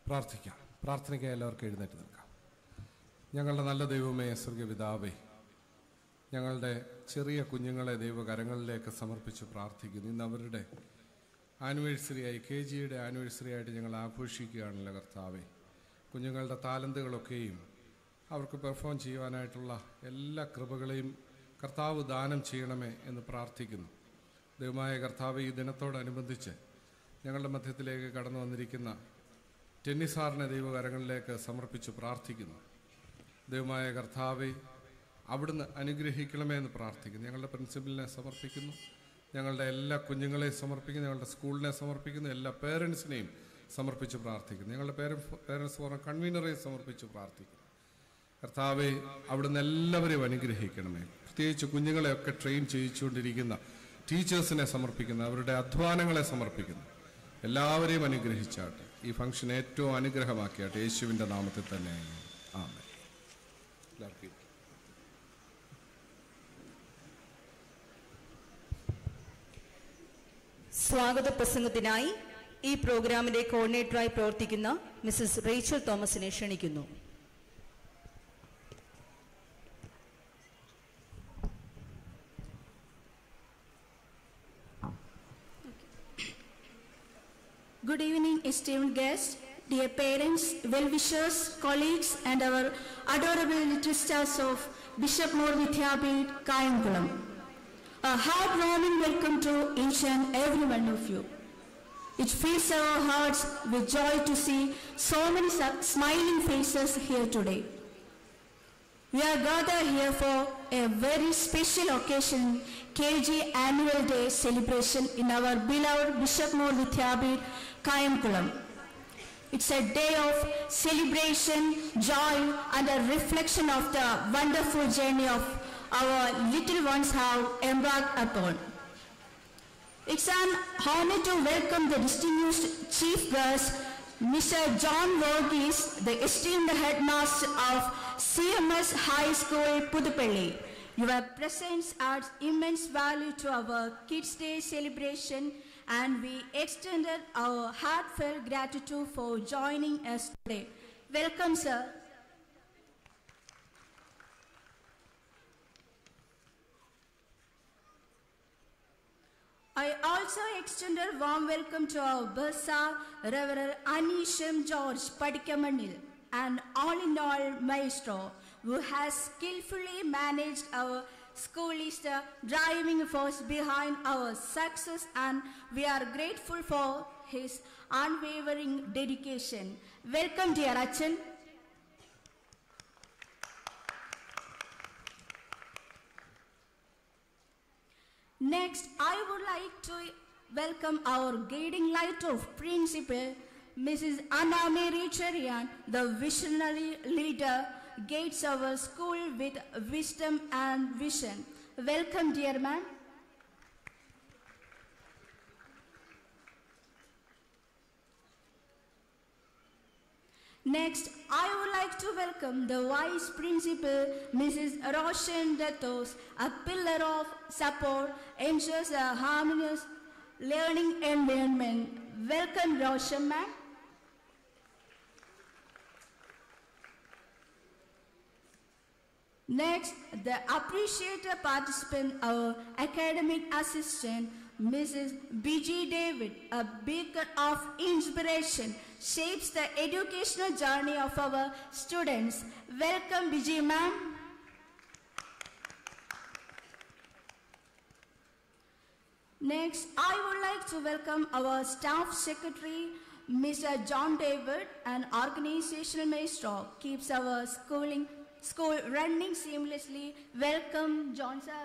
പ്രാർത്ഥിക്കാം. പ്രാർത്ഥനയ്ക്കായി എല്ലാവർക്കും എഴുന്നേറ്റ് നിൽക്കാം. ഞങ്ങളുടെ നല്ല ദൈവമേ, സ്വർഗ്ഗപിതാവേ, ഞങ്ങളുടെ ചെറിയ കുഞ്ഞുങ്ങളെ ദൈവകരങ്ങളിലേക്ക് സമർപ്പിച്ച് പ്രാർത്ഥിക്കുന്നു. ഇന്ന് അവരുടെ ആനിവേഴ്സറിയായി, KGയുടെ ആനിവേഴ്സറി ആയിട്ട് ഞങ്ങൾ ആഘോഷിക്കുകയാണല്ലോ കർത്താവേ. കുഞ്ഞുങ്ങളുടെ താലന്തുകളൊക്കെയും അവർക്ക് പെർഫോം ചെയ്യുവാനായിട്ടുള്ള എല്ലാ കൃപകളെയും കർത്താവ് ദാനം ചെയ്യണമേ എന്ന് പ്രാർത്ഥിക്കുന്നു. ദൈവമായ കർത്താവ്, ഈ ദിനത്തോടനുബന്ധിച്ച് ഞങ്ങളുടെ മധ്യത്തിലേക്ക് കടന്നു വന്നിരിക്കുന്ന ടെന്നിസാറിനെ ദൈവകരങ്ങളിലേക്ക് സമർപ്പിച്ച് പ്രാർത്ഥിക്കുന്നു. ദൈവമായ കർത്താവെ, അവിടുന്ന് അനുഗ്രഹിക്കണമേ എന്ന് പ്രാർത്ഥിക്കുന്നു. ഞങ്ങളുടെ പ്രിൻസിപ്പലിനെ സമർപ്പിക്കുന്നു, ഞങ്ങളുടെ എല്ലാ കുഞ്ഞുങ്ങളെയും സമർപ്പിക്കുന്നു, ഞങ്ങളുടെ സ്കൂളിനെ സമർപ്പിക്കുന്നു, എല്ലാ പേരൻസിനെയും സമർപ്പിച്ച് പ്രാർത്ഥിക്കുന്നു. ഞങ്ങളുടെ പേരൻസ് ഫോറം കൺവീനറെയും സമർപ്പിച്ച് പ്രാർത്ഥിക്കുന്നു. കർത്താവെ, അവിടുന്ന് എല്ലാവരെയും അനുഗ്രഹിക്കണമേ. പ്രത്യേകിച്ച് കുഞ്ഞുങ്ങളെയൊക്കെ ട്രെയിൻ ചെയ്യിച്ചുകൊണ്ടിരിക്കുന്ന ടീച്ചേഴ്സിനെ സമർപ്പിക്കുന്നു, അവരുടെ അധ്വാനങ്ങളെ സമർപ്പിക്കുന്നു. എല്ലാവരെയും അനുഗ്രഹിച്ചാട്ടെ. ഈ ഫംഗ്ഷൻ ഏറ്റവും അനുഗ്രഹമാക്കിയാട്ടെ. യേശുവിൻ്റെ നാമത്തിൽ തന്നെ ആമേൻ. സ്വാഗത പ്രസംഗത്തിനായി ഈ പ്രോഗ്രാമിന്റെ കോർഡിനേറ്ററായി പ്രവർത്തിക്കുന്ന മിസസ് റേച്ചൽ തോമസിനെ ക്ഷണിക്കുന്നു. Good evening, esteemed guests, dear parents, well-wishers, colleagues, and our adorable little stars of Bishop Moore Vidyapith, Kayamkulam. A heart-warming welcome to each and every one of you. It fills our hearts with joy to see so many smiling faces here today. We are gathered here for a very special occasion, KG Annual Day celebration in our beloved Bishop Moore Vidyapith, Kayamkulam. It's a day of celebration, joy, and a reflection of the wonderful journey of our little ones have embarked upon. It's an honor to welcome the distinguished chief guest, Mr. John Varghese, the esteemed headmaster of CMS High School, Pudupalli. Your presence adds immense value to our Kids' Day celebration, and we extended our heartfelt gratitude for joining us today. Welcome, sir. I also extend a warm welcome to our bursar, Reverend Anisham George Padikamanil, an all-in-all maestro who has skillfully managed our school is the driving force behind our success, and we are grateful for his unwavering dedication. Welcome, dear Achan. Next, I would like to welcome our guiding light of principal, Mrs. Anna Mary Cherian, the visionary leader, guides our school with wisdom and vision. Welcome, dear ma'am. Next, I would like to welcome the Vice Principal, Mrs. Roshan Datos, a pillar of support, ensures a harmonious learning environment. Welcome, Roshan ma'am. Next, the appreciated participant, our academic assistant, Mrs. B.G. David, a beacon of inspiration, shapes the educational journey of our students. Welcome, B.G. ma'am. Next, I would like to welcome our staff secretary, Mr. John David, an organizational maestro, keeps our school running seamlessly. Welcome, John sir.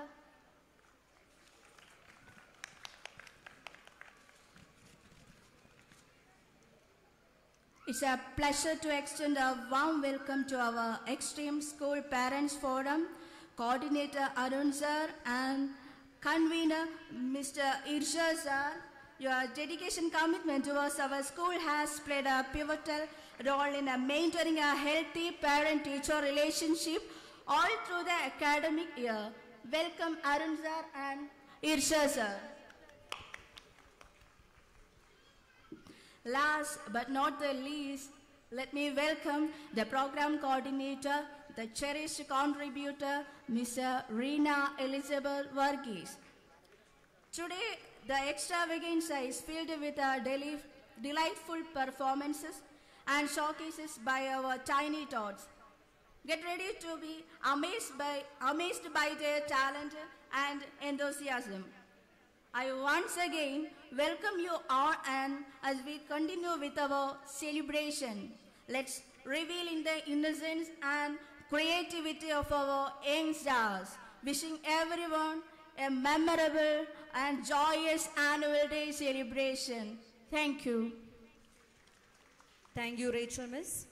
It's a pleasure to extend a warm welcome to our Extreme School Parents Forum, Coordinator Arun sir and Convener Mr. Irsha sir. Your dedication commitment towards our school has played a pivotal role in maintaining a healthy parent-teacher relationship all through the academic year. Welcome Arun sir and Irsha sir. Last but not the least, Let me welcome the program coordinator, the cherished contributor, Ms. Rina Elizabeth Varghese. Today, the extravaganza is filled with delightful performances and showcases by our tiny tots. Get ready to be amazed by their talent and enthusiasm. I once again welcome you all, and as we continue with our celebration, let's revel in the innocence and creativity of our young stars. Wishing everyone a memorable and joyous annual day celebration. Thank you. Thank you, Rachel, Miss.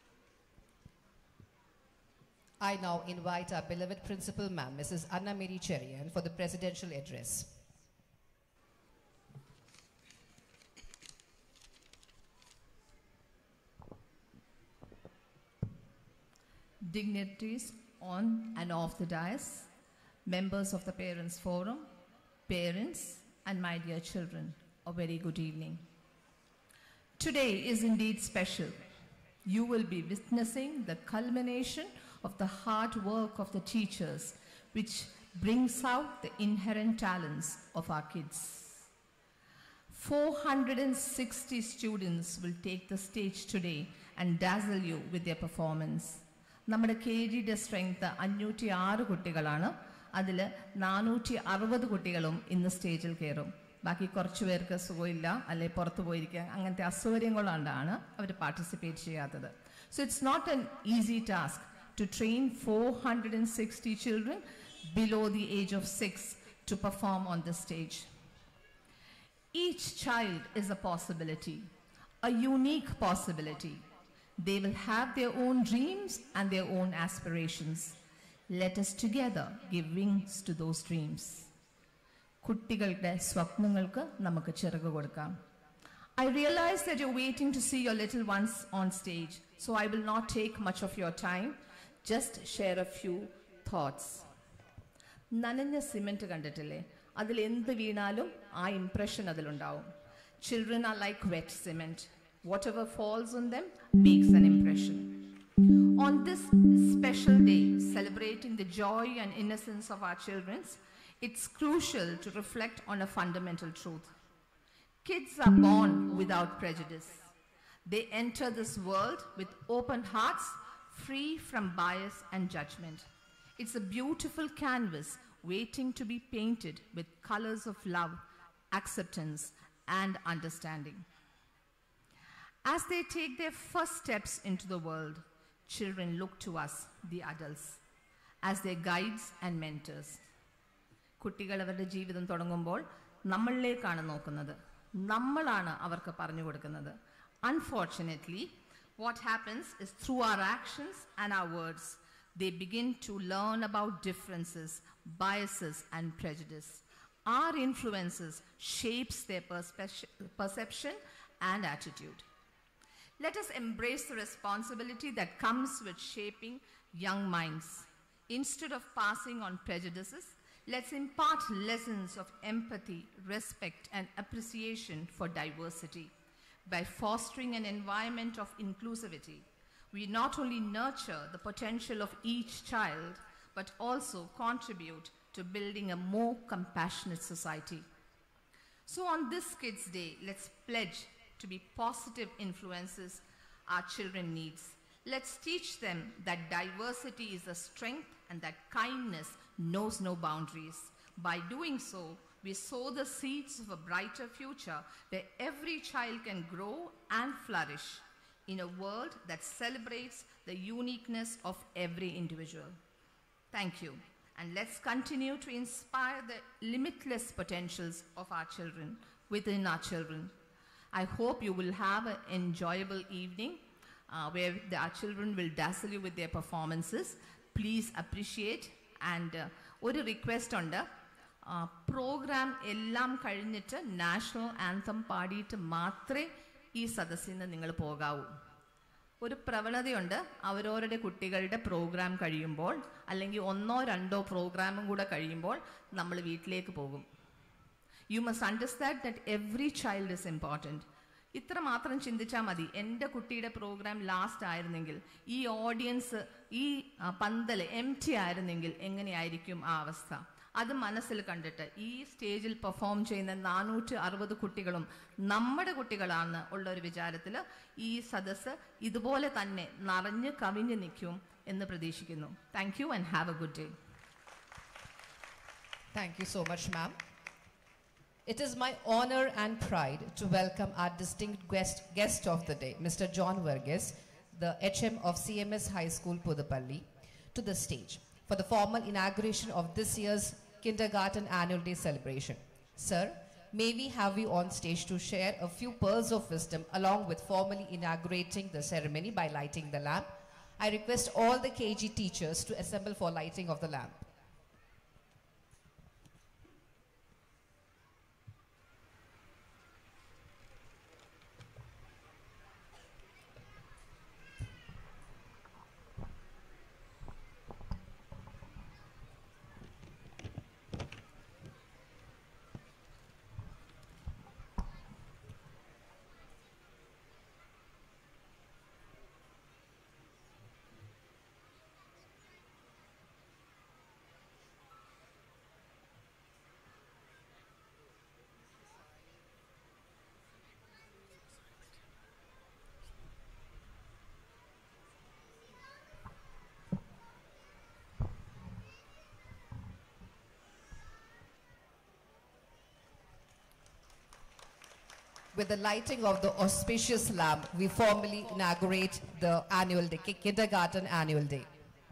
I now invite our beloved principal, ma'am, Mrs. Anna Mary Cherian, for the presidential address. Dignitaries on and off the dais, members of the Parents Forum, parents, and my dear children, a very good evening. Today is indeed special. You will be witnessing the culmination of the hard work of the teachers, which brings out the inherent talents of our kids. 460 students will take the stage today and dazzle you with their performance. നമ്മുടെ KGയുടെ strength 506 കുട്ടികളാണ്. അതിൽ 460 കുട്ടികളും ഇന്ന് സ്റ്റേജിൽ കയറും. ബാക്കി കുറച്ച് പേർക്ക് സുഖമില്ല, അല്ലെങ്കിൽ പുറത്തു പോയിരിക്കുക, അങ്ങനത്തെ അസൗകര്യങ്ങളാണ് അവർ പാർട്ടിസിപ്പേറ്റ് ചെയ്യാത്തത്. So it's not an easy task to train 460 children below the age of 6 to perform on the stage. Each child is a possibility, a unique possibility. They will have their own dreams and their own aspirations. Let us together give wings to those dreams. കുട്ടികളുടെ സ്വപ്നങ്ങൾക്ക് നമുക്ക് ചിറക് കൊടുക്കാം. I realize that you're waiting to see your little ones on stage, so I will not take much of your time. Just share a few thoughts. നനഞ്ഞ cement കണ്ടിട്ടില്ലേ? അതിൽ എന്ത് വീണാലും ആ ഇംപ്രഷൻ അതിലുണ്ടാവും. Children are like wet cement. Whatever falls on them makes an impression. On this special day, celebrating the joy and innocence of our children, it's crucial to reflect on a fundamental truth. Kids are born without prejudice. They enter this world with open hearts, free from bias and judgment. It's a beautiful canvas waiting to be painted with colors of love, acceptance, and understanding. As they take their first steps into the world, children look to us, the adults, as their guides and mentors. കുട്ടികൾ അവരുടെ ജീവിതം തുടങ്ങുമ്പോൾ നമ്മളിലേക്കാണ് നോക്കുന്നത്, നമ്മളാണ് അവർക്ക് പറഞ്ഞു കൊടുക്കുന്നത്. Unfortunately, what happens is through our actions and our words, they begin to learn about differences, biases, and prejudice. Our influences shapes their perception and attitude. Let us embrace the responsibility that comes with shaping young minds. Instead of passing on prejudices, let's impart lessons of empathy, respect, and appreciation for diversity. By fostering an environment of inclusivity, we not only nurture the potential of each child, but also contribute to building a more compassionate society. So on this Kids Day, let's pledge to be positive influences our children needs. Let's teach them that diversity is a strength and that kindness knows no boundaries. By doing so, we sow the seeds of a brighter future where every child can grow and flourish in a world that celebrates the uniqueness of every individual. Thank you. And let's continue to inspire the limitless potentials of our children within our children. I hope you will have an enjoyable evening where our children will dazzle you with their performances. Please appreciate. And ഒരു request ഉണ്ട്, programme എല്ലാം കഴിഞ്ഞിട്ട് national anthem പാടിയിട്ട് മാത്രമേ ഈ സദസ്സിൽ നിന്ന് നിങ്ങൾ പോകാവൂ. ഒരു പ്രവണതയുണ്ട്, അവരവരുടെ കുട്ടികളുടെ പ്രോഗ്രാം കഴിയുമ്പോൾ അല്ലെങ്കിൽ 1-2 പ്രോഗ്രാമും കൂടെ കഴിയുമ്പോൾ നമ്മൾ വീട്ടിലേക്ക് പോകും. You must understand that every child is important. ഇത്ര മാത്രം ചിന്തിച്ചാൽ മതി. എൻ്റെ കുട്ടിയുടെ പ്രോഗ്രാം ലാസ്റ്റ് ആയിരുന്നെങ്കിൽ, ഈ ഓഡിയൻസ്, ഈ പന്തൽ എംപ്റ്റി ആയിരുന്നെങ്കിൽ എങ്ങനെയായിരിക്കും ആ അവസ്ഥ? അത് മനസ്സിൽ കണ്ടിട്ട് ഈ സ്റ്റേജിൽ പെർഫോം ചെയ്യുന്ന 460 കുട്ടികളും നമ്മുടെ കുട്ടികളാണ് ഉള്ള ഒരു വിചാരത്തിൽ ഈ സദസ്സ് ഇതുപോലെ തന്നെ നിറഞ്ഞ് കവിഞ്ഞ് നിൽക്കും എന്ന് പ്രതീക്ഷിക്കുന്നു. Thank you and have a good day. Thank you so much, ma'am. It is my honor and pride to welcome our distinct guest of the day, Mr. John Verghese, the HM of CMS High School, Pudupalli, to the stage for the formal inauguration of this year's Kindergarten Annual Day celebration. Sir, may we have you on stage to share a few pearls of wisdom along with formally inaugurating the ceremony by lighting the lamp. I request all the KG teachers to assemble for lighting of the lamp. With the lighting of the auspicious lamp, we formally inaugurate the annual day, Kindergarten Annual Day.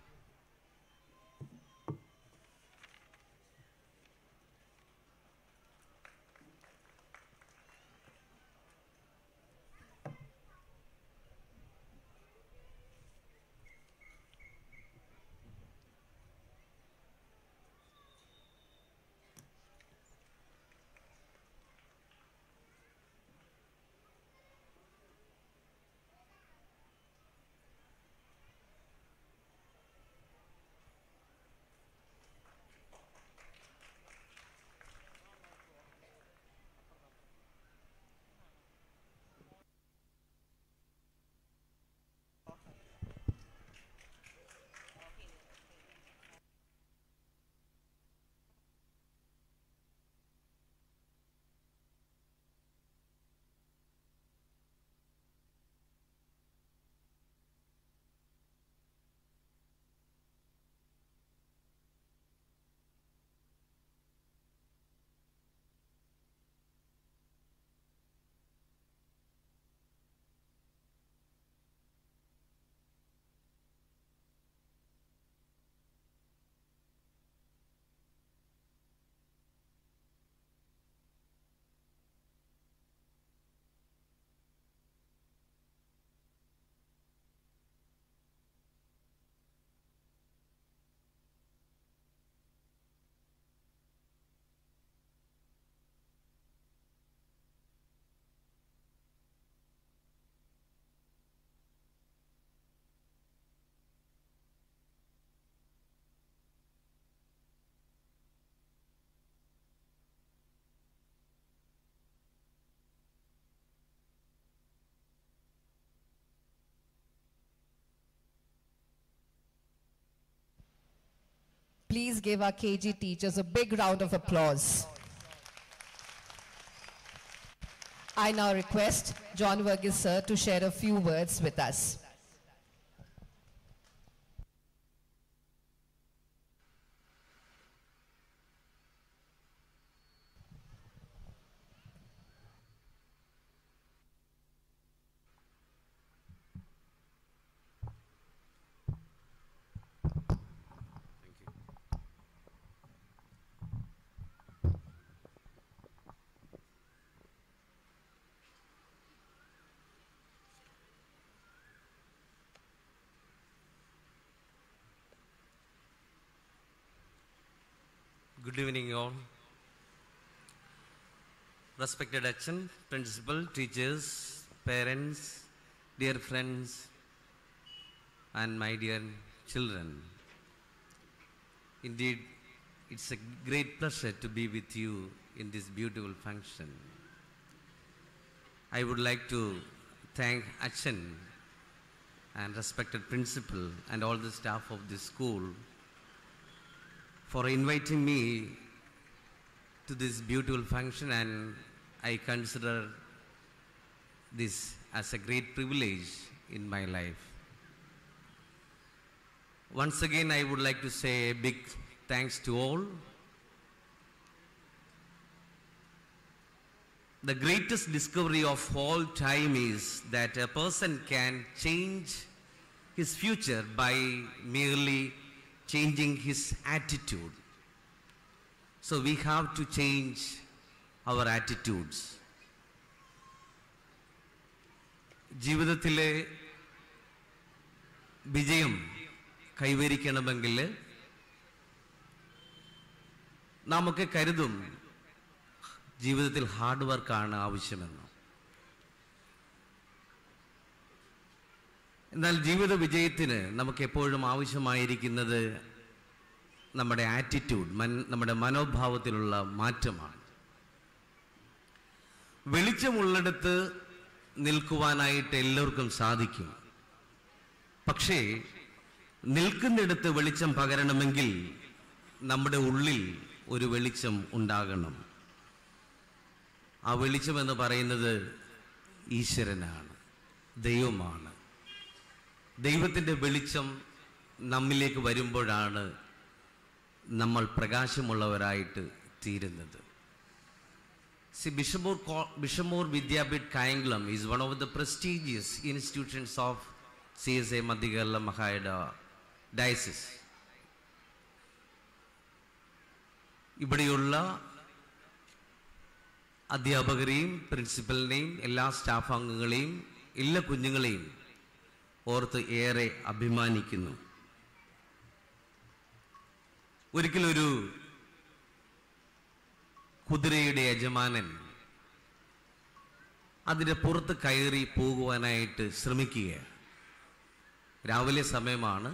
Please give our KG teachers a big round of applause. I now request John Verghese sir to share a few words with us. Good evening, all. Respected HM, principal, teachers, parents, dear friends, and my dear children. Indeed, it's a great pleasure to be with you in this beautiful function. I would like to thank Achan and respected principal and all the staff of this school for inviting me to this beautiful function, and I consider this as a great privilege in my life. Once again, I would like to say a big thanks to all. The greatest discovery of all time is that a person can change his future by merely changing his attitude. So we have to change our attitudes. ജീവിതത്തിലെ വിജയം കൈവരിക്കണമെങ്കിൽ നമുക്ക് കരുതും ജീവിതത്തിൽ hard വർക്കാണ് ആവശ്യമെന്ന്. എന്നാൽ ജീവിത വിജയത്തിന് നമുക്ക് എപ്പോഴും ആവശ്യമായിരിക്കുന്നത് നമ്മുടെ ആറ്റിറ്റ്യൂഡ്, നമ്മുടെ മനോഭാവത്തിലുള്ള മാറ്റമാണ്. വെളിച്ചമുള്ളിടത്ത് നിൽക്കുവാനായിട്ട് എല്ലാവർക്കും സാധിക്കും. പക്ഷേ നിൽക്കുന്നിടത്ത് വെളിച്ചം പകരണമെങ്കിൽ നമ്മുടെ ഉള്ളിൽ ഒരു വെളിച്ചം ഉണ്ടാകണം. ആ വെളിച്ചമെന്ന് പറയുന്നത് ഈശ്വരനാണ്, ദൈവമാണ്. ദൈവത്തിൻ്റെ വെളിച്ചം നമ്മിലേക്ക് വരുമ്പോഴാണ് നമ്മൾ പ്രകാശമുള്ളവരായിട്ട് തീരുന്നത്. See, Bishamur Vidyapith Kayamkulam is one of the prestigious institutions of CSA Madhigala Mahayada Diocese. ഇവിടെയുള്ള അധ്യാപകരെയും പ്രിൻസിപ്പലിനെയും എല്ലാ സ്റ്റാഫ് അംഗങ്ങളെയും എല്ലാ കുഞ്ഞുങ്ങളെയും ഓർത്ത് ഏറെ അഭിമാനിക്കുന്നു. ഒരിക്കലൊരു കുതിരയുടെ യജമാനൻ അതിൻ്റെ പുറത്ത് കയറി പോകുവാനായിട്ട് ശ്രമിക്കുകയാണ്. രാവിലെ സമയമാണ്.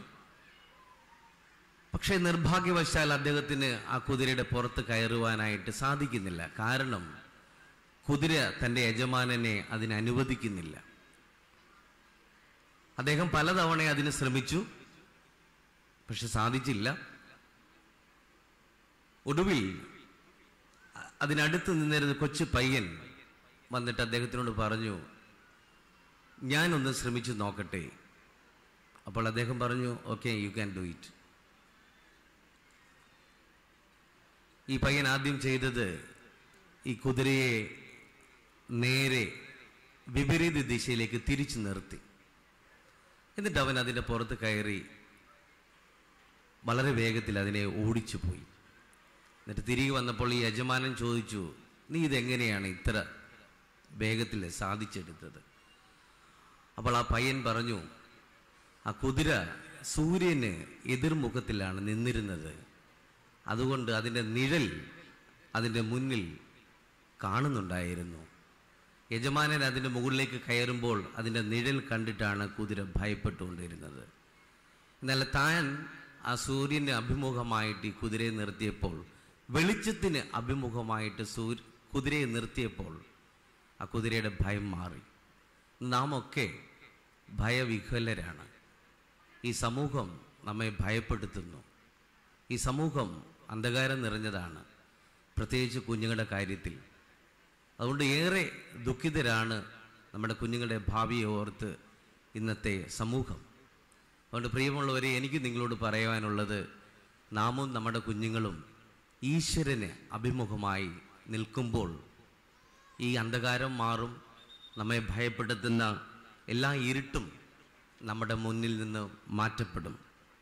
പക്ഷേ നിർഭാഗ്യവശാൽ അദ്ദേഹത്തിന് ആ കുതിരയുടെ പുറത്ത് കയറുവാനായിട്ട് സാധിക്കുന്നില്ല. കാരണം കുതിര തൻ്റെ യജമാനനെ അതിന് അനുവദിക്കുന്നില്ല. അദ്ദേഹം പലതവണ അതിന് ശ്രമിച്ചു, പക്ഷെ സാധിച്ചില്ല. ഒടുവിൽ അതിനടുത്ത് നിന്നിരുന്ന കൊച്ചു പയ്യൻ വന്നിട്ട് അദ്ദേഹത്തിനോട് പറഞ്ഞു, ഞാനൊന്ന് ശ്രമിച്ചു നോക്കട്ടെ. അപ്പോൾ അദ്ദേഹം പറഞ്ഞു, okay, you can do it. ഈ പയ്യൻ ആദ്യം ചെയ്തത് ഈ കുതിരയെ നേരെ വിപരീത ദിശയിലേക്ക് തിരിച്ചു നിർത്തി. എന്നിട്ട് അവൻ അതിൻ്റെ പുറത്ത് കയറി വളരെ വേഗത്തിൽ അതിനെ ഓടിച്ചു പോയി. എന്നിട്ട് തിരികെ വന്നപ്പോൾ ഈ യജമാനൻ ചോദിച്ചു, നീ ഇതെങ്ങനെയാണ് ഇത്ര വേഗത്തിൽ സാധിച്ചെടുത്തത്? അപ്പോൾ ആ പയ്യൻ പറഞ്ഞു, ആ കുതിര സൂര്യന് എതിർമുഖത്തിലാണ് നിന്നിരുന്നത്. അതുകൊണ്ട് അതിൻ്റെ നിഴൽ അതിൻ്റെ മുന്നിൽ കാണുന്നുണ്ടായിരുന്നു. യജമാനൻ അതിൻ്റെ മുകളിലേക്ക് കയറുമ്പോൾ അതിൻ്റെ നിഴൽ കണ്ടിട്ടാണ് കുതിര ഭയപ്പെട്ടുകൊണ്ടിരുന്നത്. എന്നാൽ താൻ ആ സൂര്യന് അഭിമുഖമായിട്ട് ഈ കുതിരയെ നിർത്തിയപ്പോൾ, വെളിച്ചത്തിന് അഭിമുഖമായിട്ട് കുതിരയെ നിർത്തിയപ്പോൾ ആ കുതിരയുടെ ഭയം മാറി. നാം ഒക്കെ ഭയവിഹ്വലരാണ്. ഈ സമൂഹം നമ്മെ ഭയപ്പെടുത്തുന്നു. ഈ സമൂഹം അന്ധകാരം നിറഞ്ഞതാണ്, പ്രത്യേകിച്ച് കുഞ്ഞുങ്ങളുടെ കാര്യത്തിൽ. അതുകൊണ്ട് ഏറെ ദുഃഖിതരാണ് നമ്മുടെ കുഞ്ഞുങ്ങളുടെ ഭാവിയെ ഓർത്ത് ഇന്നത്തെ സമൂഹം. അതുകൊണ്ട് പ്രിയമുള്ളവരെ, എനിക്ക് നിങ്ങളോട് പറയുവാനുള്ളത്, നാമും നമ്മുടെ കുഞ്ഞുങ്ങളും ഈശ്വരന് അഭിമുഖമായി നിൽക്കുമ്പോൾ ഈ അന്ധകാരം മാറും. നമ്മെ ഭയപ്പെടുത്തുന്ന എല്ലാ ഇരുട്ടും നമ്മുടെ മുന്നിൽ നിന്ന് മാറ്റപ്പെടും.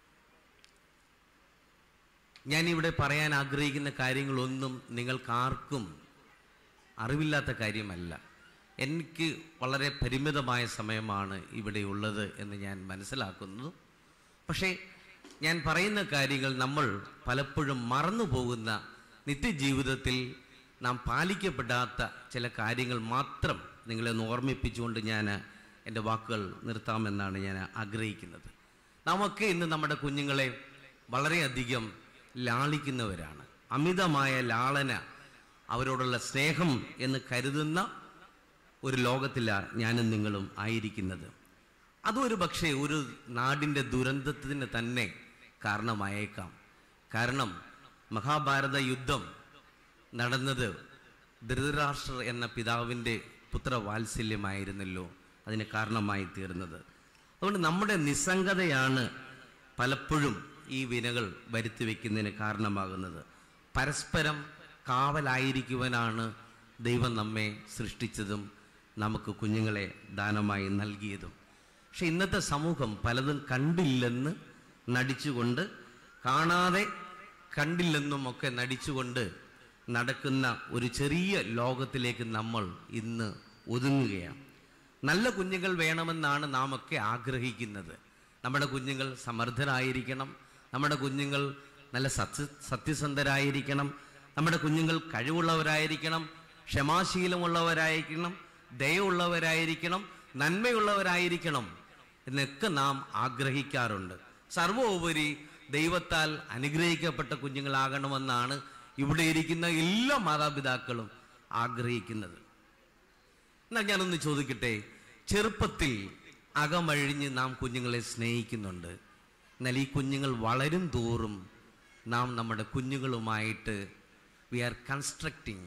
ഞാനിവിടെ പറയാൻ ആഗ്രഹിക്കുന്ന കാര്യങ്ങളൊന്നും നിങ്ങൾക്കാർക്കും അറിവില്ലാത്ത കാര്യമല്ല. എനിക്ക് വളരെ പരിമിതമായ സമയമാണ് ഇവിടെ ഉള്ളത് എന്ന് ഞാൻ മനസ്സിലാക്കുന്നു. പക്ഷേ ഞാൻ പറയുന്ന കാര്യങ്ങൾ നമ്മൾ പലപ്പോഴും മറന്നു പോകുന്ന, നിത്യജീവിതത്തിൽ നാം പാലിക്കപ്പെടാത്ത ചില കാര്യങ്ങൾ മാത്രം നിങ്ങളെ ഓർമ്മിപ്പിച്ചുകൊണ്ട് ഞാൻ എൻ്റെ വാക്കുകൾ നിർത്താമെന്നാണ് ഞാൻ ആഗ്രഹിക്കുന്നത്. നാമൊക്കെ ഇന്ന് നമ്മുടെ കുഞ്ഞുങ്ങളെ വളരെയധികം ലാളിക്കുന്നവരാണ്. അമിതമായ ലാളന, അവരോടുള്ള സ്നേഹം എന്ന് കരുതുന്ന ഒരു ലോകത്തിലാണ് ഞാനും നിങ്ങളും ആയിരിക്കുന്നത്. അതൊരു പക്ഷേ ഒരു നാടിൻ്റെ ദുരന്തത്തിന് തന്നെ കാരണമായേക്കാം. കാരണം മഹാഭാരത യുദ്ധം നടന്നത് ധൃതരാഷ്ട്രർ എന്ന പിതാവിൻ്റെ പുത്രവാത്സല്യമായിരുന്നല്ലോ അതിന് കാരണമായി തീർന്നത്. അതുകൊണ്ട് നമ്മുടെ നിസ്സംഗതയാണ് പലപ്പോഴും ഈ വിനകൾ വരുത്തി വയ്ക്കുന്നതിന് കാരണമാകുന്നത്. പരസ്പരം കാവലായിരിക്കുവാനാണ് ദൈവം നമ്മെ സൃഷ്ടിച്ചതും നമുക്ക് കുഞ്ഞുങ്ങളെ ദാനമായി നൽകിയതും. പക്ഷെ ഇന്നത്തെ സമൂഹം പലതും കണ്ടില്ലെന്ന് നടിച്ചുകൊണ്ട്, കാണാതെ കണ്ടില്ലെന്നും ഒക്കെ നടിച്ചുകൊണ്ട് നടക്കുന്ന ഒരു ചെറിയ ലോകത്തിലേക്ക് നമ്മൾ ഇന്ന് ഒതുങ്ങുകയാണ്. നല്ല കുഞ്ഞുങ്ങൾ വേണമെന്നാണ് നാം ഒക്കെ ആഗ്രഹിക്കുന്നത്. നമ്മുടെ കുഞ്ഞുങ്ങൾ സമർത്ഥരായിരിക്കണം, നമ്മുടെ കുഞ്ഞുങ്ങൾ നല്ല സത്യസന്ധരായിരിക്കണം, നമ്മുടെ കുഞ്ഞുങ്ങൾ കഴിവുള്ളവരായിരിക്കണം, ക്ഷമാശീലമുള്ളവരായിരിക്കണം, ദയയുള്ളവരായിരിക്കണം, നന്മയുള്ളവരായിരിക്കണം എന്നൊക്കെ നാം ആഗ്രഹിക്കാറുണ്ട്. സർവോപരി ദൈവത്താൽ അനുഗ്രഹിക്കപ്പെട്ട കുഞ്ഞുങ്ങളാകണമെന്നാണ് ഇവിടെ ഇരിക്കുന്ന എല്ലാ മാതാപിതാക്കളും ആഗ്രഹിക്കുന്നത്. എന്നാൽ ഞാനൊന്ന് ചോദിക്കട്ടെ, ചെറുപ്പത്തിൽ അകമഴിഞ്ഞ് നാം കുഞ്ഞുങ്ങളെ സ്നേഹിക്കുന്നുണ്ട്. എന്നാൽ ഈ കുഞ്ഞുങ്ങൾ വളരും തോറും നാം നമ്മുടെ കുഞ്ഞുങ്ങളുമായിട്ട് we are constructing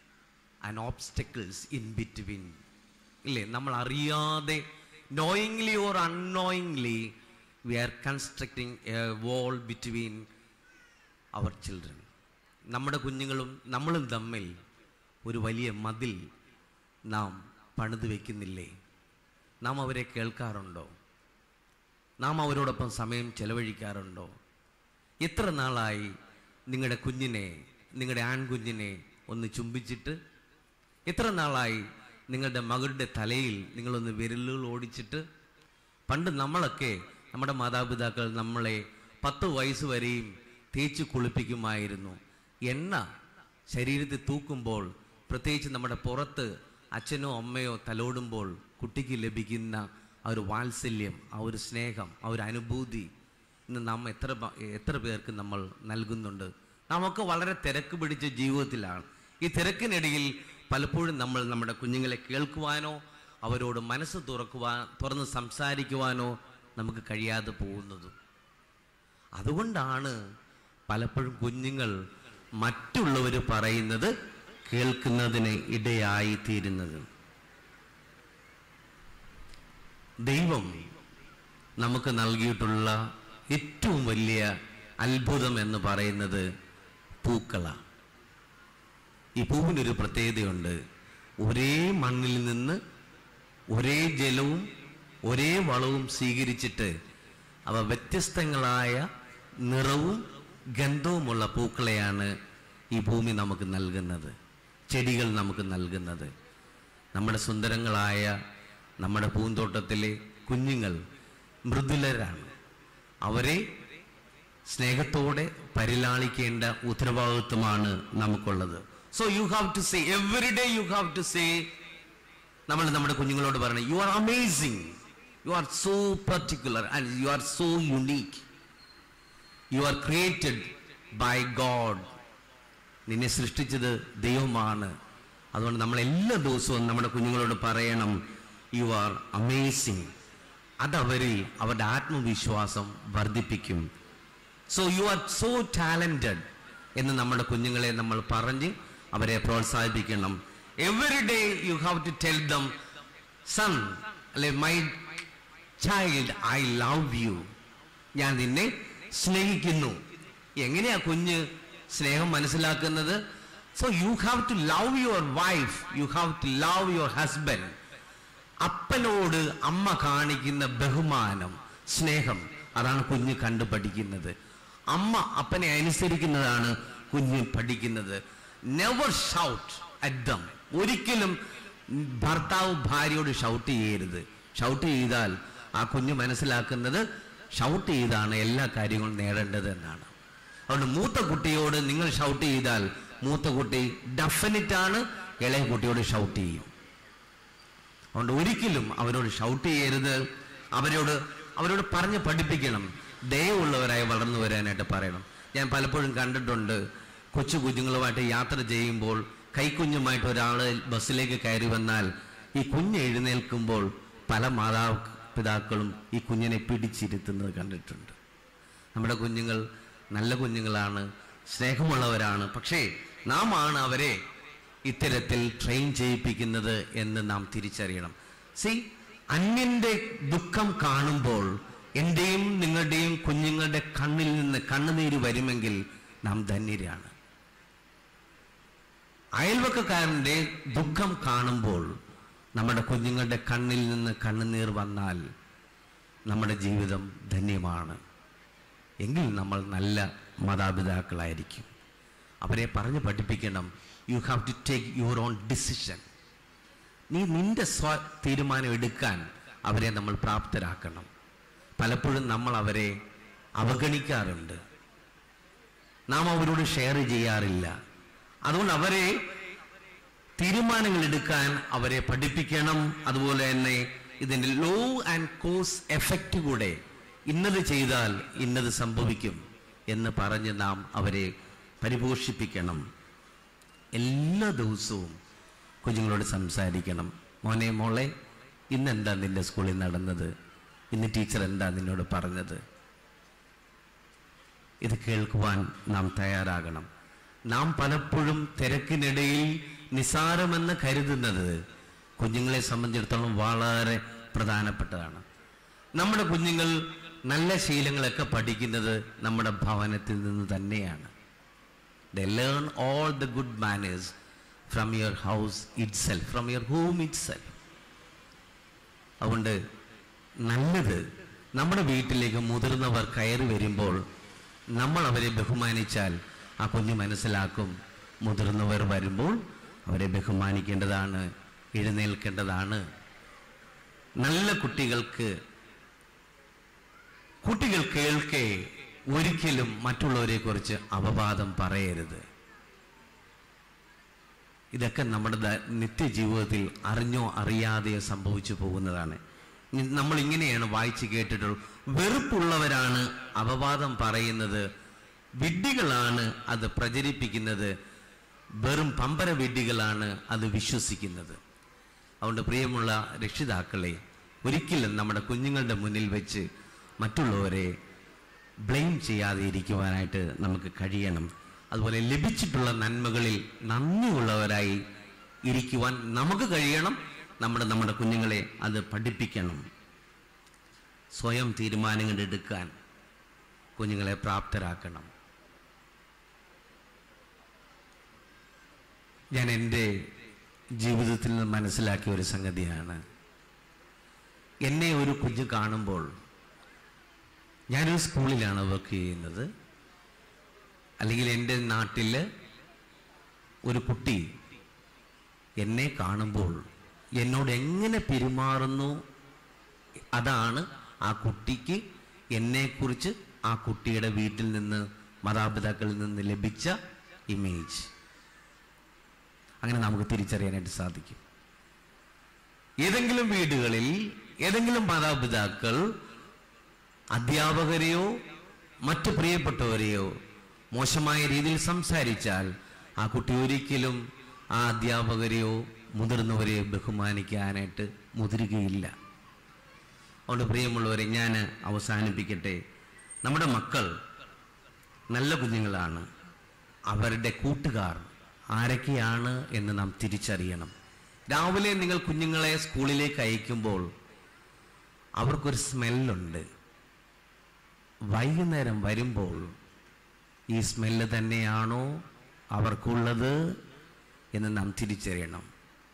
an obstacles in between, ഇല്ലേ? നമ്മൾ അറിയാതെ, knowingly or unknowingly, we are constructing a wall between our children. നമ്മുടെ കുഞ്ഞുങ്ങളും നമ്മളും തമ്മിൽ ഒരു വലിയ മതിൽ നാം പണിത് വയ്ക്കുന്നില്ലേ? നാം അവരെ കേൾക്കാറുണ്ടോ? നാം അവരോടൊപ്പം സമയം ചെലവഴിക്കാറുണ്ടോ? എത്ര നാളായി നിങ്ങളുടെ കുഞ്ഞിനെ, നിങ്ങളുടെ ആൺകുഞ്ഞിനെ ഒന്ന് ചുംബിച്ചിട്ട്? എത്ര നാളായി നിങ്ങളുടെ മകളുടെ തലയിൽ നിങ്ങളൊന്ന് വിരലുകൾ ഓടിച്ചിട്ട്? പണ്ട് നമ്മളൊക്കെ, നമ്മുടെ മാതാപിതാക്കൾ നമ്മളെ 10 വയസ്സ് വരെയും തേച്ച് കുളിപ്പിക്കുമായിരുന്നു. എണ്ണ ശരീരത്തിൽ തൂക്കുമ്പോൾ, പ്രത്യേകിച്ച് നമ്മുടെ പുറത്ത് അച്ഛനോ അമ്മയോ തലോടുമ്പോൾ കുട്ടിക്ക് ലഭിക്കുന്ന ആ ഒരു വാത്സല്യം, ആ ഒരു സ്നേഹം, ആ ഒരു അനുഭൂതി ഇന്ന് നാം എത്ര പേർക്ക് നമ്മൾ നൽകുന്നുണ്ട്? നമുക്ക് വളരെ തിരക്ക് പിടിച്ച ജീവിതത്തിലാണ്. ഈ തിരക്കിനിടയിൽ പലപ്പോഴും നമ്മൾ നമ്മുടെ കുഞ്ഞുങ്ങളെ കേൾക്കുവാനോ അവരോട് മനസ്സ് തുറന്ന് സംസാരിക്കുവാനോ നമുക്ക് കഴിയാതെ പോകുന്നത്. അതുകൊണ്ടാണ് പലപ്പോഴും കുഞ്ഞുങ്ങൾ മറ്റുള്ളവർ പറയുന്നത് കേൾക്കുന്നതിന് ഇടയായി തീരുന്നത്. ദൈവം നമുക്ക് നൽകിയിട്ടുള്ള ഏറ്റവും വലിയ അത്ഭുതം എന്ന് പറയുന്നത് പൂക്കളാണ്. ഈ പൂവിനൊരു പ്രത്യേകതയുണ്ട്. ഒരേ മണ്ണിൽ നിന്ന് ഒരേ ജലവും ഒരേ വളവും സ്വീകരിച്ചിട്ട് അവ വ്യത്യസ്തങ്ങളായ നിറവും ഗന്ധവുമുള്ള പൂക്കളെയാണ് ഈ ഭൂമി നമുക്ക് നൽകുന്നത്, ചെടികൾ നമുക്ക് നൽകുന്നത്. നമ്മുടെ സുന്ദരങ്ങളായ നമ്മുടെ പൂന്തോട്ടത്തിലെ കുഞ്ഞുങ്ങൾ മൃദുലരാണ്. അവരെ സ്നേഹത്തോടെ പരിലാളിക്കേണ്ട ഉത്തരവാദിത്വമാണ് നമുക്കുള്ളത്. So you have to say, every day you have to say, നമ്മൾ നമ്മുടെ കുഞ്ഞുങ്ങളോട് പറയണം, you are amazing, you are so particular and you are so unique, you are created by God. നിന്നെ സൃഷ്ടിച്ചത് ദൈവമാണ്. അതുകൊണ്ട് നമ്മൾ എല്ലാ ദിവസവും നമ്മുടെ കുഞ്ഞുങ്ങളോട് പറയണം, യു ആർ അമേസിങ്. അതവരിൽ അവരുടെ ആത്മവിശ്വാസം വർദ്ധിപ്പിക്കും. So you are so talented എന്ന് നമ്മുടെ കുഞ്ഞുങ്ങളെ നമ്മൾ പറഞ്ഞ് അവരെ പ്രോത്സാഹിപ്പിക്കണം. Every day you have to tell them, son, അല്ലെ my child, I love you, ഞാൻ നിന്നെ സ്നേഹിക്കുന്നു. എങ്ങനെയാ കുഞ്ഞ് സ്നേഹം മനസ്സിലാക്കുന്നത്? So you have to love your wife, you have to love your husband. അപ്പനോട് അമ്മ കാണിക്കുന്ന ബഹുമാനം, സ്നേഹം, അതാണ് കുഞ്ഞ് കണ്ടു പഠിക്കുന്നത്. അമ്മ അപ്പനെ അനുസരിക്കുന്നതാണ് കുഞ്ഞ് പഠിക്കുന്നത്. Never shout at them. ഒരിക്കലും ഭർത്താവ് ഭാര്യയോട് ഷൗട്ട് ചെയ്യരുത്. ഷൗട്ട് ചെയ്താൽ ആ കുഞ്ഞ് മനസ്സിലാക്കുന്നത് ഷൗട്ട് ചെയ്താണ് എല്ലാ കാര്യങ്ങളും നേടേണ്ടത് എന്നാണ്. അതുകൊണ്ട് മൂത്ത കുട്ടിയോട് നിങ്ങൾ ഷൗട്ട് ചെയ്താൽ മൂത്ത കുട്ടി ഡെഫിനറ്റ് ആണ് ഇളയ കുട്ടിയോട് ഷൗട്ട് ചെയ്യും. അതുകൊണ്ട് ഒരിക്കലും അവരോട് ഷൗട്ട് ചെയ്യരുത്. അവരോട് പറഞ്ഞ് പഠിപ്പിക്കണം. ദയവുള്ളവരായി വളർന്നു വരാനായിട്ട് പറയണം. ഞാൻ പലപ്പോഴും കണ്ടിട്ടുണ്ട്, കൊച്ചു കുഞ്ഞുങ്ങളുമായിട്ട് യാത്ര ചെയ്യുമ്പോൾ കൈക്കുഞ്ഞുമായിട്ട് ഒരാൾ ബസ്സിലേക്ക് കയറി വന്നാൽ ഈ കുഞ്ഞ് എഴുന്നേൽക്കുമ്പോൾ പല മാതാപിതാക്കളും ഈ കുഞ്ഞിനെ പിടിച്ചിരുത്തുന്നത് കണ്ടിട്ടുണ്ട്. നമ്മുടെ കുഞ്ഞുങ്ങൾ നല്ല കുഞ്ഞുങ്ങളാണ്, സ്നേഹമുള്ളവരാണ്. പക്ഷേ നാം ആണ് അവരെ ഇത്തരത്തിൽ ട്രെയിൻ ചെയ്യിപ്പിക്കുന്നത് എന്ന് നാം തിരിച്ചറിയണം. അന്യന്റെ ദുഃഖം കാണുമ്പോൾ എൻ്റെയും നിങ്ങളുടെയും കുഞ്ഞുങ്ങളുടെ കണ്ണിൽ നിന്ന് കണ്ണുനീര് വരുമെങ്കിൽ നാം ധന്യരാണ്. അയൽവക്കക്കാരൻ്റെ ദുഃഖം കാണുമ്പോൾ നമ്മുടെ കുഞ്ഞുങ്ങളുടെ കണ്ണിൽ നിന്ന് കണ്ണുനീർ വന്നാൽ നമ്മുടെ ജീവിതം ധന്യമാണ്. എങ്കിൽ നമ്മൾ നല്ല മാതാപിതാക്കളായിരിക്കും. അവരെ പറഞ്ഞ് പഠിപ്പിക്കണം. You have to take your own decision. നീ നിന്റെ തീരുമാനം എടുക്കാൻ അവരെ നമ്മൾ പ്രാപ്തരാക്കണം. പലപ്പോഴും നമ്മൾ അവരെ അവഗണിക്കാറുണ്ട്, നാം അവരോട് ഷെയർ ചെയ്യാറില്ല. അതുകൊണ്ട് അവരെ തീരുമാനങ്ങൾ എടുക്കാൻ അവരെ പഠിപ്പിക്കണം. അതുപോലെ തന്നെ ഇതിൻ്റെ ലോ ആൻഡ് കോസ് എഫക്റ്റ് കൂടെ, ഇന്നത് ചെയ്താൽ ഇന്നത് സംഭവിക്കും എന്ന് പറഞ്ഞ് നാം അവരെ പരിപോഷിപ്പിക്കണം. എല്ലാ ദിവസവും കുഞ്ഞുങ്ങളോട് സംസാരിക്കണം. മോനെ മോളെ, ഇന്നെന്താ നിന്റെ സ്കൂളിൽ നടന്നത്, ഇന്ന് ടീച്ചർ എന്താ നിന്നോട് പറഞ്ഞത്. ഇത് കേൾക്കുവാൻ നാം തയ്യാറാകണം. നാം പലപ്പോഴും തിരക്കിനിടയിൽ നിസാരമെന്ന് കരുതുന്നത് കുഞ്ഞുങ്ങളെ സംബന്ധിച്ചിടത്തോളം വളരെ പ്രധാനപ്പെട്ടതാണ്. നമ്മുടെ കുഞ്ഞുങ്ങൾ നല്ല ശീലങ്ങളൊക്കെ പഠിക്കുന്നത് നമ്മുടെ ഭവനത്തിൽ നിന്ന് തന്നെയാണ്. They learn all the good manners from your house itself, from your home itself. അതുകൊണ്ട് നല്ലത്, നമ്മുടെ വീട്ടിലേക്ക് മുതിർന്നവർ കയറി വരുമ്പോൾ നമ്മൾ അവരെ ബഹുമാനിച്ചാൽ ആ കുഞ്ഞ് മനസ്സിലാക്കും, മുതിർന്നവർ വരുമ്പോൾ അവരെ ബഹുമാനിക്കേണ്ടതാണ്, എഴുന്നേൽക്കേണ്ടതാണ്. നല്ല കുട്ടികൾ കേൾക്കെ ഒരിക്കലും മറ്റുള്ളവരെ കുറിച്ച് അപവാദം പറയരുത്. ഇതൊക്കെ നമ്മുടെ നിത്യജീവിതത്തിൽ അറിഞ്ഞോ അറിയാതെയോ സംഭവിച്ചു പോകുന്നതാണ്. നമ്മൾ ഇങ്ങനെയാണ് വായിച്ച് കേട്ടിട്ടുള്ളത്. വെറുപ്പുള്ളവരാണ് അപവാദം പറയുന്നത്, വിഡ്ഢികളാണ് അത് പ്രചരിപ്പിക്കുന്നത്, വെറും പമ്പര വിഡ്ഢികളാണ് അത് വിശ്വസിക്കുന്നത്. അതുകൊണ്ട് പ്രിയമുള്ള രക്ഷിതാക്കളെ, ഒരിക്കലും നമ്മുടെ കുഞ്ഞുങ്ങളുടെ മുന്നിൽ വെച്ച് മറ്റുള്ളവരെ ബ്ലെയിം ചെയ്യാതെ ഇരിക്കുവാനായിട്ട് നമുക്ക് കഴിയണം. അതുപോലെ ലഭിച്ചിട്ടുള്ള നന്മകളിൽ നന്ദിയുള്ളവരായി ഇരിക്കുവാൻ നമുക്ക് കഴിയണം. നമ്മുടെ കുഞ്ഞുങ്ങളെ അത് പഠിപ്പിക്കണം. സ്വയം തീരുമാനങ്ങൾ എടുക്കാൻ കുഞ്ഞുങ്ങളെ പ്രാപ്തരാക്കണം. ഞാൻ എൻ്റെ ജീവിതത്തിൽ നിന്ന് മനസ്സിലാക്കിയ ഒരു സംഗതിയാണ്, എന്നെ ഒരു കുഞ്ഞ് കാണുമ്പോൾ, ഞാനൊരു സ്കൂളിലാണ് വർക്ക് ചെയ്യുന്നത്, അല്ലെങ്കിൽ എൻ്റെ നാട്ടിൽ ഒരു കുട്ടി എന്നെ കാണുമ്പോൾ എന്നോട് എങ്ങനെ പെരുമാറുന്നു, അതാണ് ആ കുട്ടിക്ക് എന്നെക്കുറിച്ച് ആ കുട്ടിയുടെ വീട്ടിൽ നിന്ന്, മാതാപിതാക്കളിൽ നിന്ന് ലഭിച്ച ഇമേജ്. അങ്ങനെ നമുക്ക് തിരിച്ചറിയാനായിട്ട് സാധിക്കും. ഏതെങ്കിലും വീടുകളിൽ ഏതെങ്കിലും മാതാപിതാക്കൾ അധ്യാപകരെയോ മറ്റു പ്രിയപ്പെട്ടവരെയോ മോശമായ രീതിയിൽ സംസാരിച്ചാൽ ആ കുട്ടി ഒരിക്കലും ആ അധ്യാപകരെയോ മുതിർന്നവരെയോ ബഹുമാനിക്കാനായിട്ട് മുതിരുകയില്ല. അതുകൊണ്ട് പ്രിയമുള്ളവരെ, ഞാൻ അവസാനിപ്പിക്കട്ടെ. നമ്മുടെ മക്കൾ നല്ല കുഞ്ഞുങ്ങളാണ്. അവരുടെ കൂട്ടുകാർ ആരൊക്കെയാണ് എന്ന് നാം തിരിച്ചറിയണം. രാവിലെ നിങ്ങൾ കുഞ്ഞുങ്ങളെ സ്കൂളിലേക്ക് അയക്കുമ്പോൾ അവർക്കൊരു സ്മെല്ലുണ്ട്. വൈകുന്നേരം വരുമ്പോൾ ഈ സ്മെല്ല് തന്നെയാണോ അവർക്കുള്ളത് എന്ന് നാം തിരിച്ചറിയണം.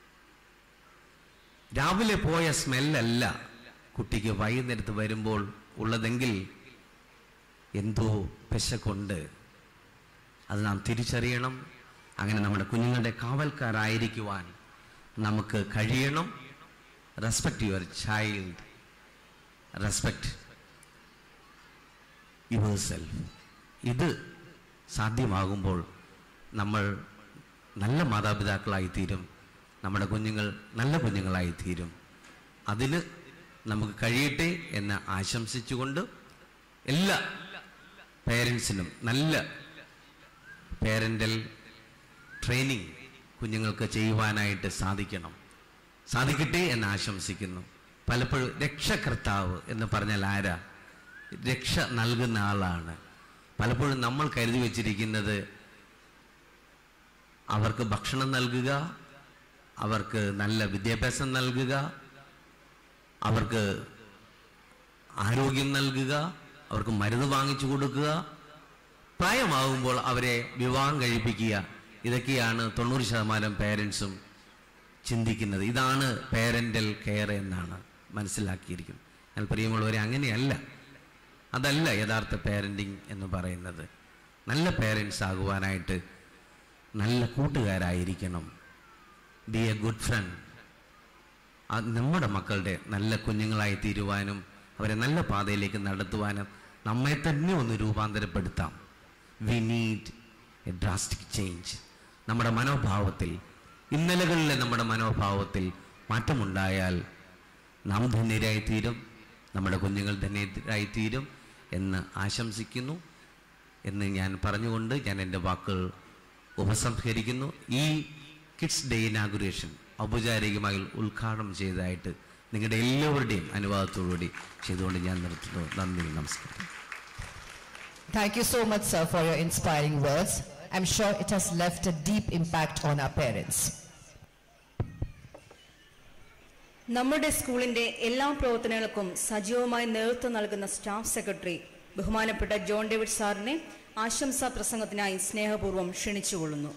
രാവിലെ പോയ സ്മെല്ലല്ല കുട്ടിക്ക് വൈകുന്നേരത്ത് വരുമ്പോൾ ഉള്ളതെങ്കിൽ എന്തോ പെശകൊണ്ട്, അത് നാം തിരിച്ചറിയണം. അങ്ങനെ നമ്മുടെ കുഞ്ഞുങ്ങളുടെ കാവൽക്കാരായിരിക്കുവാൻ നമുക്ക് കഴിയണം. Respect your child, respect yourself. ഇത് സാധ്യമാകുമ്പോൾ നമ്മൾ നല്ല മാതാപിതാക്കളായിത്തീരും, നമ്മുടെ കുഞ്ഞുങ്ങൾ നല്ല കുഞ്ഞുങ്ങളായിത്തീരും. അതിന് നമുക്ക് കഴിയട്ടെ എന്ന് ആശംസിച്ചുകൊണ്ട് എല്ലാ പേരൻസിനും നല്ല പേരൻ്റൽ ട്രെയിനിങ് കുഞ്ഞുങ്ങൾക്ക് ചെയ്യുവാനായിട്ട് സാധിക്കണം. സാധിക്കട്ടെ എന്ന് ആശംസിക്കുന്നു. പലപ്പോഴും രക്ഷകർത്താവ് എന്ന് പറഞ്ഞാൽ ആരാ? രക്ഷ നൽകുന്ന ആളാണ്. പലപ്പോഴും നമ്മൾ കരുതി വച്ചിരിക്കുന്നത് അവർക്ക് ഭക്ഷണം നൽകുക, അവർക്ക് നല്ല വിദ്യാഭ്യാസം നൽകുക, അവർക്ക് ആരോഗ്യം നൽകുക, അവർക്ക് മരുന്ന് വാങ്ങിച്ചു കൊടുക്കുക, പ്രായമാകുമ്പോൾ അവരെ വിവാഹം കഴിപ്പിക്കുക. ഇതൊക്കെയാണ് 90% പേരൻസും ചിന്തിക്കുന്നത്. ഇതാണ് പേരൻ്റൽ കെയർ എന്നാണ് മനസ്സിലാക്കിയിരിക്കുന്നത്. എന്നാൽ പ്രിയമുള്ളവരെ, അങ്ങനെയല്ല. അതല്ല യഥാർത്ഥ പേരൻറ്റിങ് എന്ന് പറയുന്നത്. നല്ല പേരൻസ് ആകുവാനായിട്ട് നല്ല കൂട്ടുകാരായിരിക്കണം. Be a good friend. നമ്മുടെ മക്കളുടെ നല്ല കുഞ്ഞുങ്ങളായി തീരുവാനും അവരെ നല്ല പാതയിലേക്ക് നടത്തുവാനും നമ്മെ തന്നെ ഒന്ന് രൂപാന്തരപ്പെടുത്താം. We need a drastic change. നമ്മുടെ മനോഭാവത്തിൽ, ഇന്നലകളിലെ നമ്മുടെ മനോഭാവത്തിൽ മാറ്റമുണ്ടായാൽ നാം ധന്യരായിത്തീരും, നമ്മുടെ കുഞ്ഞുങ്ങൾ ധന്യരായിത്തീരും എന്ന് ആശംസിക്കുന്നു എന്ന് ഞാൻ പറഞ്ഞുകൊണ്ട് ഞാൻ എൻ്റെ വാക്കുകൾ ഉപസംഹരിക്കുന്നു. ഈ കിഡ്സ് ഡേ ഇനാഗുറേഷൻ ഔപചാരികമായി ഉദ്ഘാടനം ചെയ്തതായിട്ട് നിങ്ങളുടെ എല്ലാവരുടെയും അനുവാദത്തോടുകൂടി ചെയ്തുകൊണ്ട് ഞാൻ നിർത്തുന്നു. നന്ദി, നമസ്കാരം. Thank you so much, sir, for your inspiring words. I'm sure it has left a deep impact on our parents. നമ്മുടെ സ്കൂളിന്റെ എല്ലാ പ്രവർത്തനങ്ങൾക്കും സജീവമായി നേതൃത്വം നൽകുന്ന സ്റ്റാഫ് സെക്രട്ടറി ബഹുമാനപ്പെട്ട ജോൺ ഡേവിഡ് സാറിനെ ആശംസാ പ്രസംഗത്തിനായി സ്നേഹപൂർവ്വം ക്ഷണിച്ചുകൊള്ളുന്നു.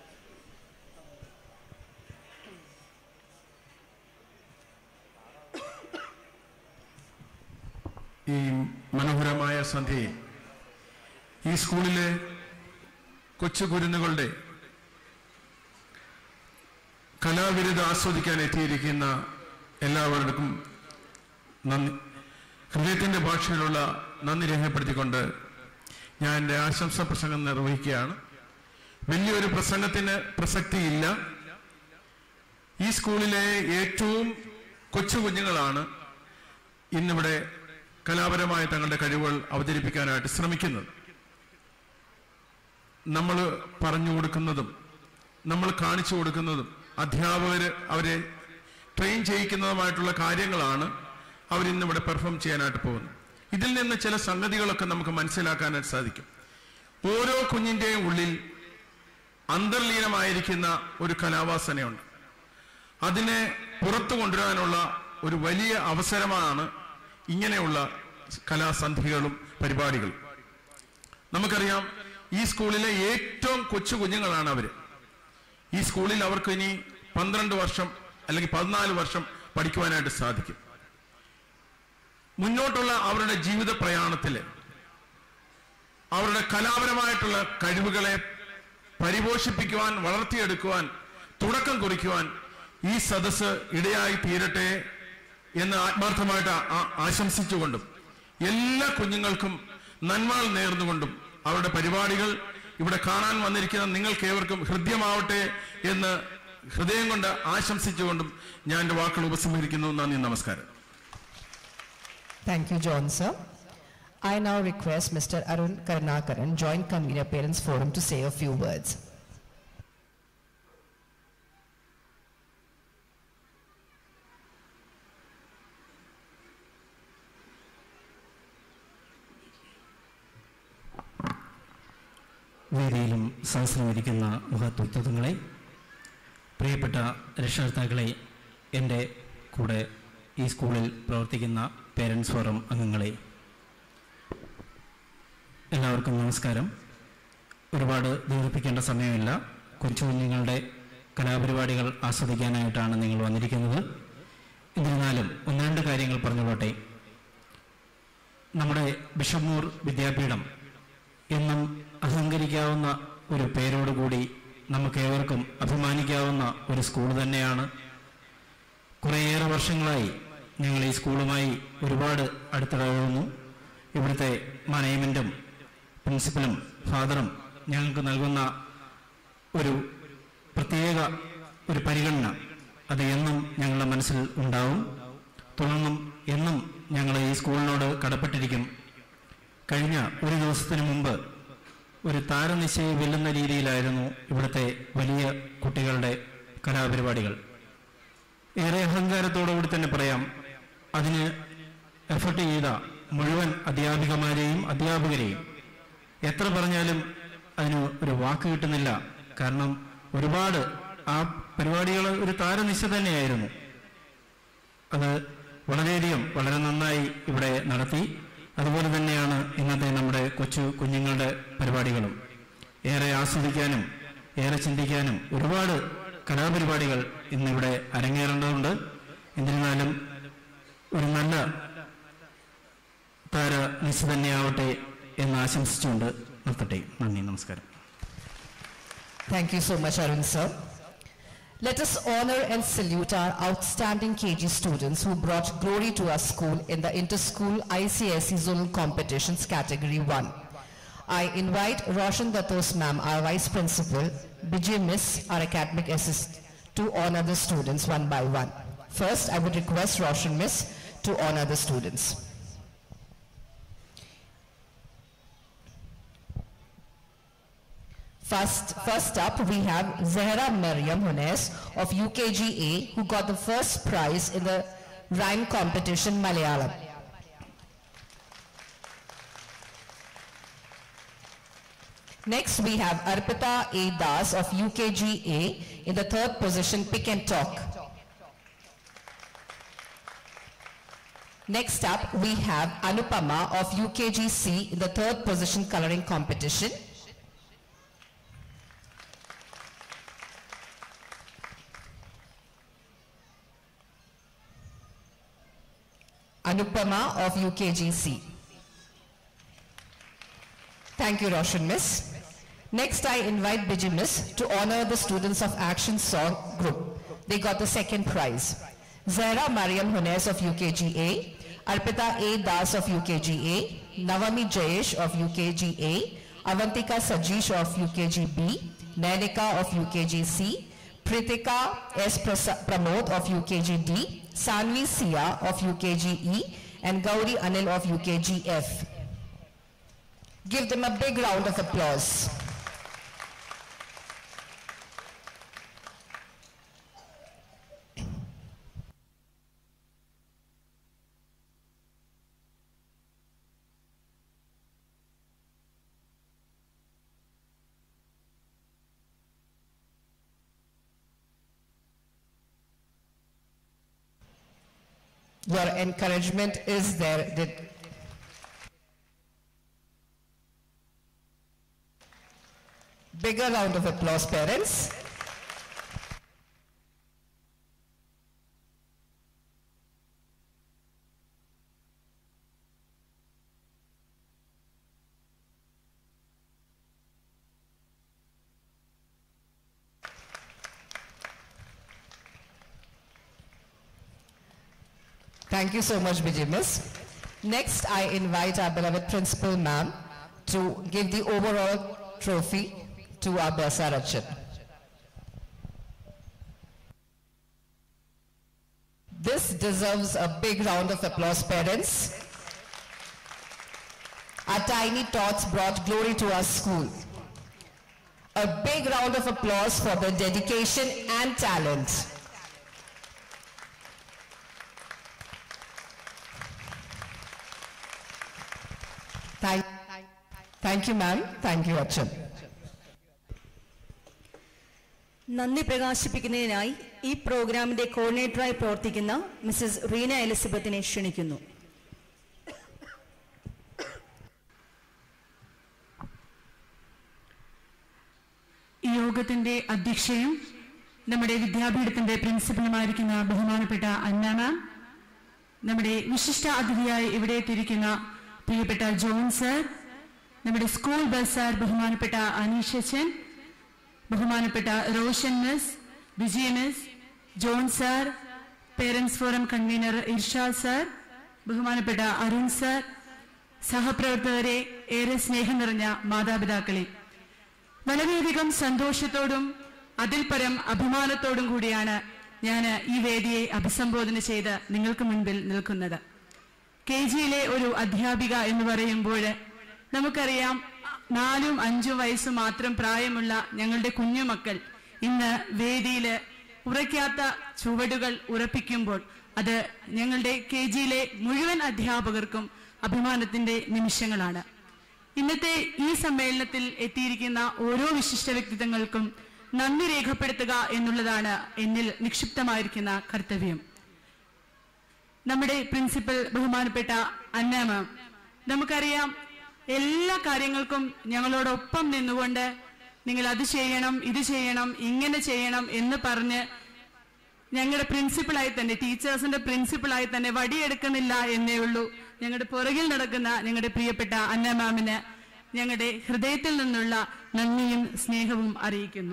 ഈ മനോഹരമായ സന്ധ്യയിൽ ഈ സ്കൂളിലെ കൊച്ചു കുരുന്നുകളുടെ കലാവിരുദ്ധ ആസ്വദിക്കാൻ എത്തിയിരിക്കുന്ന എല്ലാവർക്കും നന്ദി, ഹൃദയത്തിൻ്റെ ഭാഷയിലുള്ള നന്ദി രേഖപ്പെടുത്തിക്കൊണ്ട് ഞാൻ എൻ്റെ ആശംസാ പ്രസംഗം നിർവഹിക്കുകയാണ്. വലിയൊരു പ്രസംഗത്തിന് പ്രസക്തിയില്ല. ഈ സ്കൂളിലെ ഏറ്റവും കൊച്ചു കുഞ്ഞുങ്ങളാണ് ഇന്നിവിടെ കലാപരമായ തങ്ങളുടെ കഴിവുകൾ അവതരിപ്പിക്കാനായിട്ട് ശ്രമിക്കുന്നത്. നമ്മൾ പറഞ്ഞു കൊടുക്കുന്നതും നമ്മൾ കാണിച്ചു കൊടുക്കുന്നതും അധ്യാപകർ അവരെ ട്രെയിൻ ചെയ്യിക്കുന്നതുമായിട്ടുള്ള കാര്യങ്ങളാണ് അവരിന്നിവിടെ പെർഫോം ചെയ്യാനായിട്ട് പോകുന്നത്. ഇതിൽ നിന്ന് ചില സംഗതികളൊക്കെ നമുക്ക് മനസ്സിലാക്കാനായിട്ട് സാധിക്കും. ഓരോ കുഞ്ഞിൻ്റെയും ഉള്ളിൽ അന്തർലീനമായിരിക്കുന്ന ഒരു കലാവാസനയുണ്ട്. അതിനെ പുറത്തു കൊണ്ടുവരാനുള്ള ഒരു വലിയ അവസരമാണ് ഇങ്ങനെയുള്ള കലാസന്ധികളും പരിപാടികളും. നമുക്കറിയാം, ഈ സ്കൂളിലെ ഏറ്റവും കൊച്ചു കുഞ്ഞുങ്ങളാണ് അവർ. ഈ സ്കൂളിൽ അവർക്ക് ഇനി 12 വർഷം അല്ലെങ്കിൽ 14 വർഷം പഠിക്കുവാനായിട്ട് സാധിക്കും. മുന്നോട്ടുള്ള അവരുടെ ജീവിത പ്രയാണത്തിൽ അവരുടെ കലാപരമായിട്ടുള്ള കഴിവുകളെ പരിപോഷിപ്പിക്കുവാൻ, വളർത്തിയെടുക്കുവാൻ, തുടക്കം കുറിക്കുവാൻ ഈ സദസ്സ് ഇടയായി തീരട്ടെ എന്ന് ആത്മാർത്ഥമായിട്ട് ആശംസിച്ചുകൊണ്ടും എല്ലാ കുഞ്ഞുങ്ങൾക്കും നന്മകൾ നേർന്നുകൊണ്ടും അവരുടെ പരിപാടികൾ ഇവിടെ കാണാൻ വന്നിരിക്കുന്ന നിങ്ങൾക്കേവർക്കും ഹൃദ്യമാവട്ടെ എന്ന് ഹൃദയം കൊണ്ട് ആശംസിച്ചുകൊണ്ടും ഞാൻ എൻ്റെ വാക്കുകൾ ഉപസംഹരിക്കുന്നു. നന്ദി, നമസ്കാരം. Thank you, John, sir. I now request Mr. Arun Karnakaran, Joint Convener Parents Forum, to say a few words. വേദിയിലും സഹസ്രമിരിക്കുന്ന മഹത്വത്വങ്ങളെ, പ്രിയപ്പെട്ട രക്ഷകർത്താക്കളെ, എൻ്റെ കൂടെ ഈ സ്കൂളിൽ പ്രവർത്തിക്കുന്ന പേരൻസ് ഫോറം അംഗങ്ങളെ, എല്ലാവർക്കും നമസ്കാരം. ഒരുപാട് ദീർഘിപ്പിക്കേണ്ട സമയമില്ല. കൊച്ചു കുഞ്ഞുങ്ങളുടെ കലാപരിപാടികൾ ആസ്വദിക്കാനായിട്ടാണ് നിങ്ങൾ വന്നിരിക്കുന്നത്. എന്നിരുന്നാലും 1-2 കാര്യങ്ങൾ പറഞ്ഞുകൊള്ളട്ടെ. നമ്മുടെ ബിഷപ്പ് വിദ്യാപീഠം എന്നും അഹങ്കരിക്കാവുന്ന ഒരു പേരോടുകൂടി നമുക്കേവർക്കും അഭിമാനിക്കാവുന്ന ഒരു സ്കൂൾ തന്നെയാണ്. കുറേയേറെ വർഷങ്ങളായി ഞങ്ങൾ ഈ സ്കൂളുമായി ഒരുപാട് അടുത്തിടപെടുന്നു. ഇവിടുത്തെ മാനേജ്മെൻറ്റും പ്രിൻസിപ്പലും ഫാദറും ഞങ്ങൾക്ക് നൽകുന്ന ഒരു പ്രത്യേക ഒരു പരിഗണന അത് എന്നും ഞങ്ങളുടെ മനസ്സിൽ ഉണ്ടാവും. തുടർന്നും എന്നും ഞങ്ങൾ ഈ സ്കൂളിനോട് കടപ്പെട്ടിരിക്കും. കഴിഞ്ഞ ഒരു ദിവസത്തിന് മുമ്പ് ഒരു താരനിശയെ വെല്ലുന്ന രീതിയിലായിരുന്നു ഇവിടുത്തെ വലിയ കുട്ടികളുടെ കലാപരിപാടികൾ. ഏറെ അഹങ്കാരത്തോടുകൂടി തന്നെ പറയാം, അതിന് എഫർട്ട് ചെയ്ത മുഴുവൻ അധ്യാപികമാരെയും അധ്യാപകരെയും എത്ര പറഞ്ഞാലും അതിന് ഒരു വാക്ക് കിട്ടുന്നില്ല. കാരണം ഒരുപാട് ആ പരിപാടികൾ ഒരു താരനിശ തന്നെയായിരുന്നു. അത് വളരെയധികം വളരെ നന്നായി ഇവിടെ നടത്തി. അതുപോലെ തന്നെയാണ് ഇന്നത്തെ നമ്മുടെ കൊച്ചു കുഞ്ഞുങ്ങളുടെ പരിപാടികളും. ഏറെ ആസ്വദിക്കാനും ഏറെ ചിന്തിക്കാനും ഒരുപാട് കലാപരിപാടികൾ ഇന്നിവിടെ അരങ്ങേറേണ്ടതുണ്ട്. എന്നിരുന്നാലും ഒരു നല്ല താരനിശ തന്നെയാവട്ടെ എന്ന് ആശംസിച്ചുകൊണ്ട് നിർത്തട്ടെ. നന്ദി, നമസ്കാരം. Thank you so much, Arun sir. Let us honor and salute our outstanding KG students who brought glory to our school in the inter-school ICSE zonal competitions category 1. I invite Roshan Datos ma'am, our vice principal, Bijay miss, our academic assistant, to honor the students one by one. First, I would request Roshan miss to honor the students. First up, we have Zahra Maryam Hunes of UKGA, who got the first prize in the rhyme competition Malayalam. Next, we have Arpita A. Das of UKGA in the third position, Pick and Talk. Next up, we have Anupama of UKGC in the third position, Coloring Competition. Anupama of UKGC. Thank you, Roshan miss. Next, I invite Bijay miss to honor the students of Action Song Group. They got the second prize. Zahra Mariam Hunes of UKGA, Arpita A. Das of UKGA, Navami Jayesh of UKGA, Avantika Sajish of UKGB, Nanika of UKGC, Pritika S. Pramod of UKGD, Sanvi Sia of UKGE, and Gauri Anil of UKGF. Give them a big round of applause. Your encouragement is there. Bigger round of applause, parents. Thank you so much, Bijay miss. Next, I invite our beloved principal ma'am to give the overall trophy to our Basarachan. This deserves a big round of applause, parents. Our tiny tots brought glory to our school. A big round of applause for their dedication and talent. Thank you, ma'am. Thank you, Achan. നന്ദി പ്രകാശിപ്പിക്കുന്നതിനായി ഈ പ്രോഗ്രാമിന്റെ കോർഡിനേറ്ററായി പ്രവർത്തിക്കുന്ന Mises Reena എലിസബത്തിനെ ക്ഷണിക്കുന്നു. ഈ യോഗത്തിന്റെ അധ്യക്ഷയും നമ്മുടെ വിദ്യാപീഠത്തിന്റെ പ്രിൻസിപ്പലുമായിരിക്കുന്ന ബഹുമാനപ്പെട്ട അന്ന മാം, നമ്മുടെ വിശിഷ്ട അതിഥിയായി ഇവിടെ എത്തിയിരിക്കുന്ന പ്രിയപ്പെട്ട ജോൺ സർ, നമ്മുടെ സ്കൂൾ ബസ് സാർ ബഹുമാനപ്പെട്ട അനീഷ് അച്ഛൻ, ബഹുമാനപ്പെട്ട Roshan miss, Vijaya miss, John sir, parents forum convener Irshad sir, ബഹുമാനപ്പെട്ട അരുൺ സാർ, സഹപ്രവർത്തകരെ, ഏറെ സ്നേഹം നിറഞ്ഞ മാതാപിതാക്കളെ, വളരെയധികം സന്തോഷത്തോടും അതിൽ പരം അഭിമാനത്തോടും കൂടിയാണ് ഞാൻ ഈ വേദിയെ അഭിസംബോധന ചെയ്ത് നിങ്ങൾക്ക് മുൻപിൽ നിൽക്കുന്നത്. KGയിലെ ഒരു അധ്യാപിക എന്ന് പറയുമ്പോൾ നമുക്കറിയാം, 4-5 വയസ്സ് മാത്രം പ്രായമുള്ള ഞങ്ങളുടെ കുഞ്ഞുമക്കൾ ഇന്ന് വേദിയിൽ ഉറയ്ക്കാത്ത ചുവടുകൾ ഉറപ്പിക്കുമ്പോൾ അത് ഞങ്ങളുടെ KGയിലെ മുഴുവൻ അധ്യാപകർക്കും അഭിമാനത്തിന്റെ നിമിഷങ്ങളാണ്. ഇന്നത്തെ ഈ സമ്മേളനത്തിൽ എത്തിയിരിക്കുന്ന ഓരോ വിശിഷ്ട വ്യക്തിത്വങ്ങൾക്കും നന്ദി രേഖപ്പെടുത്തുക എന്നുള്ളതാണ് എന്നിൽ നിക്ഷിപ്തമായിരിക്കുന്ന കർത്തവ്യം. നമ്മുടെ പ്രിൻസിപ്പൽ ബഹുമാനപ്പെട്ട അന്ന മാം, നമുക്കറിയാം എല്ലാ കാര്യങ്ങൾക്കും ഞങ്ങളോടൊപ്പം നിന്നുകൊണ്ട് നിങ്ങൾ അത് ചെയ്യണം, ഇത് ചെയ്യണം, ഇങ്ങനെ ചെയ്യണം എന്ന് പറഞ്ഞ് ഞങ്ങളുടെ പ്രിൻസിപ്പളായി തന്നെ, ടീച്ചേഴ്സിന്റെ പ്രിൻസിപ്പളായി തന്നെ വടിയെടുക്കുന്നില്ല എന്നേ ഉള്ളൂ. ഞങ്ങളുടെ പുറകിൽ നടക്കുന്ന ഞങ്ങളുടെ പ്രിയപ്പെട്ട അന്ന മാമിന് ഞങ്ങളുടെ ഹൃദയത്തിൽ നിന്നുള്ള നന്ദിയും സ്നേഹവും അറിയിക്കുന്നു.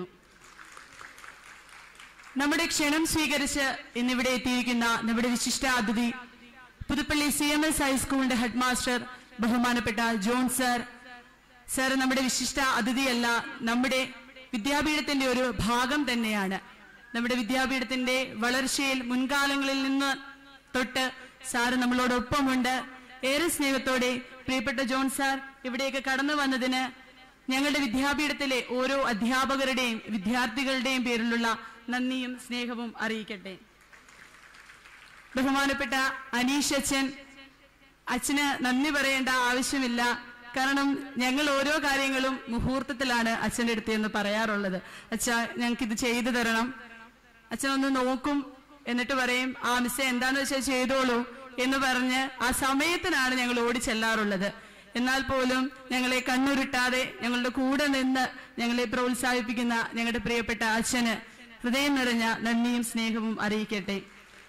നമ്മുടെ ക്ഷണം സ്വീകരിച്ച് ഇന്നിവിടെ എത്തിയിരിക്കുന്ന നമ്മുടെ വിശിഷ്ട അതിഥി പുതുപ്പള്ളി CMS ഹൈസ്കൂളിന്റെ ഹെഡ് മാസ്റ്റർ ബഹുമാനപ്പെട്ട ജോൺ സർ. സർ നമ്മുടെ വിശിഷ്ട അതിഥിയല്ല, നമ്മുടെ വിദ്യാപീഠത്തിന്റെ ഒരു ഭാഗം തന്നെയാണ്. നമ്മുടെ വിദ്യാപീഠത്തിന്റെ വളർച്ചയിൽ മുൻകാലങ്ങളിൽ നിന്ന് തൊട്ട് സാറ് നമ്മളോടൊപ്പമുണ്ട്. ഏറെ സ്നേഹത്തോടെ പ്രിയപ്പെട്ട ജോൺ സാർ ഇവിടേക്ക് കടന്നു വന്നതിന് ഞങ്ങളുടെ വിദ്യാപീഠത്തിലെ ഓരോ അധ്യാപകരുടെയും വിദ്യാർത്ഥികളുടെയും പേരിലുള്ള നന്ദിയും സ്നേഹവും അറിയിക്കട്ടെ. ബഹുമാനപ്പെട്ട അനീഷ് അച്ഛന് നന്ദി പറയേണ്ട ആവശ്യമില്ല. കാരണം ഞങ്ങൾ ഓരോ കാര്യങ്ങളും മുഹൂർത്തത്തിലാണ് അച്ഛൻ്റെ അടുത്ത് എന്ന് പറയാറുള്ളത്. അച്ഛ ഞങ്ങൾക്കിത് ചെയ്തു തരണം, അച്ഛനൊന്ന് നോക്കും, എന്നിട്ട് പറയും ആ മിസ്സേ എന്താന്ന് വെച്ചാൽ ചെയ്തോളൂ എന്ന് പറഞ്ഞ് ആ സമയത്തിനാണ് ഞങ്ങൾ ഓടി ചെല്ലാറുള്ളത്. എന്നാൽ പോലും ഞങ്ങളെ കണ്ണുരുട്ടാതെ ഞങ്ങളുടെ കൂടെ നിന്ന് ഞങ്ങളെ പ്രോത്സാഹിപ്പിക്കുന്ന ഞങ്ങളുടെ പ്രിയപ്പെട്ട അച്ഛന് ഹൃദയം നിറഞ്ഞ നന്ദിയും സ്നേഹവും അറിയിക്കട്ടെ.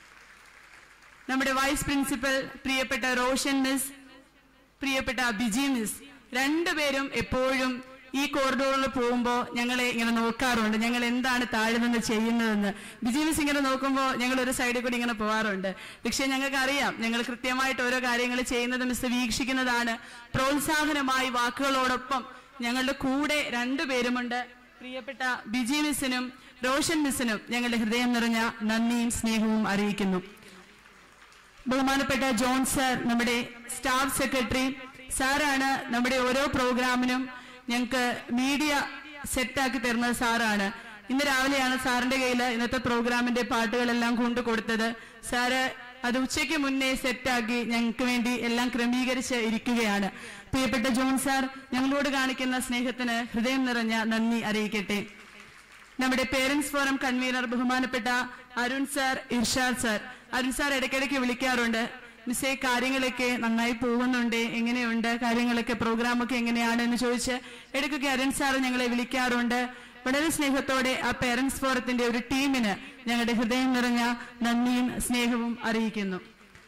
നമ്മുടെ വൈസ് പ്രിൻസിപ്പൽ പ്രിയപ്പെട്ട റോഷൻ മിസ്, പ്രിയപ്പെട്ട ബിജി മിസ്, രണ്ടുപേരും എപ്പോഴും ഈ കോറിഡോറിൽ പോകുമ്പോൾ ഞങ്ങളെ ഇങ്ങനെ നോക്കാറുണ്ട്, ഞങ്ങൾ എന്താണ് താഴെ നിന്ന് ചെയ്യുന്നതെന്ന്. ബിജി മിസ് ഇങ്ങനെ നോക്കുമ്പോൾ ഞങ്ങൾ ഒരു സൈഡിൽ കൂടി ഇങ്ങനെ പോകാറുണ്ട്. പക്ഷെ ഞങ്ങൾക്ക് അറിയാം ഞങ്ങൾ കൃത്യമായിട്ട് ഓരോ കാര്യങ്ങൾ ചെയ്യുന്നത് മിസ് വീക്ഷിക്കുന്നതാണ്. പ്രോത്സാഹനമായി വാക്കുകളോടൊപ്പം ഞങ്ങളുടെ കൂടെ രണ്ടുപേരുമുണ്ട്. പ്രിയപ്പെട്ട ബിജി മിസ്സിനും റോഷൻ മിസ്സിനും ഞങ്ങളുടെ ഹൃദയം നിറഞ്ഞ നന്ദിയും സ്നേഹവും അറിയിക്കുന്നു. ബഹുമാനപ്പെട്ട ജോൺ സാർ നമ്മുടെ സ്റ്റാഫ് സെക്രട്ടറി സാറാണ്. നമ്മുടെ ഓരോ പ്രോഗ്രാമിനും ഞങ്ങൾക്ക് മീഡിയ സെറ്റാക്കി തരുന്നത് സാറാണ്. ഇന്ന് രാവിലെയാണ് സാറിന്റെ കയ്യിൽ ഇന്നത്തെ പ്രോഗ്രാമിന്റെ പാട്ടുകളെല്ലാം കൊണ്ടു കൊടുത്തത്. സാറ് അത് ഉച്ചയ്ക്ക് മുന്നേ സെറ്റാക്കി ഞങ്ങൾക്ക് വേണ്ടി എല്ലാം ക്രമീകരിച്ച് ഇരിക്കുകയാണ്. പ്രിയപ്പെട്ട ജോൺ സാർ ഞങ്ങളോട് കാണിക്കുന്ന സ്നേഹത്തിന് ഹൃദയം നിറഞ്ഞ നന്ദി അറിയിക്കട്ടെ. നമ്മുടെ പേരൻസ് ഫോറം കൺവീനർ ബഹുമാനപ്പെട്ട Arun sir, Irshad sir. Arun sir ഇടയ്ക്കിടയ്ക്ക് വിളിക്കാറുണ്ട്, മിസ്സേ കാര്യങ്ങളൊക്കെ നന്നായി പോകുന്നുണ്ട്, എങ്ങനെയുണ്ട് കാര്യങ്ങളൊക്കെ, പ്രോഗ്രാമൊക്കെ എങ്ങനെയാണ് എന്ന് ചോദിച്ച് ഇടയ്ക്കൊക്കെ അരുൺ സാർ ഞങ്ങളെ വിളിക്കാറുണ്ട്. വളരെ സ്നേഹത്തോടെ ആ പേരൻസ് ഫോറത്തിന്റെ ഒരു ടീമിന് ഞങ്ങളുടെ ഹൃദയം നിറഞ്ഞ നന്ദിയും സ്നേഹവും അറിയിക്കുന്നു.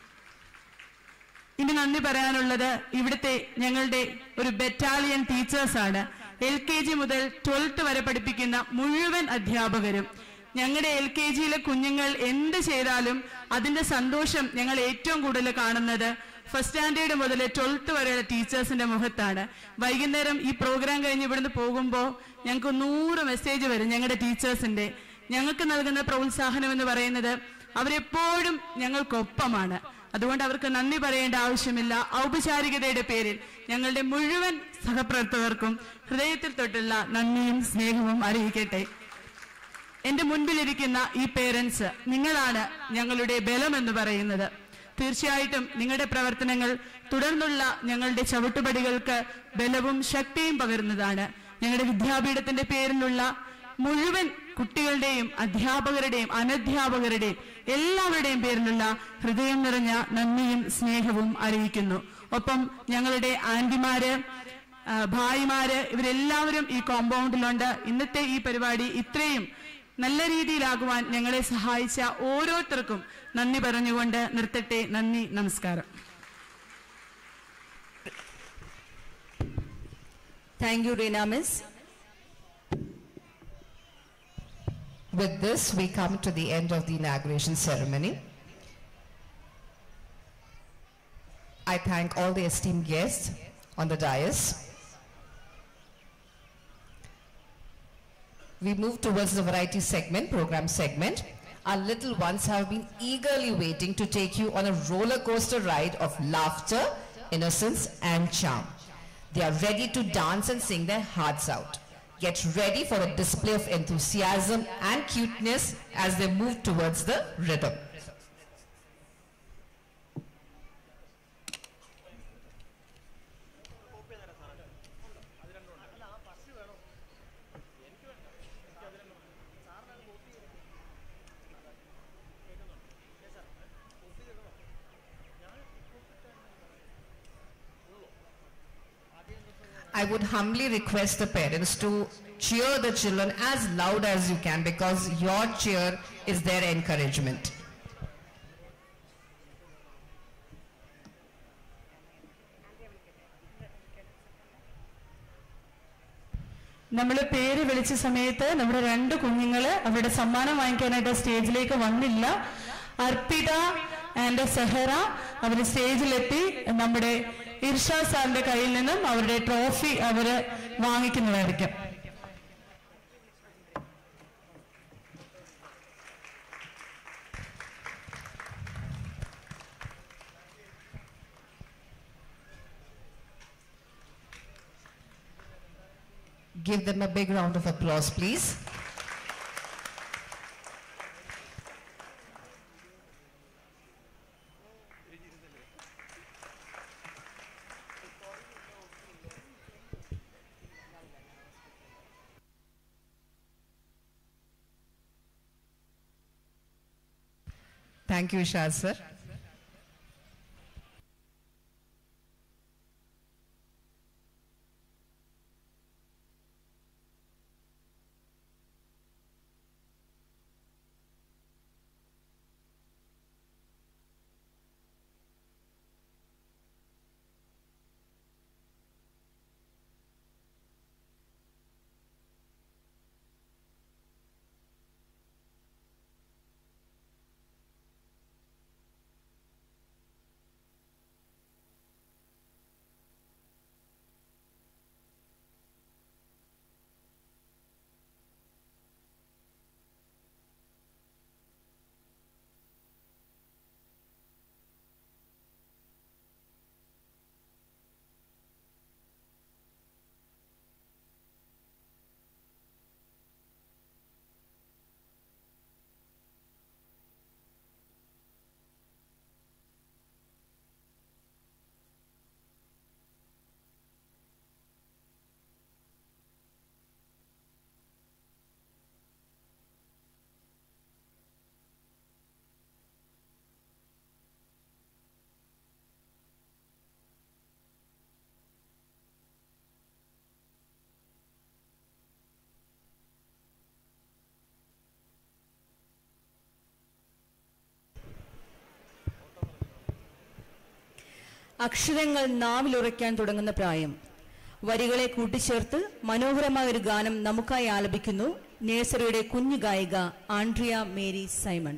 ഇനി നന്ദി പറയാനുള്ളത് ഇവിടുത്തെ ഞങ്ങളുടെ ഒരു ബറ്റാലിയൻ ടീച്ചേഴ്സാണ്. LKG മുതൽ 12th വരെ പഠിപ്പിക്കുന്ന മുഴുവൻ അധ്യാപകരും. ഞങ്ങളുടെ LKGയിലെ കുഞ്ഞുങ്ങൾ എന്ത് ചെയ്താലും അതിന്റെ സന്തോഷം ഞങ്ങൾ ഏറ്റവും കൂടുതൽ കാണുന്നത് ഫസ്റ്റ് സ്റ്റാൻഡേർഡ് മുതൽ 12th വരെയുള്ള ടീച്ചേഴ്സിന്റെ മുഖത്താണ്. വൈകുന്നേരം ഈ പ്രോഗ്രാം കഴിഞ്ഞ് ഇവിടുന്ന് പോകുമ്പോൾ ഞങ്ങൾക്ക് 100 മെസ്സേജ് വരും ഞങ്ങളുടെ ടീച്ചേഴ്സിന്റെ. ഞങ്ങൾക്ക് നൽകുന്ന പ്രോത്സാഹനം എന്ന് പറയുന്നത് അവരെപ്പോഴും ഞങ്ങൾക്കൊപ്പമാണ്. അതുകൊണ്ട് അവർക്ക് നന്ദി പറയേണ്ട ആവശ്യമില്ല. ഔപചാരികതയുടെ പേരിൽ ഞങ്ങളുടെ മുഴുവൻ സഹപ്രവർത്തകർക്കും ഹൃദയത്തിൽ തൊട്ടുള്ള നന്ദിയും സ്നേഹവും അറിയിക്കട്ടെ. എന്റെ മുൻപിലിരിക്കുന്ന ഈ പേരൻസ്, നിങ്ങളാണ് ഞങ്ങളുടെ ബലം എന്ന് പറയുന്നത്. തീർച്ചയായിട്ടും നിങ്ങളുടെ പ്രവർത്തനങ്ങൾ തുടർന്നുള്ള ഞങ്ങളുടെ ചവിട്ടുപടികൾക്ക് ബലവും ശക്തിയും പകരുന്നതാണ്. ഞങ്ങളുടെ വിദ്യാപീഠത്തിന്റെ പേരിലുള്ള മുഴുവൻ കുട്ടികളുടെയും അധ്യാപകരുടെയും അനധ്യാപകരുടെയും എല്ലാവരുടെയും പേരിലുള്ള ഹൃദയം നിറഞ്ഞ നന്ദിയും സ്നേഹവും അറിയിക്കുന്നു. ഒപ്പം ഞങ്ങളുടെ ആന്റിമാര്, ഭായിമാര്, ഇവരെല്ലാവരും ഈ കോമ്പൗണ്ടിലുണ്ട്. ഇന്നത്തെ ഈ പരിപാടി ഇത്രയും നല്ല രീതിയിലാകുവാൻ ഞങ്ങളെ സഹായിച്ച ഓരോരുത്തർക്കും നന്ദി പറഞ്ഞുകൊണ്ട് നിർത്തട്ടെ. നന്ദി, നമസ്കാരം. Thank you, Reena Miss. With this, we come to the end of the inauguration ceremony. I thank all the esteemed guests on the dais. We move towards the variety segment, program segment. Our little ones have been eagerly waiting to take you on a roller coaster ride of laughter, innocence and charm. They are ready to dance and sing their hearts out. get ready for a display of enthusiasm and cuteness as they move towards the rhythm. I would humbly request the parents to cheer the children as loud as you can, because your cheer is their encouragement. നമ്മൾ പേര് വിളിച്ച സമയത്ത് നമ്മുടെ രണ്ട് കുഞ്ഞുങ്ങള് അവരുടെ സമ്മാനം വാങ്ങിക്കാനായിട്ട് സ്റ്റേജിലേക്ക് വന്നില്ല. അർപ്പിത ആൻഡ് സെഹറ അവർ സ്റ്റേജിലെത്തി നമ്മുടെ ഇർഷാദ് സാറിന്റെ കയ്യിൽ നിന്നും അവരുടെ ട്രോഫി അവര് വാങ്ങിക്കുന്നതായിരിക്കും. Give them a big round of applause, please. Thank you, Ishad sir. അക്ഷരങ്ങൾ നാവിലുറയ്ക്കാൻ തുടങ്ങുന്ന പ്രായം. വരികളെ കൂട്ടിച്ചേർത്ത് മനോഹരമായ ഒരു ഗാനം നമുക്കായി ആലപിക്കുന്നു നഴ്സറിയുടെ കുഞ്ഞു ഗായിക ആൻഡ്രിയ മേരി സൈമൺ.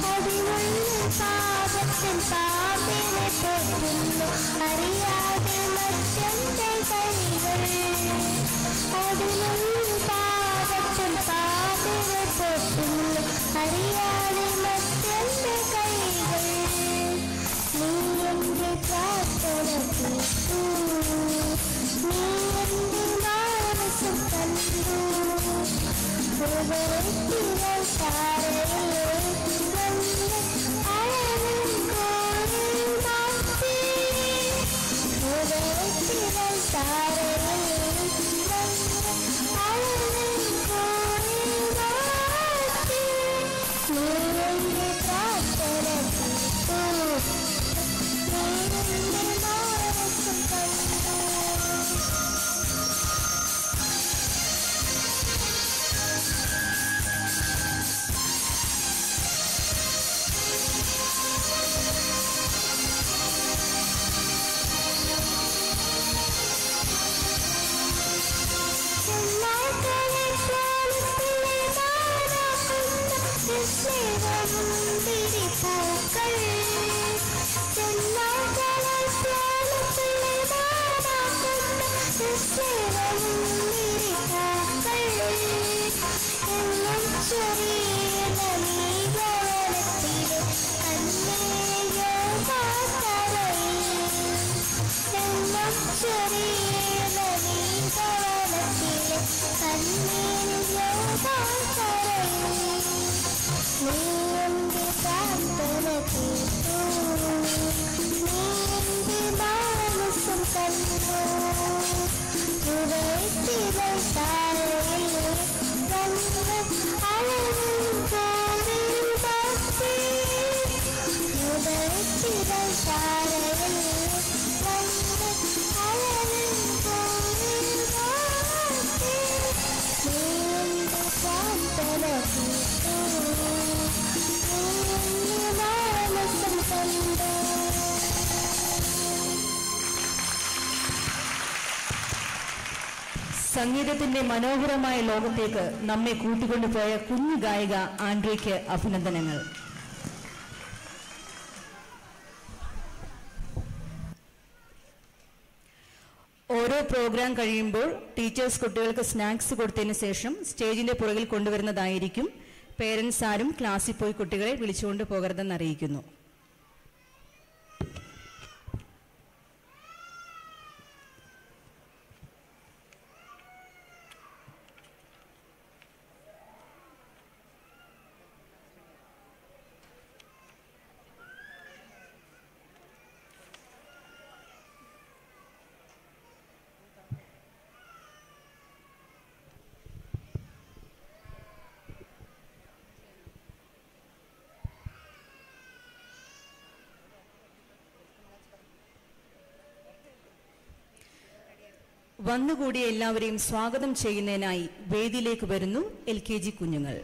സംഗീതത്തിന്റെ മനോഹരമായ ലോകത്തേക്ക് നമ്മെ കൂട്ടിക്കൊണ്ടുപോയ കുഞ്ഞു ഗായിക ആൻഡ്രിയയ്ക്ക് അഭിനന്ദനങ്ങൾ. ഓരോ പ്രോഗ്രാം കഴിയുമ്പോൾ ടീച്ചേഴ്സ് കുട്ടികൾക്ക് സ്നാക്സ് കൊടുത്തതിന് ശേഷം സ്റ്റേജിന്റെ പുറകിൽ കൊണ്ടുവരുന്നതായിരിക്കും. പേരൻസ് ആരും ക്ലാസ്സിൽ പോയി കുട്ടികളെ വിളിച്ചുകൊണ്ട് പോകരുതെന്ന് അറിയിക്കുന്നു. വന്നുകൂടിയ എല്ലാവരെയും സ്വാഗതം ചെയ്യുന്നതിനായി വേദിയിലേക്ക് വരുന്നു LKG കുഞ്ഞുങ്ങൾ.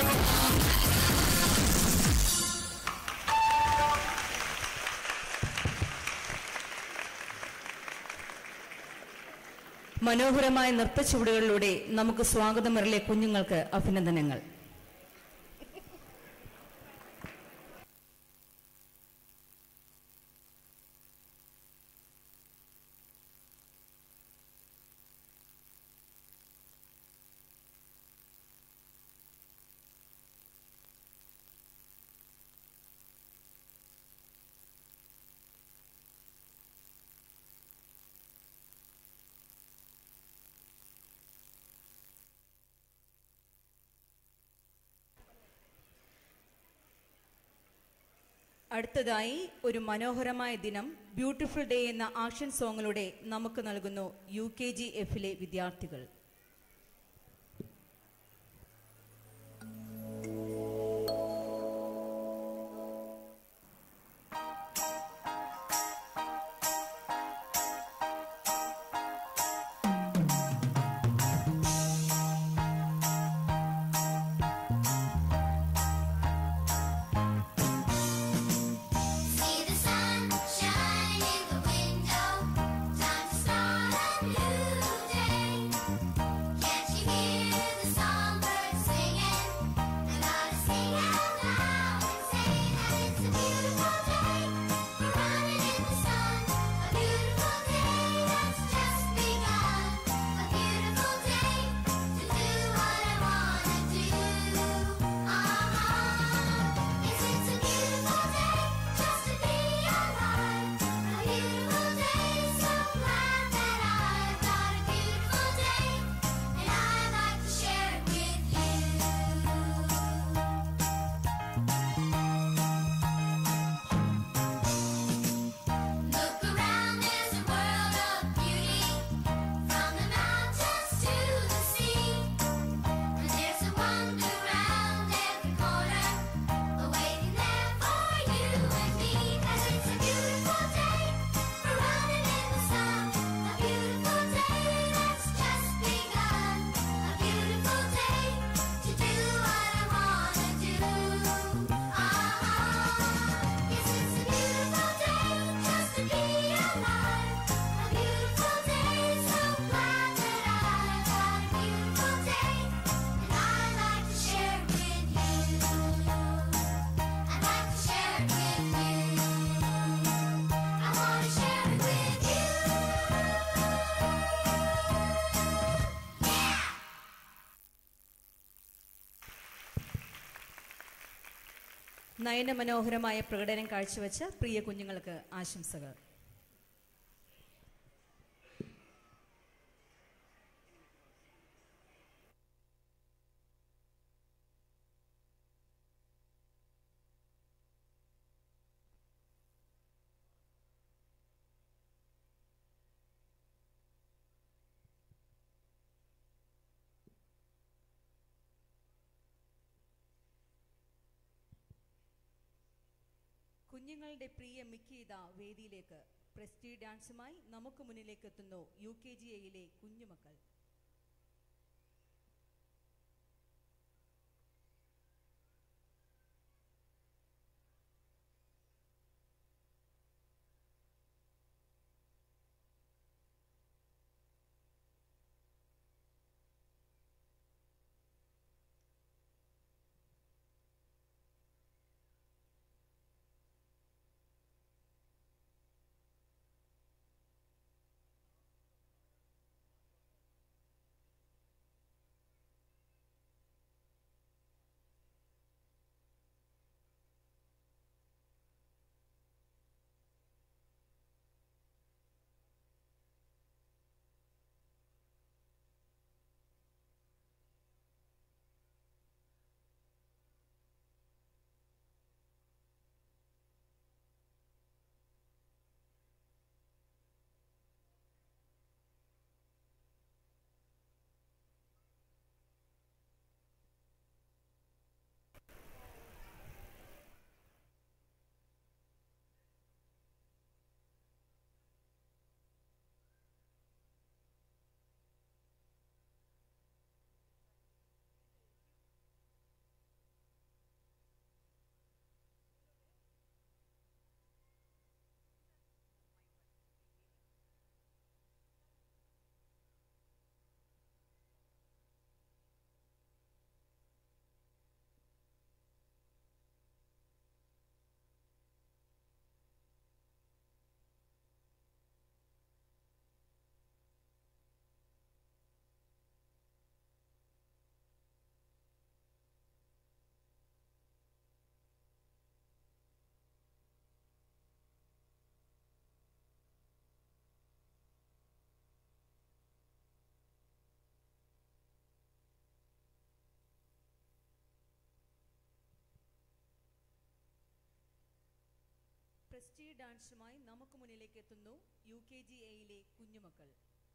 മനോഹരമായ നൃത്തച്ചുവടുകളിലൂടെ നമുക്ക് സ്വാഗതമരളിയ കുഞ്ഞുങ്ങൾക്ക് അഭിനന്ദനങ്ങൾ. അടുത്തതായി ഒരു മനോഹരമായ ദിനം ബ്യൂട്ടിഫുൾ ഡേ എന്ന ആക്ഷൻ സോങ്ങിലൂടെ നമുക്ക് നൽകുന്നു UKGFലെ വിദ്യാർത്ഥികൾ. നയനമനോഹരമായ പ്രകടനം കാഴ്ചവെച്ച പ്രിയ കുഞ്ഞുങ്ങൾക്ക് ആശംസകൾ. കുഞ്ഞുങ്ങളുടെ പ്രിയ മിക്കിത വേദിയിലേക്ക് പ്രസ്റ്റീജ് ഡാൻസുമായി നമുക്ക് മുന്നിലേക്ക് എത്തുന്നു UKGAയിലെ കുഞ്ഞുമക്കൾ. വെസ്റ്റി ഡാൻസുമായി നമുക്ക് മുന്നിലേക്ക് എത്തുന്നു UKG Aയിലെ കുഞ്ഞുമക്കൾ.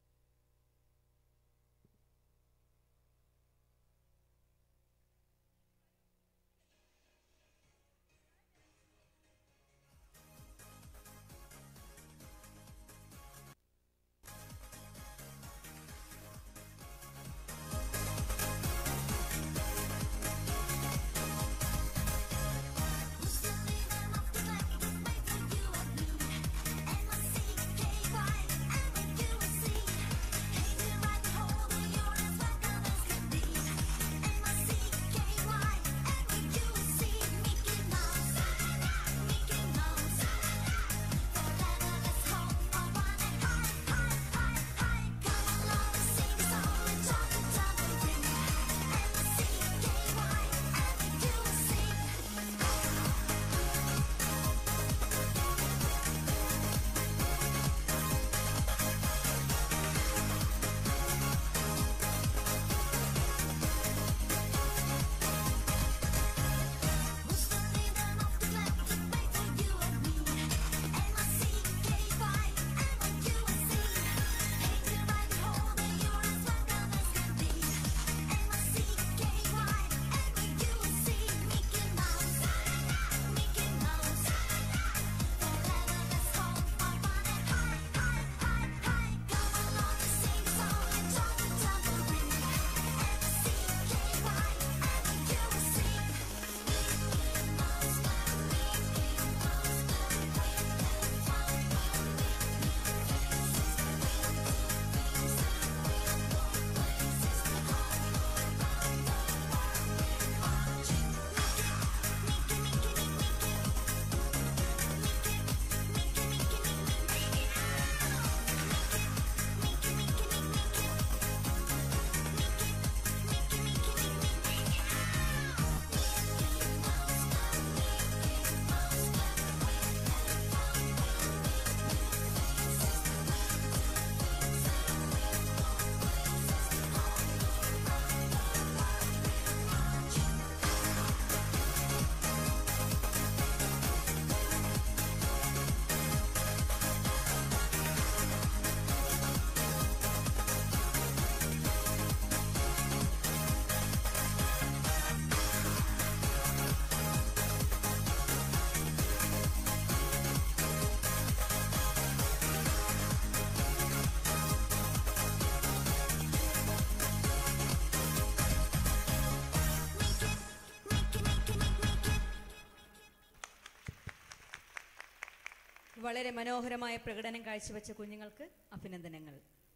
വളരെ മനോഹരമായ പ്രകടനം കാഴ്ചവെച്ച കുഞ്ഞുങ്ങൾക്ക് അഭിനന്ദനങ്ങൾ.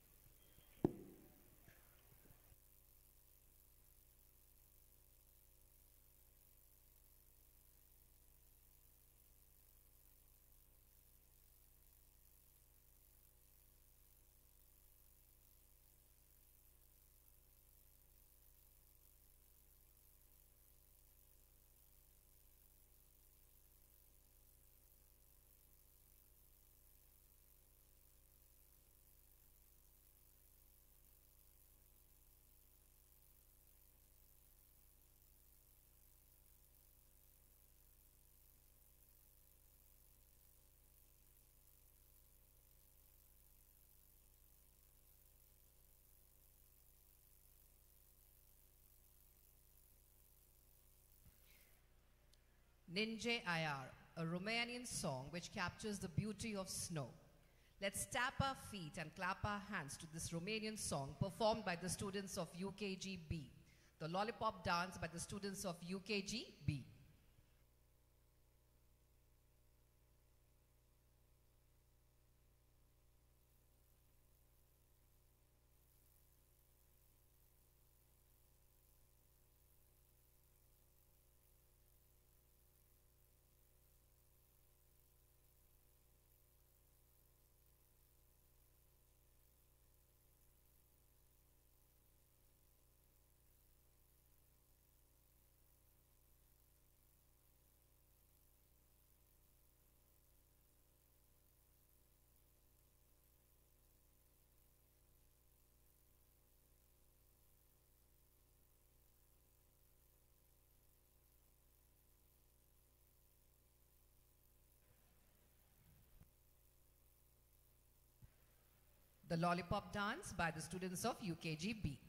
Ninje Ayar, a Romanian song which captures the beauty of snow. Let's tap our feet and clap our hands to this Romanian song performed by the students of UKG B. The Lollipop Dance by the students of UKG B. The lollipop dance by the students of UKG B.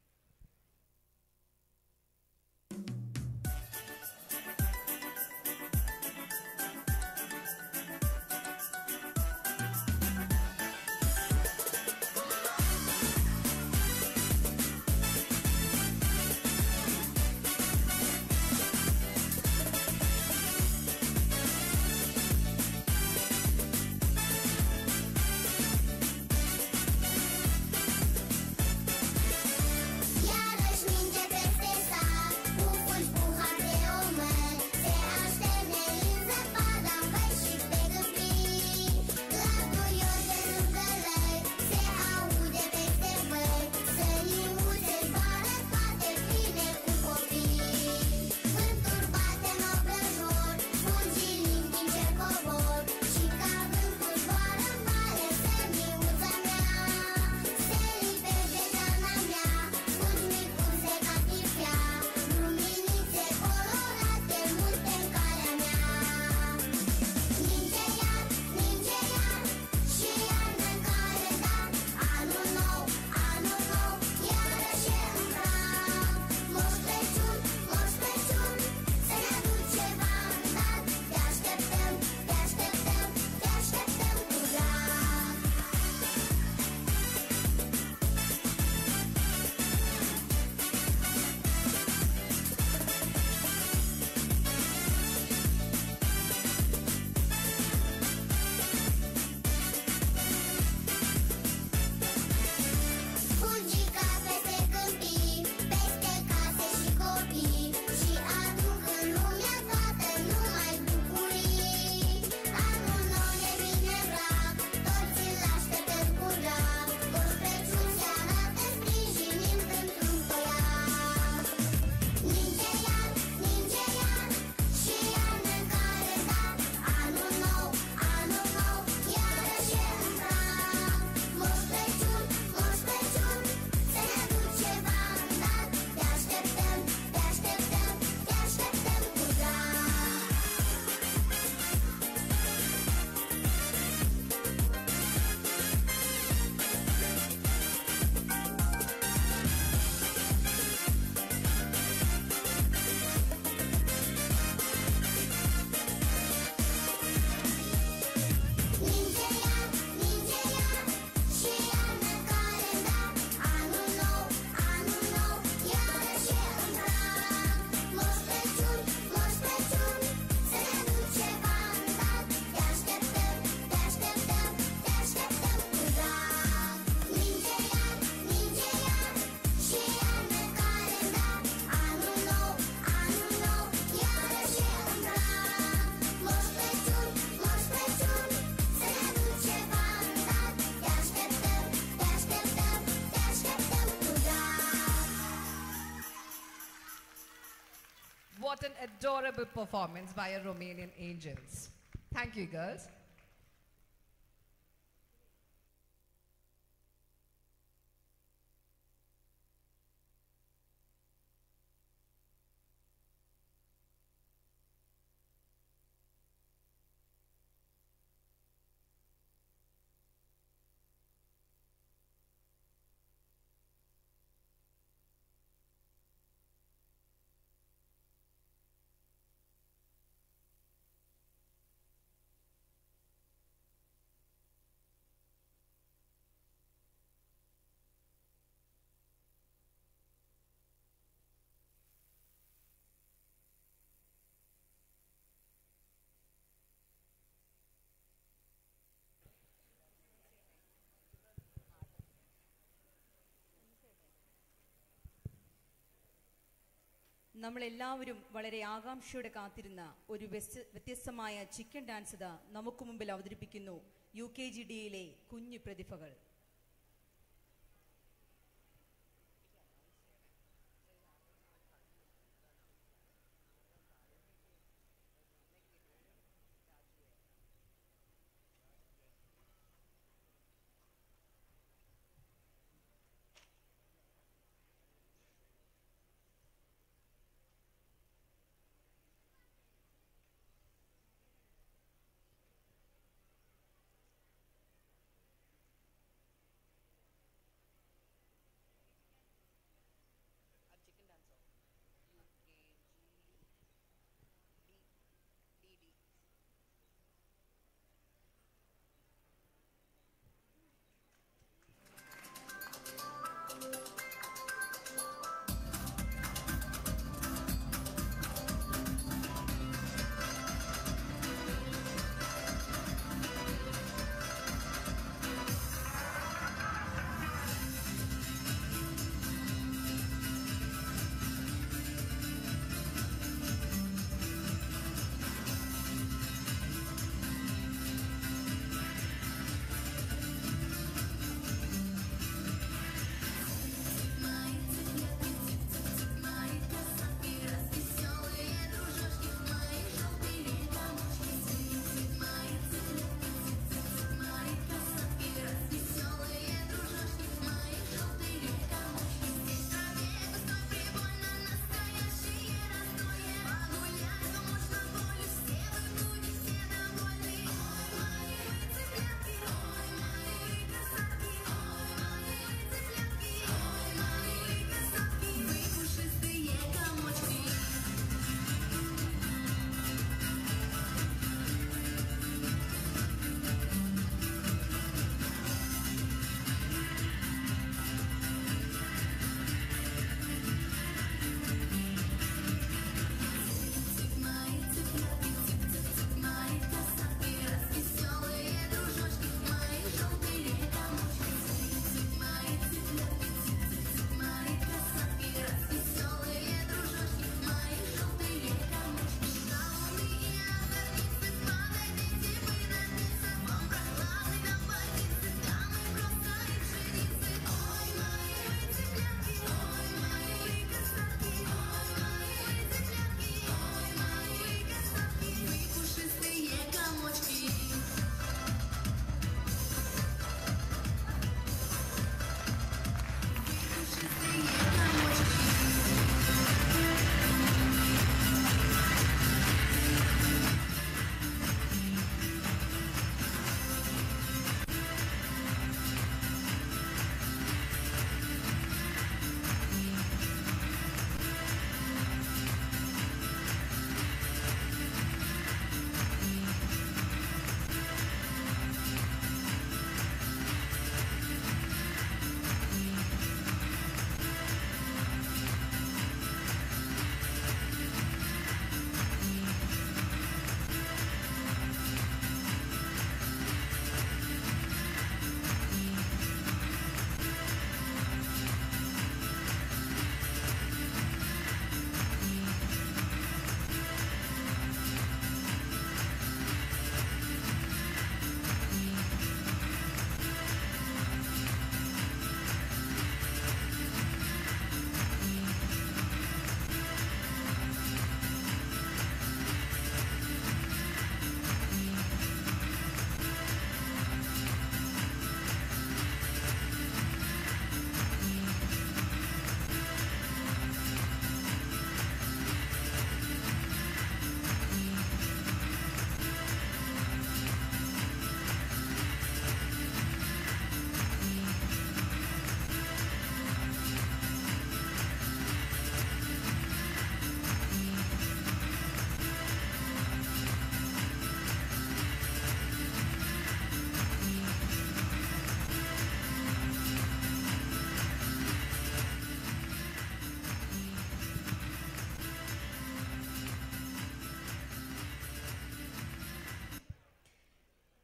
What an adorable performance by our Romanian angels. Thank you, girls. നമ്മളെല്ലാവരും വളരെ ആകാംക്ഷയോടെ കാത്തിരുന്ന ഒരു വ്യത്യസ്തമായ chicken dance ഇതാ നമുക്ക് മുമ്പിൽ അവതരിപ്പിക്കുന്നു UKGDയിലെ കുഞ്ഞു പ്രതിഭകൾ.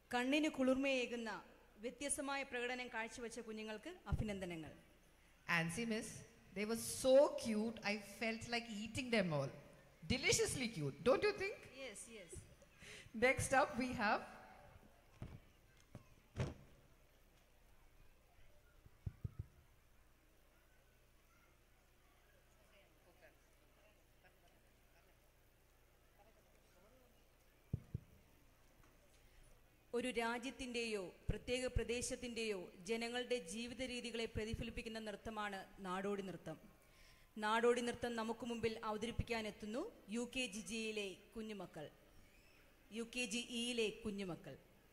കണ്ണിന് കുളിർമയേകുന്ന വ്യത്യസ്തമായ പ്രകടനം കാഴ്ചവെച്ച കുഞ്ഞുങ്ങൾക്ക് അഭിനന്ദനങ്ങൾ. Ansi miss, they were so cute. I felt like eating them all. Deliciously cute, don't you think? Yes, yes. Next up we have ഒരു രാജ്യത്തിൻ്റെയോ പ്രത്യേക പ്രദേശത്തിൻ്റെയോ ജനങ്ങളുടെ ജീവിത രീതികളെ പ്രതിഫലിപ്പിക്കുന്ന നൃത്തമാണ് നാടോടി നൃത്തം. നാടോടി നൃത്തം നമുക്ക് മുമ്പിൽ അവതരിപ്പിക്കാനെത്തുന്നു UKGയിലെ കുഞ്ഞുമക്കൾ. UKGEയിലെ കുഞ്ഞുമക്കൾ.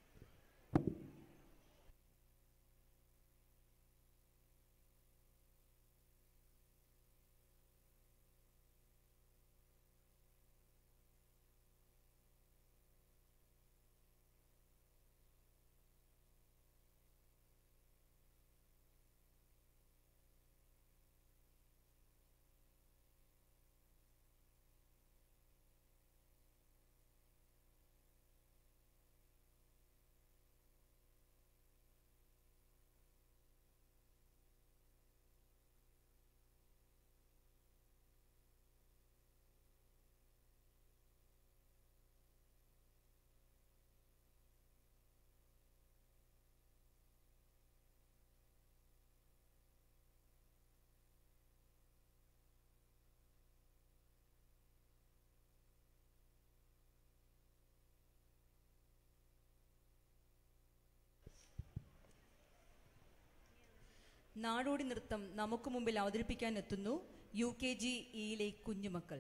നാടോടി നൃത്തം നമുക്ക് മുമ്പിൽ അവതരിപ്പിക്കാനെത്തുന്നു UKGEയിലെ കുഞ്ഞുമക്കൾ.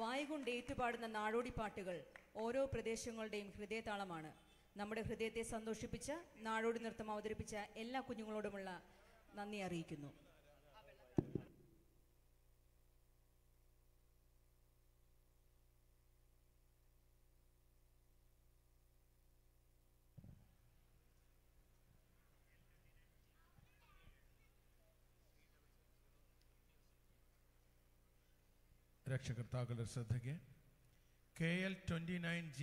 വായുകൊണ്ട് ഏറ്റുപാടുന്ന നാടോടി പാട്ടുകൾ ഓരോ പ്രദേശങ്ങളുടെയും ഹൃദയതാളമാണ്. നമ്മുടെ ഹൃദയത്തെ സന്തോഷിപ്പിച്ച നാടോടി നൃത്തം അവതരിപ്പിച്ച എല്ലാ കുഞ്ഞുങ്ങളോടുമുള്ള നന്ദി അറിയിക്കുന്നു. രക്ഷകർത്താക്കളുടെ ശ്രദ്ധയ്ക്ക് KL 29G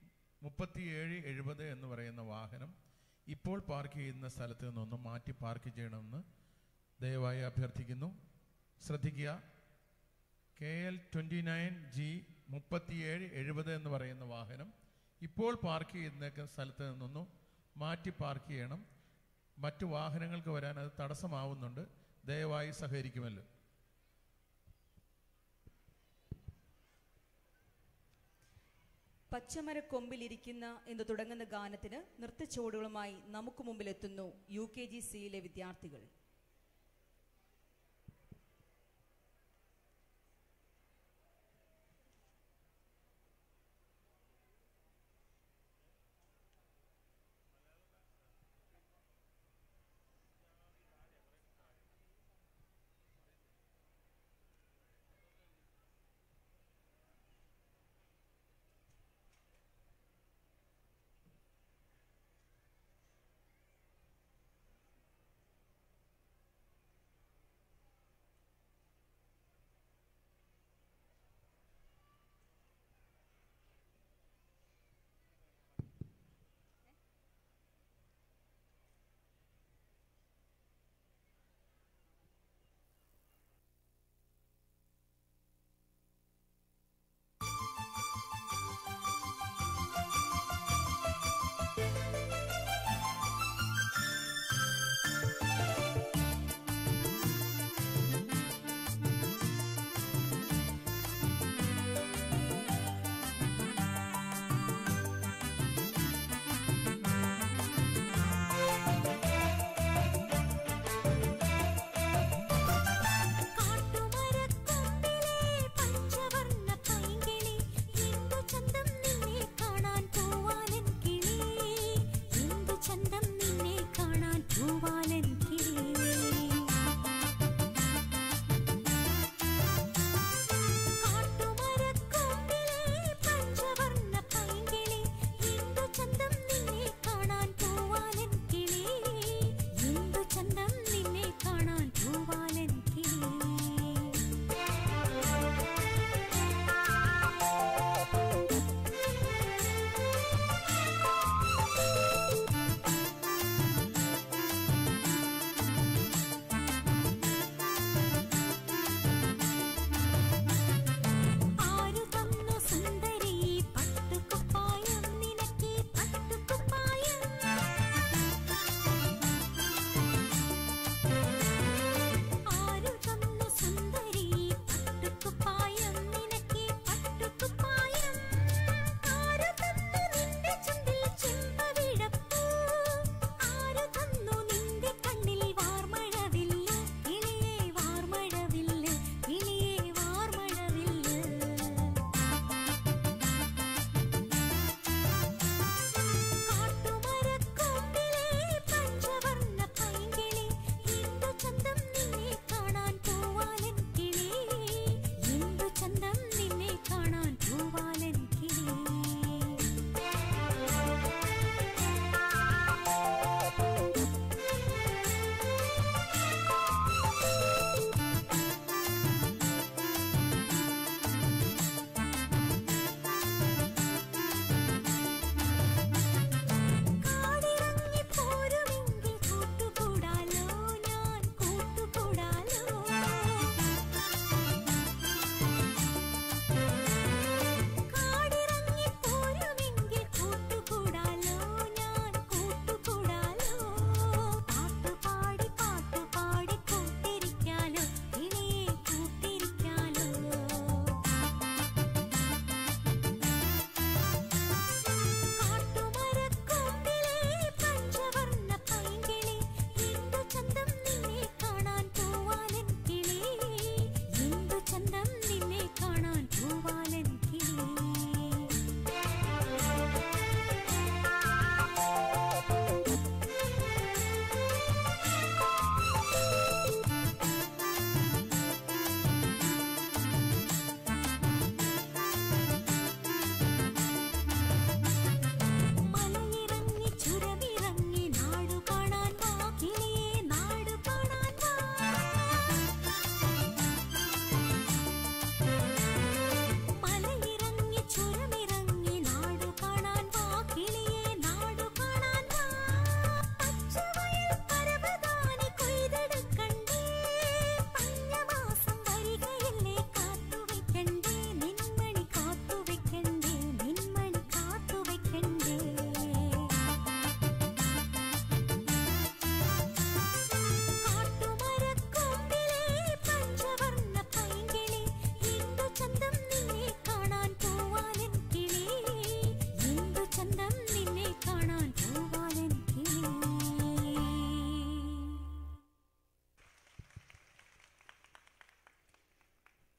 3770 എന്ന് പറയുന്ന വാഹനം ഇപ്പോൾ പാർക്ക് ചെയ്യുന്ന സ്ഥലത്ത് നിന്നൊന്നും മാറ്റി പാർക്ക് ചെയ്യണമെന്ന് ദയവായി അഭ്യർത്ഥിക്കുന്നു. ശ്രദ്ധിക്കുക, KL 29G 3770 എന്ന് പറയുന്ന വാഹനം ഇപ്പോൾ പാർക്ക് ചെയ്യുന്ന സ്ഥലത്ത് നിന്നൊന്നും മാറ്റി പാർക്ക് ചെയ്യണം. മറ്റു വാഹനങ്ങൾക്ക് വരാൻ അത് തടസ്സമാവുന്നുണ്ട്. ദയവായി സഹകരിക്കുമല്ലോ. പച്ചമരക്കൊമ്പിലിരിക്കുന്ന എന്ന് തുടങ്ങുന്ന ഗാനത്തിന് നൃത്തച്ചുവടുകളുമായി നമുക്ക് മുമ്പിലെത്തുന്നു UKG-Cയിലെ വിദ്യാർത്ഥികൾ.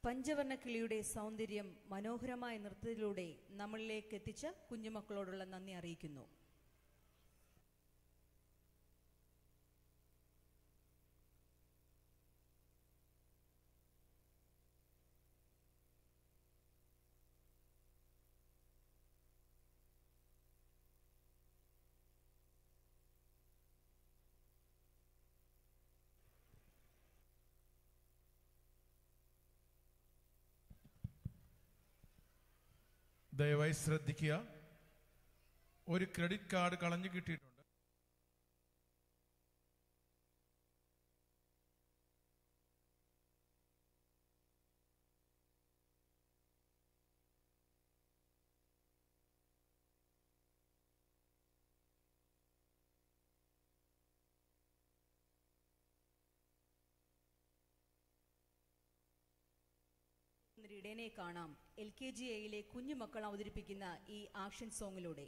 പഞ്ചവർണ്ണ കിളിയുടെ സൗന്ദര്യം മനോഹരമായ നൃത്തത്തിലൂടെ നമ്മളിലേക്ക് എത്തിച്ച കുഞ്ഞുമക്കളോടുള്ള നന്ദി അറിയിക്കുന്നു. ദയവായി ശ്രദ്ധിക്കുക. ഒരു ക്രെഡിറ്റ് കാർഡ് കളഞ്ഞു കിട്ടിയിട്ടുണ്ട്. ഇടനെ കാണാം LKGAയിലെ കുഞ്ഞുമക്കൾ അവതരിപ്പിക്കുന്ന ഈ ആക്ഷൻ സോങ്ങിലൂടെ.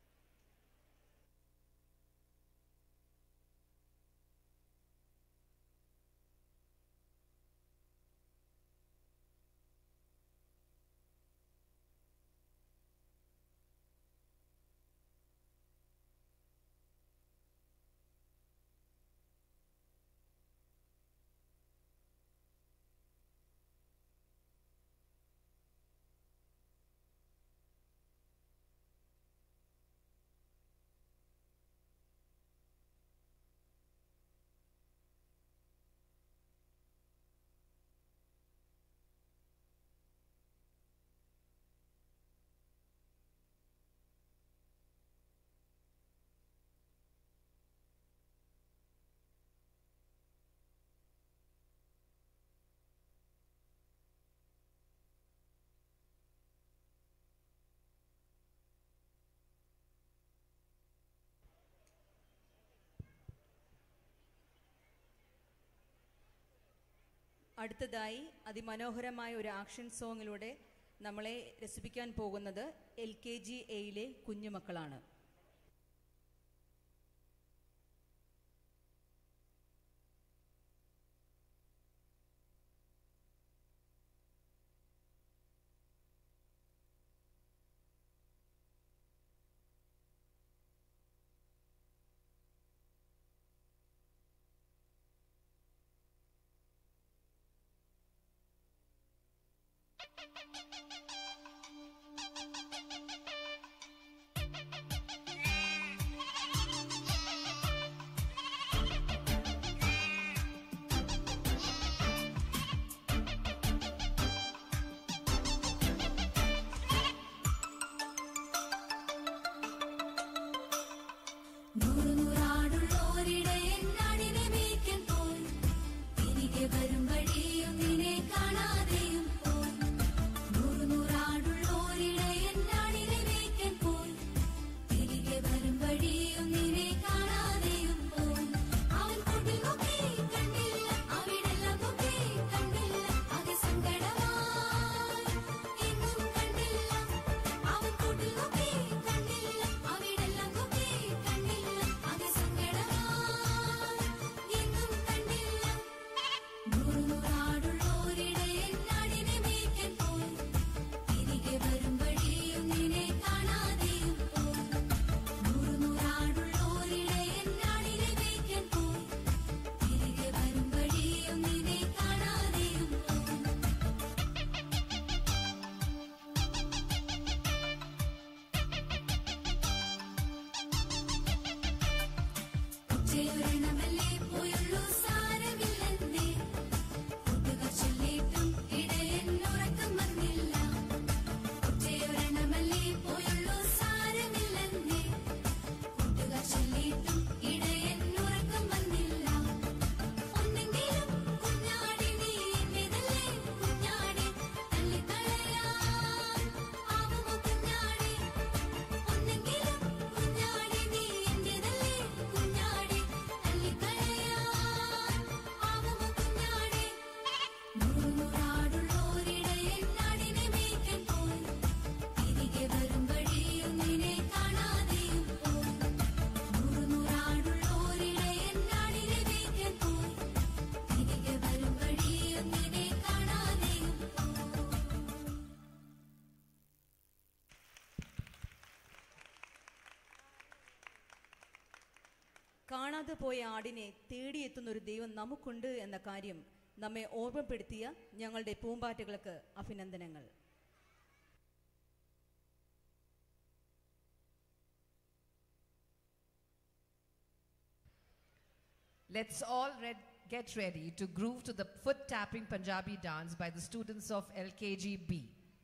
അടുത്തതായി അതിമനോഹരമായ ഒരു ആക്ഷൻ സോങ്ങിലൂടെ നമ്മളെ രസിപ്പിക്കാൻ പോകുന്നത് LKGAയിലെ കുഞ്ഞുമക്കളാണ്. കാണാതെയും പോയി. കാണാതെ പോയ ആടിനെ തേടിയെത്തുന്ന ഒരു ദൈവം നമുക്കുണ്ട് എന്ന കാര്യം നമ്മെ ഓർമ്മപ്പെടുത്തിയ ഞങ്ങളുടെ പൂമ്പാറ്റകൾക്ക് അഭിനന്ദനങ്ങൾ. Let's all get ready to groove to the foot-tapping Punjabi dance by the students of LKG B.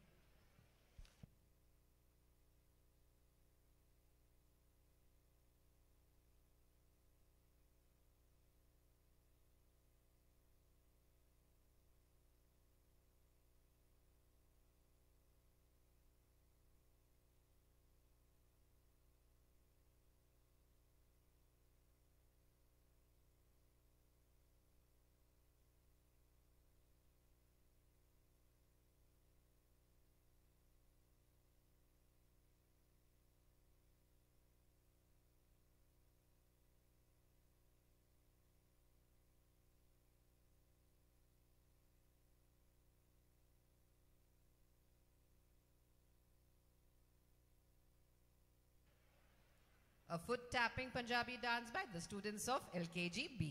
A foot-tapping Punjabi dance by the students of LKG B.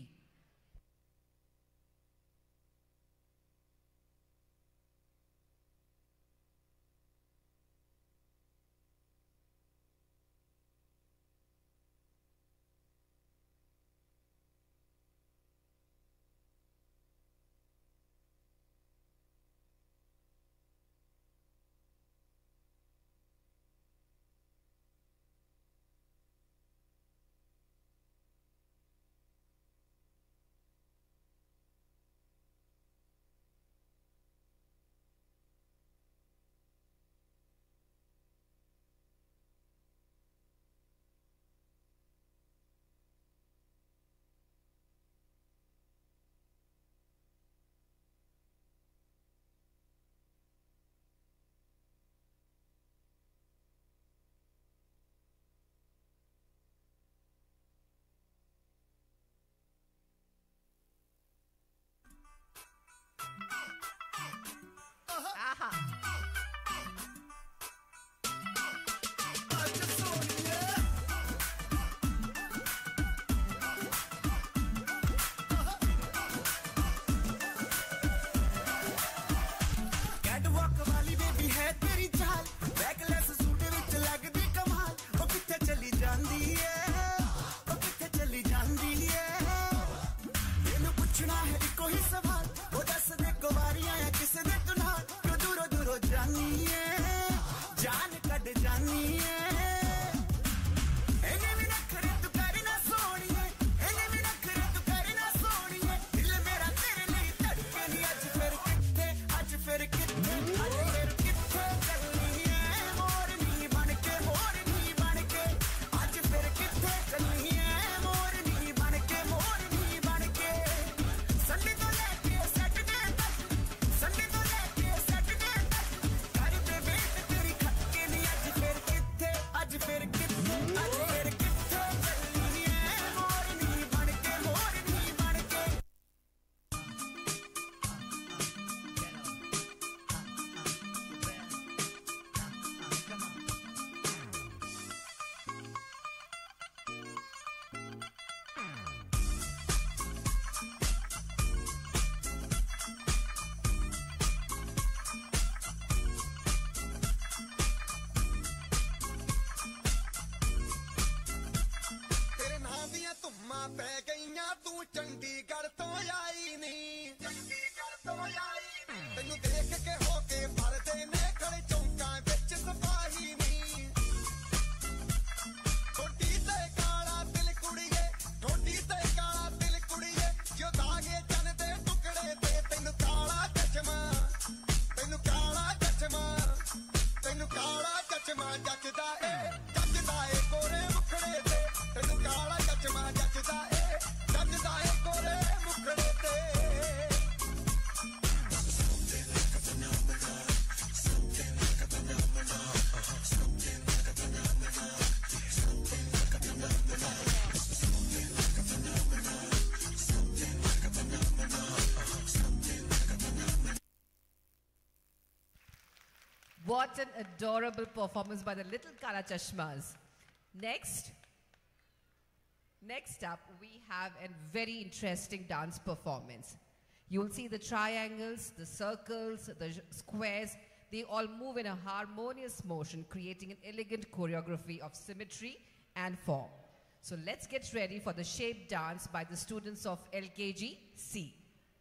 What an adorable performance by the little Kala Chashmas. Next, Next up, we have a very interesting dance performance. You'll see the triangles, the circles, the squares. They all move in a harmonious motion, creating an elegant choreography of symmetry and form. So let's get ready for the shape dance by the students of LKG C.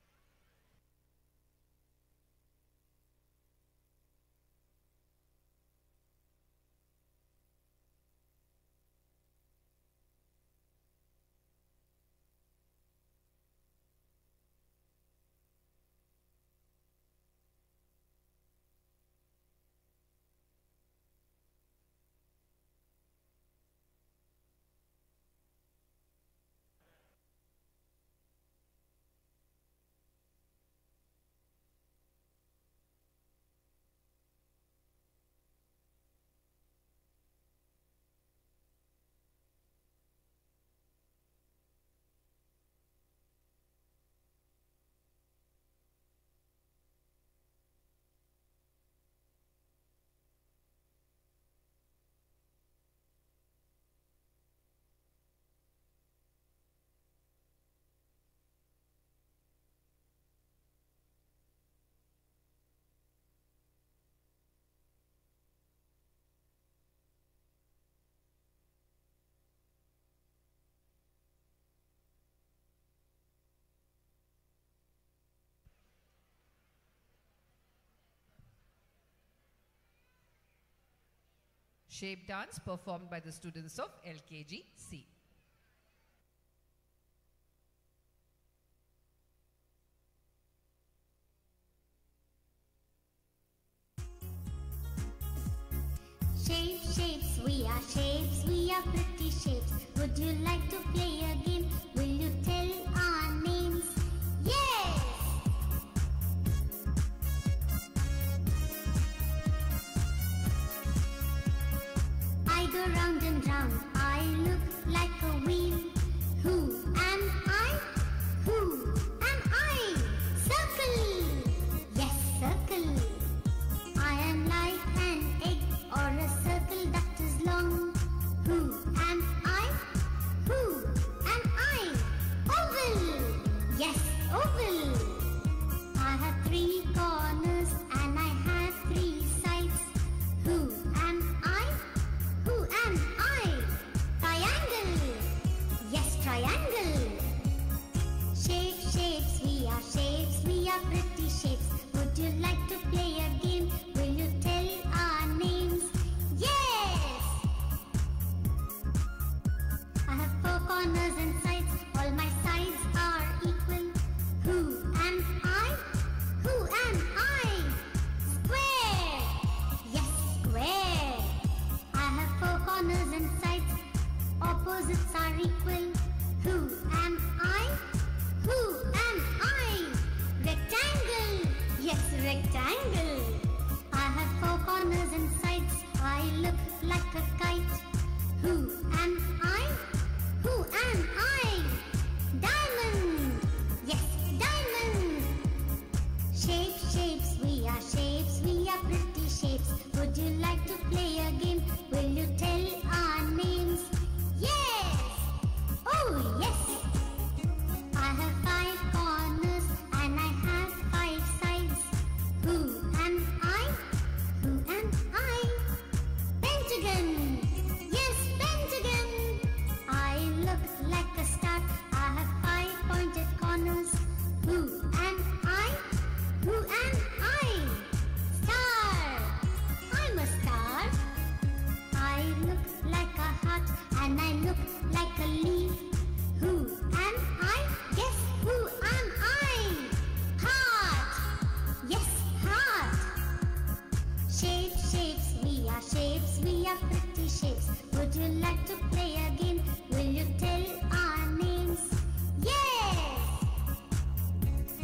Shape dance performed by the students of LKG C. Shapes, we are shapes, we are pretty shapes. Would you like to play a game? Will you tell our names? Yes! I go round and round, I look like a wheel. Who am I? Who am I? Circle! Yes, circle. I am like an egg or a circle that is long. Who am I? Who am I? Oval! Yes, oval. I have 3 corners and I have 3 sides. Who am I? Who am I? Triangle! Yes, triangle. Shapes, we are shapes, we are pretty shapes. Would you like to play a game? Will you tell our names? Yes! I have 4 corners and sides, all my sides are equal. Who am I? Who am I? Square! Yes, square. I have 4 corners and sides, opposites are equal. Who am I? Who am I? Rectangle! Yes, rectangle. I have 4 corners and sides, I look like a kite. Who am I? Who am I? Diamond! Yes, diamond. Shapes, we are shapes, we are pretty shapes. Would you like to play a game? Will you tell our names? Yes! Oh, yes! I have 5 corners and I have 5 sides. Who am I? Who am I? Pentagon! Yes, pentagon! I look like a star. I have 5 pointed corners. Who am I? Who am I? Star! I'm a star. I look like a heart and I look like a leaf. Who am I? Guess who am I? Heart! Yes, heart! Shapes, we are pretty shapes. Would you like to play a game? Will you tell our names? Yes!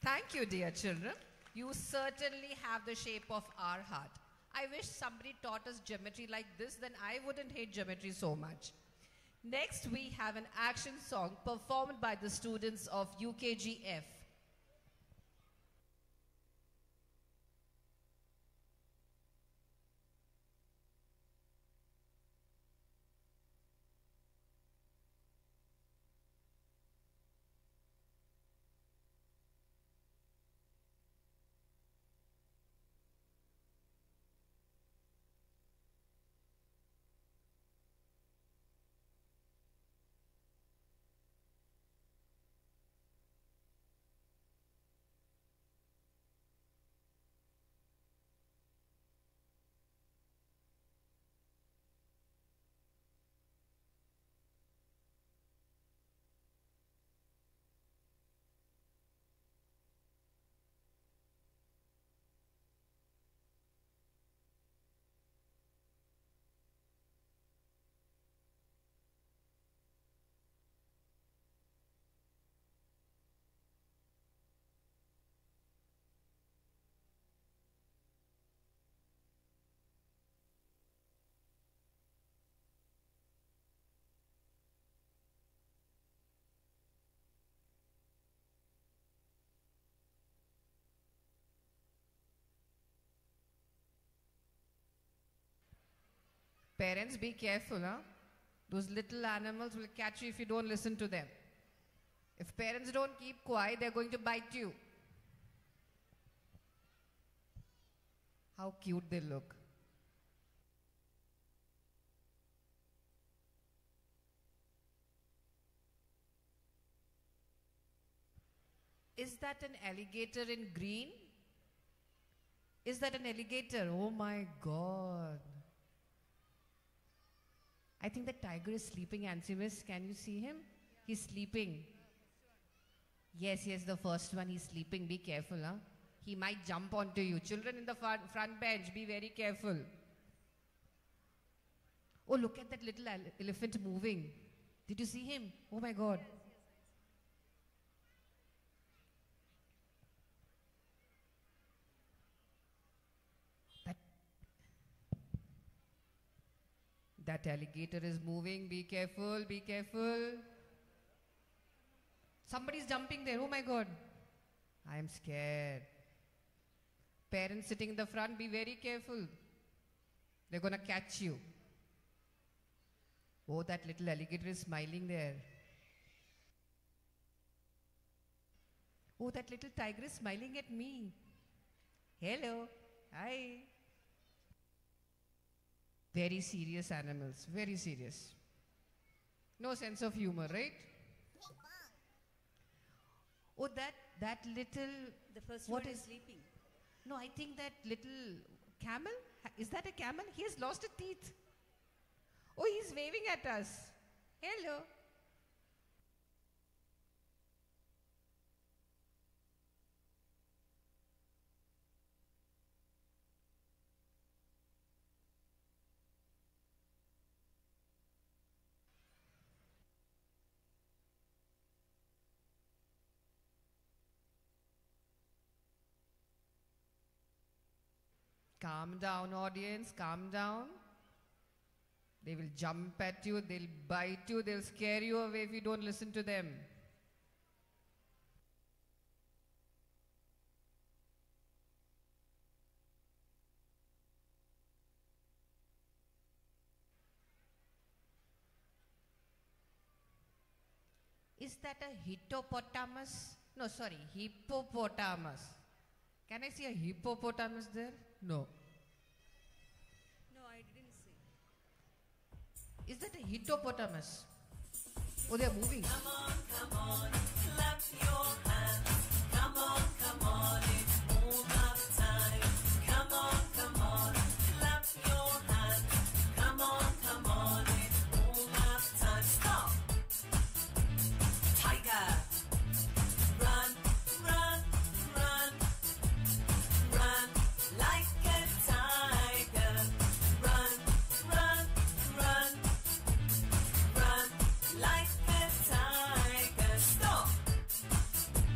Thank you, dear children. You certainly have the shape of our heart. I wish somebody taught us geometry like this, then I wouldn't hate geometry so much. Next, we have an action song performed by the students of UKGF. Parents, be careful, huh? Those little animals will catch you if you don't listen to them. If parents don't keep quiet, they're going to bite you. How cute they look. Is that an alligator in green? Is that an alligator? Oh my God. I think the tiger is sleeping, Ansimis. Can you see him? He's sleeping. Yes, the first one, he's sleeping. Be careful, huh? He might jump onto you. Children in the front bench, be very careful. Oh, look at that little elephant moving. Did you see him? Oh my God. That alligator is moving. Be careful, be careful. Somebody's jumping there. Oh my God. I am scared. Parents sitting in the front, be very careful. They're going to catch you. Oh, that little alligator is smiling there. Oh, that little tiger is smiling at me. Hello. Hi. Very serious animals, very serious. No sense of humor, right? Oh, that little... The first what one is is sleeping. No, I think that little camel, is that a camel? He has lost a teeth. Oh, he's waving at us. Hello. Calm down, audience, calm down. They will jump at you, they'll bite you, they'll scare you away if you don't listen to them. Is that a hippopotamus? No, sorry, hippopotamus. Can I see a hippopotamus there? No. No, I didn't see. Is that a hippopotamus? Oh, they are moving. Come on, clap your hands. Come on, it's all about time. Come on, clap your hands. Come on, it's all about time. Stop! Tiger! Run, run, run, run like a tiger. Run, run, run, run like a tiger. Stop!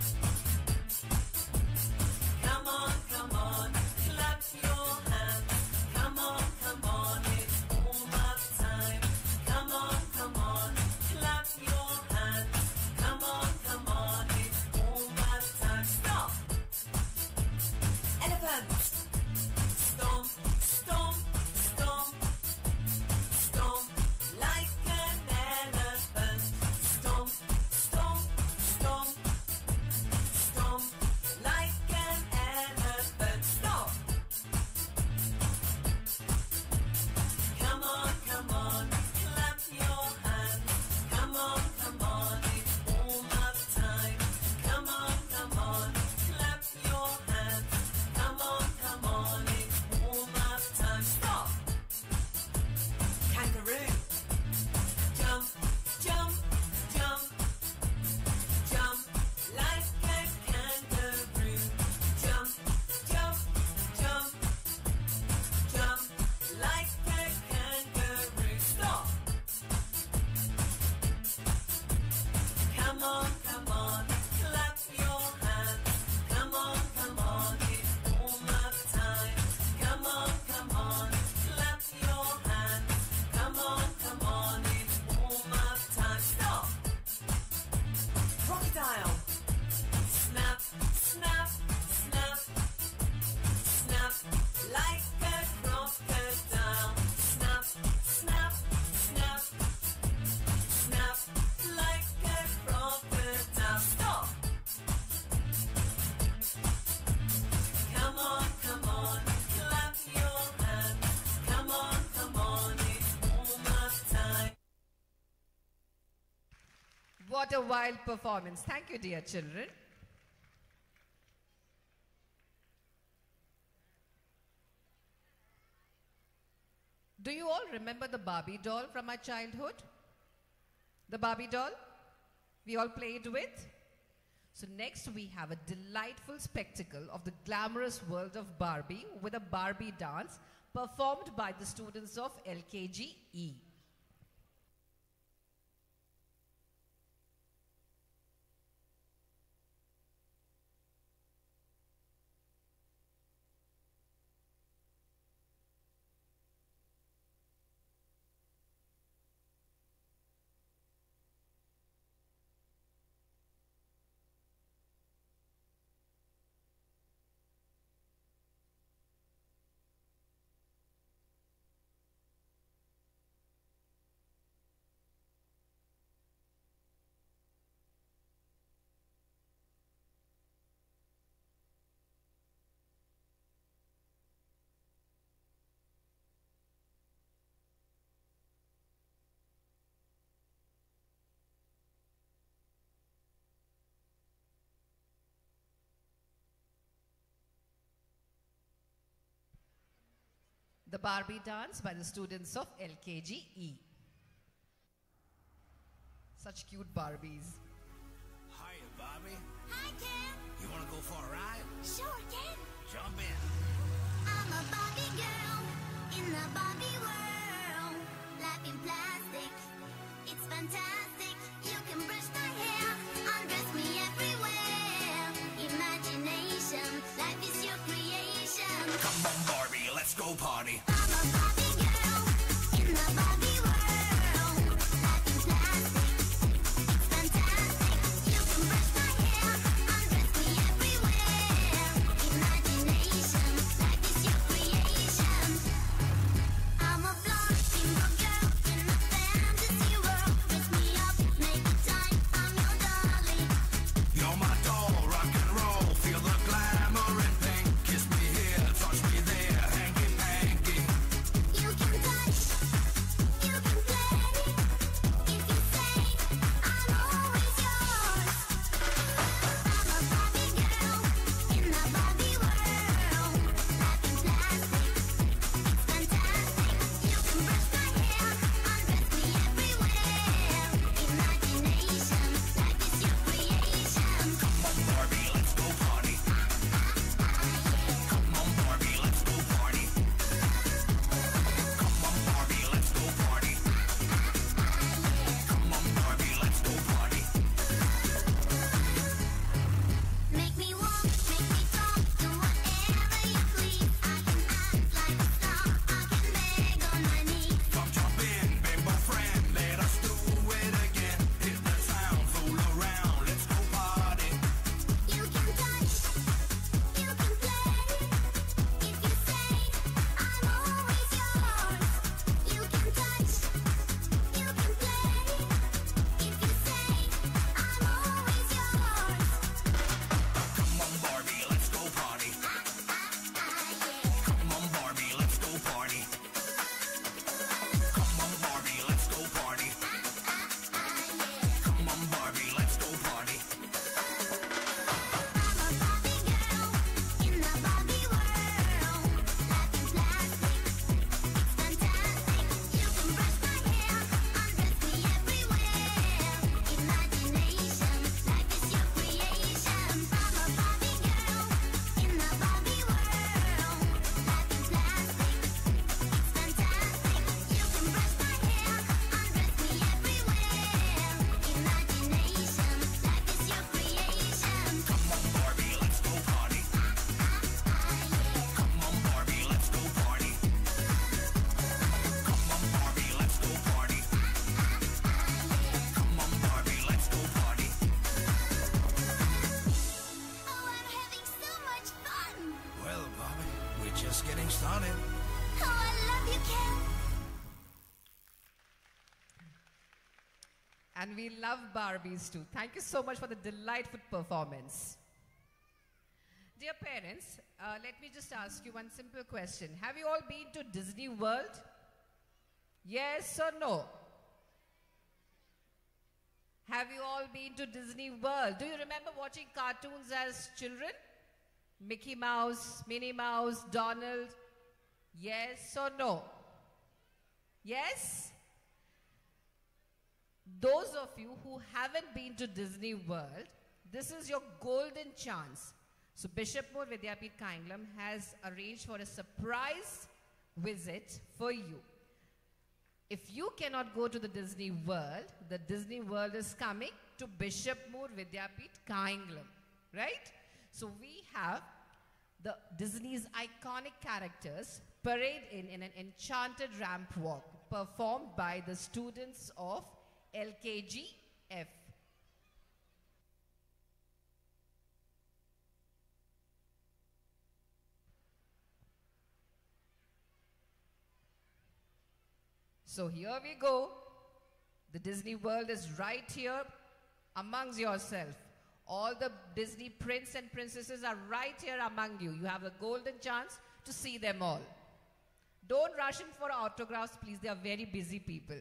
Come on, come on, clap your hands. Come on, it's warm-up time. Come on, clap your hands. Come on, it's warm-up time. Stop! Crocodile. Snap, snap, snap. Snap like a crocodile. Snap, snap, snap. Snap like a crocodile. Stop! Come on, clap your hands. Come on, it's warm-up time. What a wild performance. Thank you, dear children. Do you all remember the Barbie doll from our childhood? The Barbie doll we all played with? So next we have a delightful spectacle of the glamorous world of Barbie with a Barbie dance performed by the students of LKG E. The Barbie dance by the students of LKG E. Such cute Barbies. Hiya, Bobby. Hi, Ken. You want to go for a ride? Sure, Ken. Jump in. I'm a Barbie girl in the Barbie world. Life in plastic, it's fantastic. You can brush my hair, undress me everywhere. Imagination, life is your creation. Come on, Barbie, let's go party. I'm a Barbie girl in the Barbie world. Life in plastic, it's fantastic. You can brush my hair, undress me everywhere. Imagination, life is your creation. I'm a blonde single girl in a fantasy world. Dress me up, make it time. I'm your darling. You're my doll, rock and roll. Feel the glamour and pink. Kiss me here, touch me there. Hanky panky. stunning. Oh, I love you, Ken. And we love Barbies too. Thank you so much for the delightful performance. Dear parents, let me just ask you one simple question. Have you all been to Disney World? Yes or no? Have you all been to Disney World? Do you remember watching cartoons as children? Mickey Mouse, Minnie Mouse, Donald? Yes or no? Yes? Those of you who haven't been to Disney World, this is your golden chance. So Bishop Moore Vidyapith Kayamkulam has arranged for a surprise visit for you. If you cannot go to the Disney World is coming to Bishop Moore Vidyapith Kayamkulam, right? So we have the Disney's iconic characters parade in an enchanted ramp walk performed by the students of LKGF. So here we go. The Disney World is right here amongst yourself. All the Disney prince and princesses are right here among you. You have a golden chance to see them all. Don't rush in for autographs, please. They are very busy people.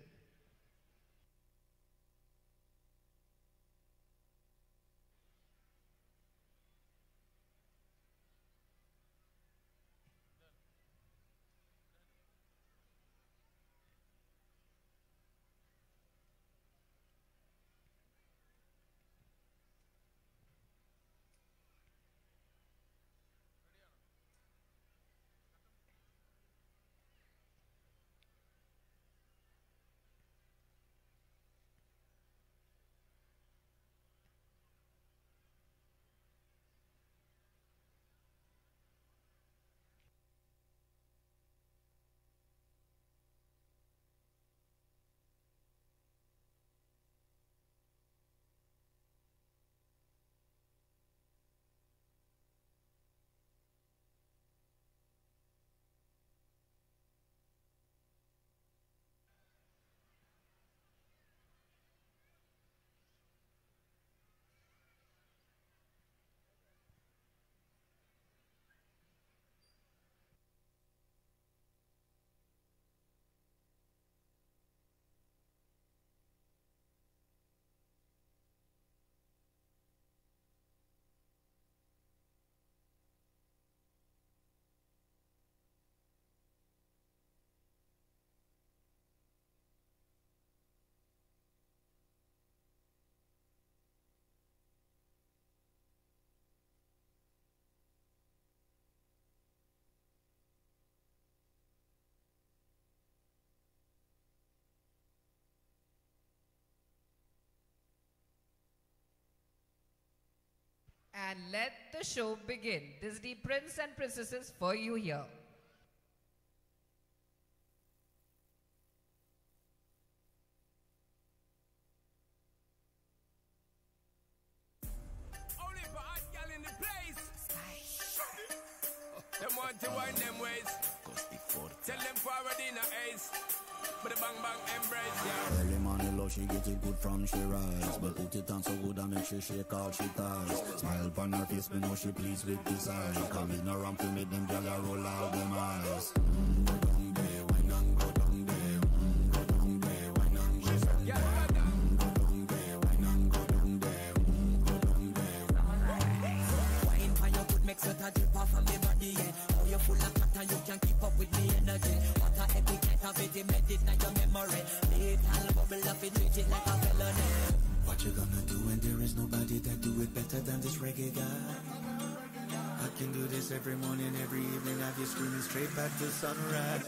And let the show begin. Disney Prince and Princesses for you here. Only for hot gal in the place. Them want to wind them ways. Tell them forward in a ace. But the bang bang embrace, yeah. Early morning love, she get it good from she rise. But put it on so good and make she shake all she ties. Smile upon her face, me know she pleased with this eye. Come in around to make them gyal a roll out them eyes. Go down there, wine and go down there. Go down there, wine and go down there. Go down there, wine and go down there. Go down there. Wine for your good makes sweat a drip off of me body, yeah. Oh, you're full of fat and you can keep up with me energy. What a epic night of it, meditate na your memory. Little bubble up, it treat it like a felony. What you gonna do when there is nobody that do it better than this reggae guy? I can do this every morning, every evening. Have you screaming straight back to sunrise.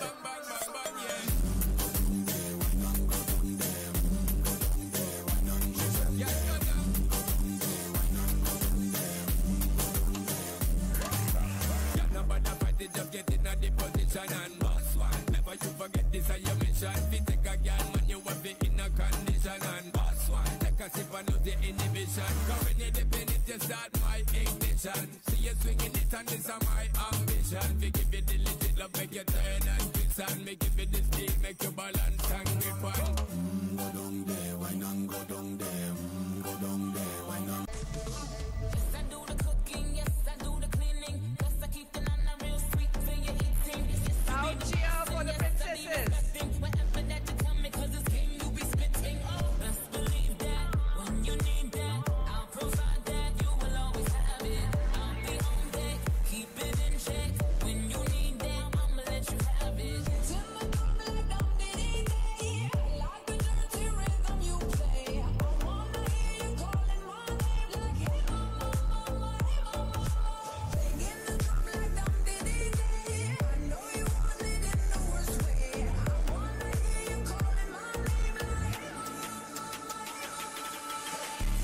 Just get in a the position and boss one. Never you forget this is your mission. If you take a girl, man, you will be in a condition and boss one. Take a sip and lose the inhibition. Cause when you dip in it, you start my ignition. See you swinging it and this is my ambition. We give you the legit love make you turn and twist and make you feel the stick, make you balance and grip on. Go down there, why not go down there? Go down there, why not? Yes, I do the cooking, yes, I do the cleaning. Yes, I keep the nana real sweet for your eating. Yes, Now cheer for the princesses. Whatever that you tell me, cause it's game you be spitting. Oh, best believe that when you need that, I'll provide that. You will always have it. I'll be on deck, keep it in check. When you need that, I'ma let you have it. Tell me come like down diddy day. Like the dirty rhythm you play. I wanna hear you calling my name like hey mama, mama, hey mama. Singing the drum like down diddy day. I know you want it in the worst way. I wanna hear you calling my name like hey mama, mama, hey mama.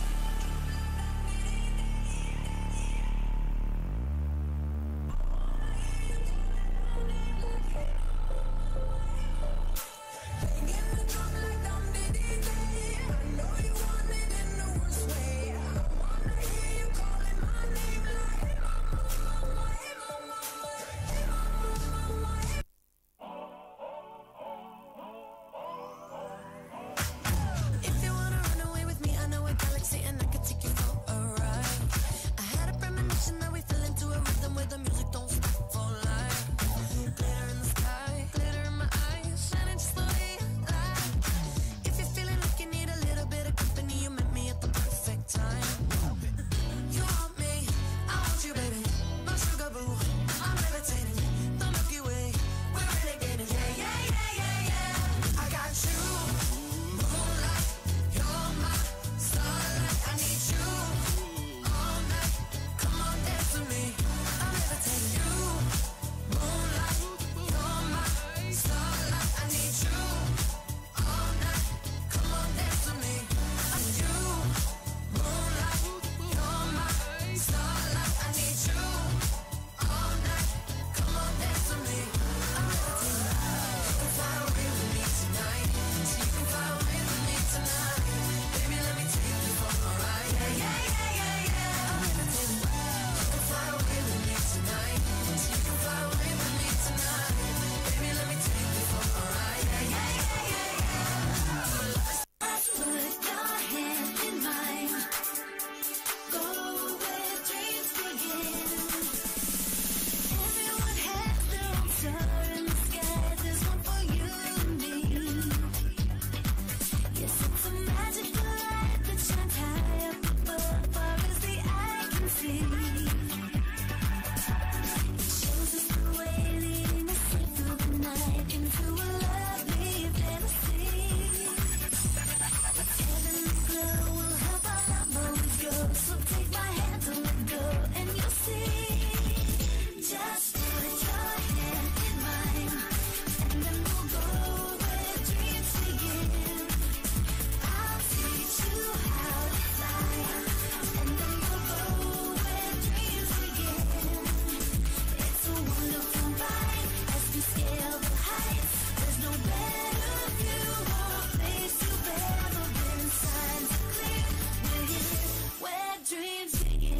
Singing the drum like down diddy day. I know you want it in the worst way. I wanna hear you calling my name like hey mama, mama, hey mama, hey mama, mama, hey. If you wanna run away with me, I know a galaxy and I can take you for a ride. I had a premonition that we fell into a rhythm where the music don't stop for life. Glitter in the sky, glitter in my eyes, shining just the way you like. If you're feeling like you need a little bit of company, you met me at the perfect time. You want me, I want you, baby. My sugar boo, I'm levitating. The Milky Way, we're renegading. Yeah, yeah, yeah, yeah, yeah. I got you. Moonlight, you're my starlight. I need you all night. Come on, dance with me. I'm levitating. You, moonlight, you're my starlight. I need you all night. Come on, dance with me. I'm you, moonlight, you're my starlight. I need you all night. Come on, dance with me. I'm levitating. You can fly away with me tonight. You can fly away with me tonight. Baby, let me take you for a ride. Yeah, yeah, yeah, yeah, yeah. I'm levitating. You can fly away with me tonight. You can fly away with me tonight. Baby, let me take you for a ride. Yeah, yeah, yeah, yeah, yeah. Let's put your hand in mine. Go where dreams begin. Everyone has their own star in the sky. There's one for you and me. Yes, it's a magical light that shines high up above, far as the eye can see. It shows us the way, leading us safe through the night into a lovely fantasy. Its heavenly glow will help our love always grow. So take my hand, don't let go, and you'll see. Just put your hand in mine, and then we'll go where dreams begin. I'll teach you how to fly, and then we'll go where dreams begin. It's a wonderful ride as we scale the heights. There's no better view or place you've ever been. Signs are clear, we're here where dreams begin.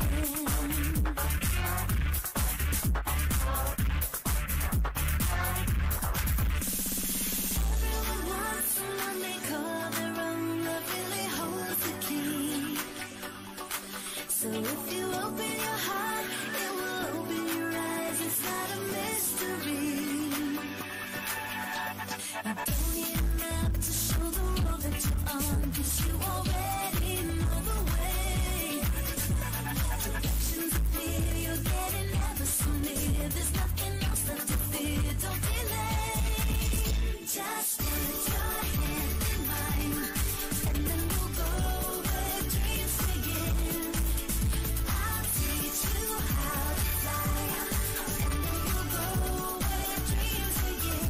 Everyone wants someone they call their own. Love really holds the key. So if you open your heart, it will open your eyes. It's not a mystery. You don't need a map to show the road that you're on, 'cause you already know the way. Directions are clear, you're getting ever so near. There's nothing else left to fear. Don't delay. Just put your hand in mine, and then we'll go where dreams begin. I'll teach you how to fly, and then we'll go where dreams begin.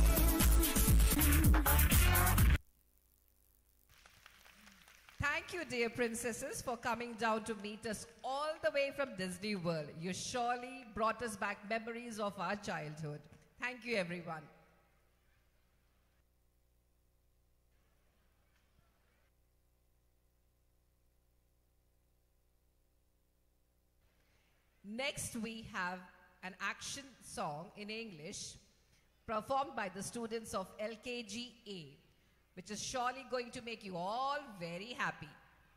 Thank you, dear princesses, for coming down to meet us all the way from Disney World. You surely brought us back memories of our childhood. Thank you, everyone. Next, we have an action song in English performed by the students of LKGA, which is surely going to make you all very happy.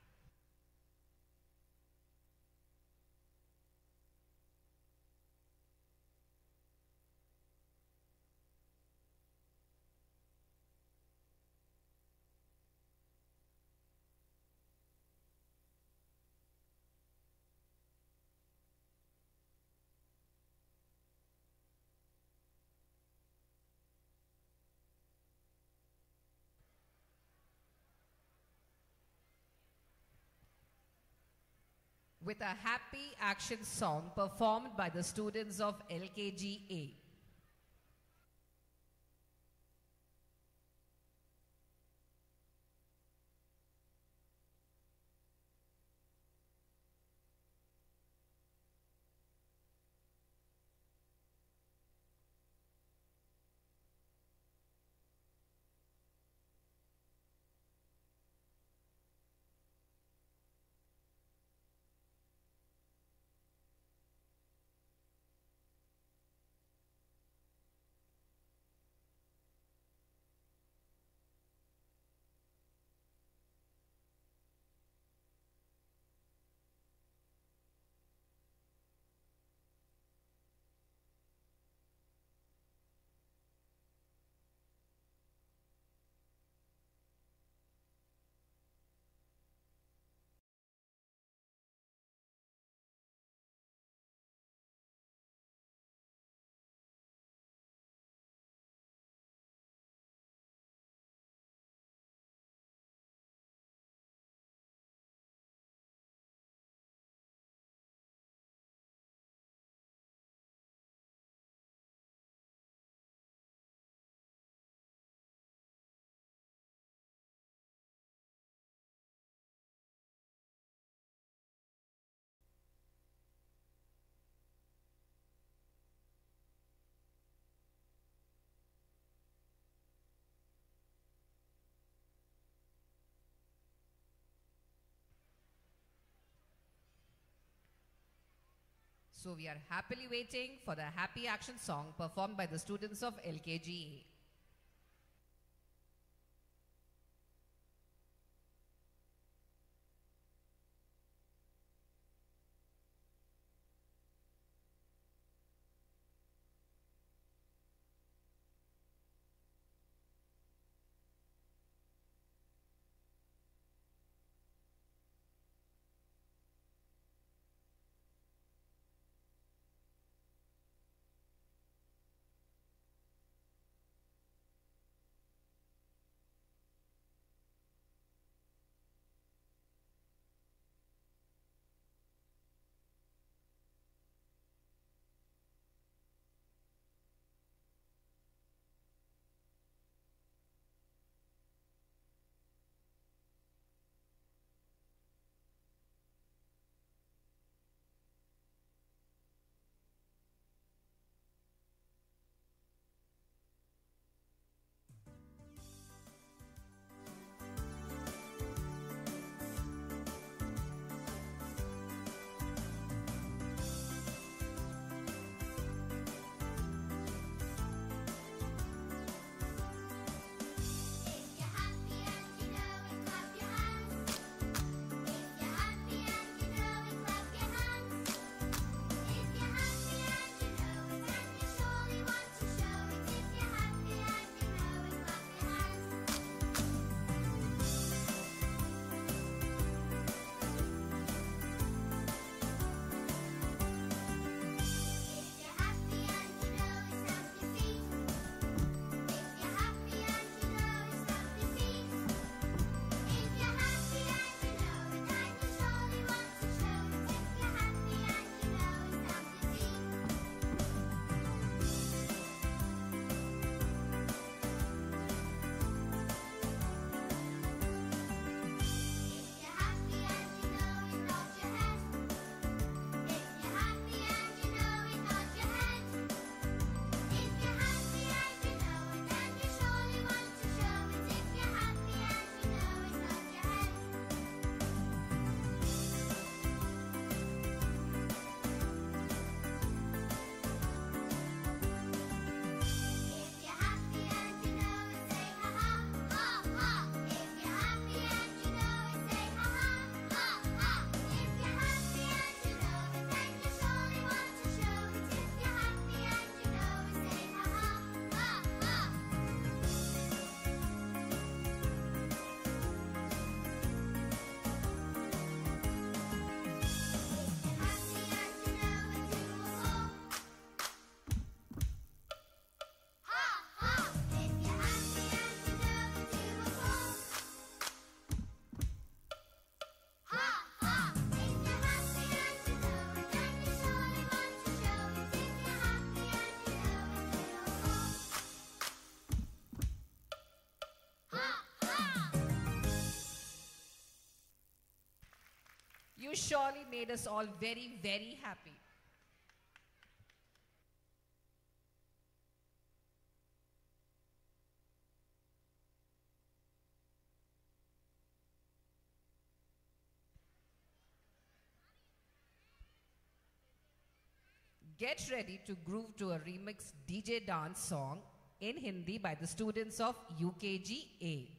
With a happy action song performed by the students of LKGA. So we are happily waiting for the happy action song performed by the students of LKGA. You surely made us all very, very happy. Get ready to groove to a remix DJ dance song in Hindi by the students of UKG A.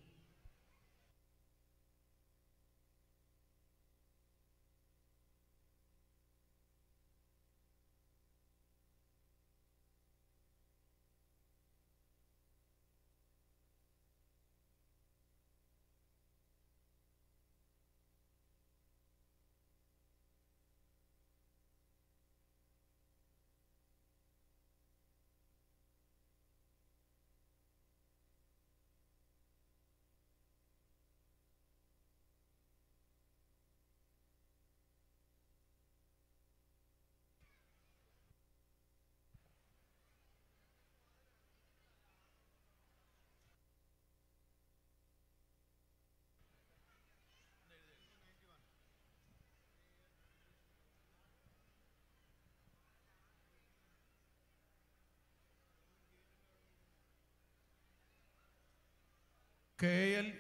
KL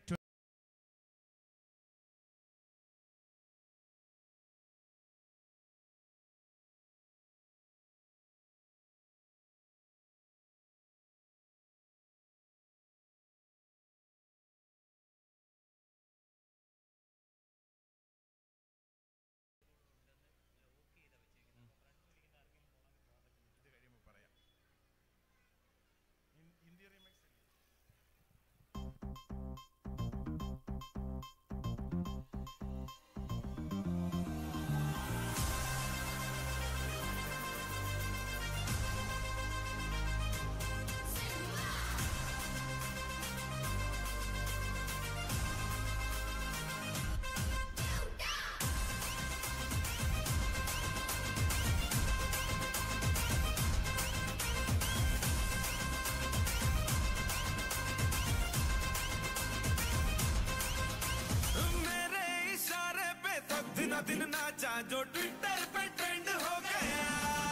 दिन नाचा जो Twitter पे trend हो गया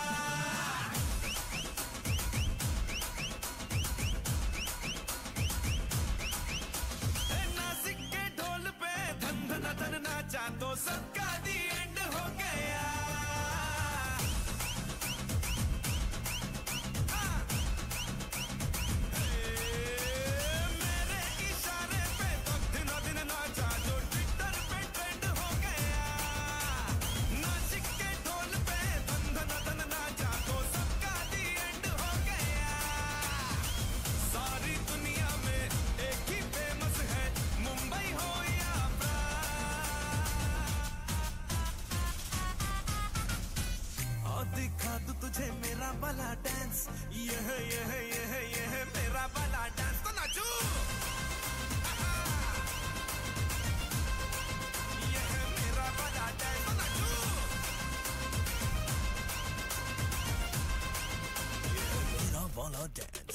नासिक के ढोल पे धन धन धन नाचा तो सबका दी एंड हो गया मेरे इशारे पे तो दिनों दिन नाचा जो ट्विटर पे ट्रेंड हो गया नासिक के ढोल पे धन धन धन नाचा तो सबका दी एंड हो गया सारी दुनिया में एक ही फेमस है मुंबई हो या और दिखा दूं तुझे मेरा वाला डांस यह मेरा वाला डांस तो नाचू यह मेरा वाला डांस तो नाचू यह मेरा वाला डांस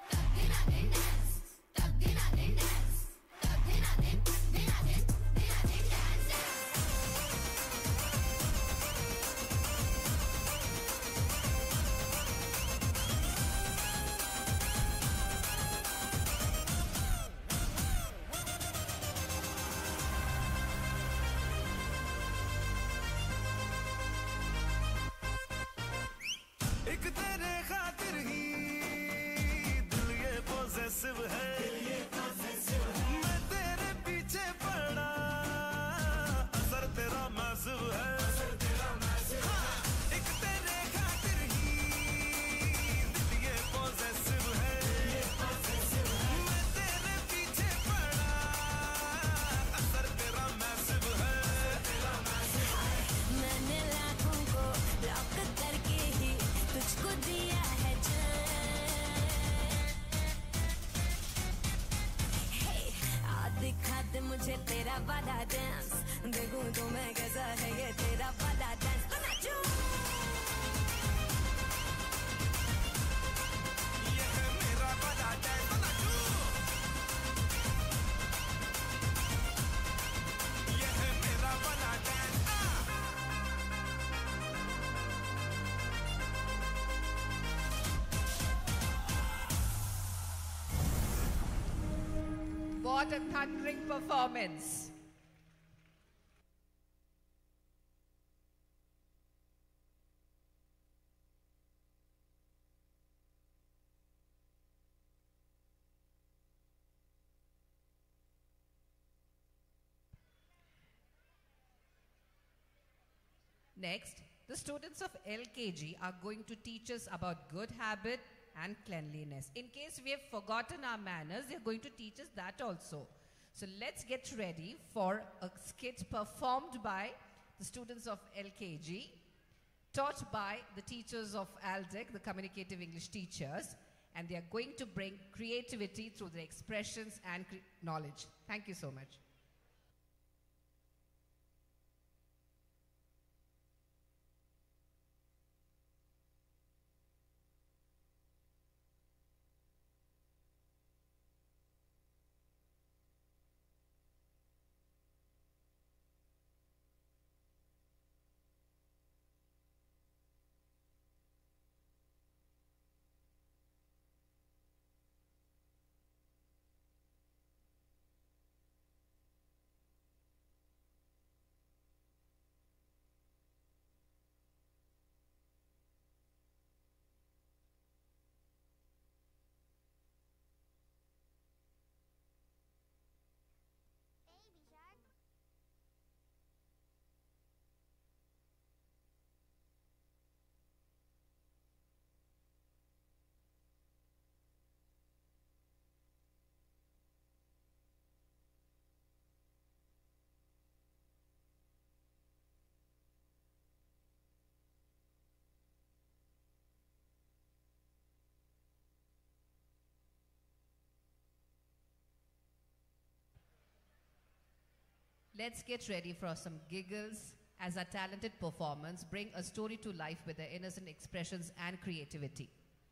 एक तेरे खातिर ही दिल ये पोजेसिव है मैं तेरे पीछे पड़ा असर तेरा मैसिव है हाँ, एक तेरे खातिर ही दिल ये पोजेसिव है मैं तेरे पीछे पड़ा असर तेरा मैसिव है मैंने लाखों को लॉक करके ही तुझको दिया है दिखा दे मुझे तेरा वाला डांस देखूं तो मैं कैसा है ये तेरा वाला डांस नाचूं यह मेरा वाला डांस नाचू यह मेरा वाला dance What a thundering performance. Next, the students of LKG are going to teach us about good habit and cleanliness. In case we have forgotten our manners, they are going to teach us that also. So let's get ready for a skit performed by the students of LKG, taught by the teachers of ALDEC, the communicative English teachers, and they are going to bring creativity through their expressions and knowledge. Thank you so much. Let's get ready for some giggles as our talented performers bring a story to life with their innocent expressions and creativity.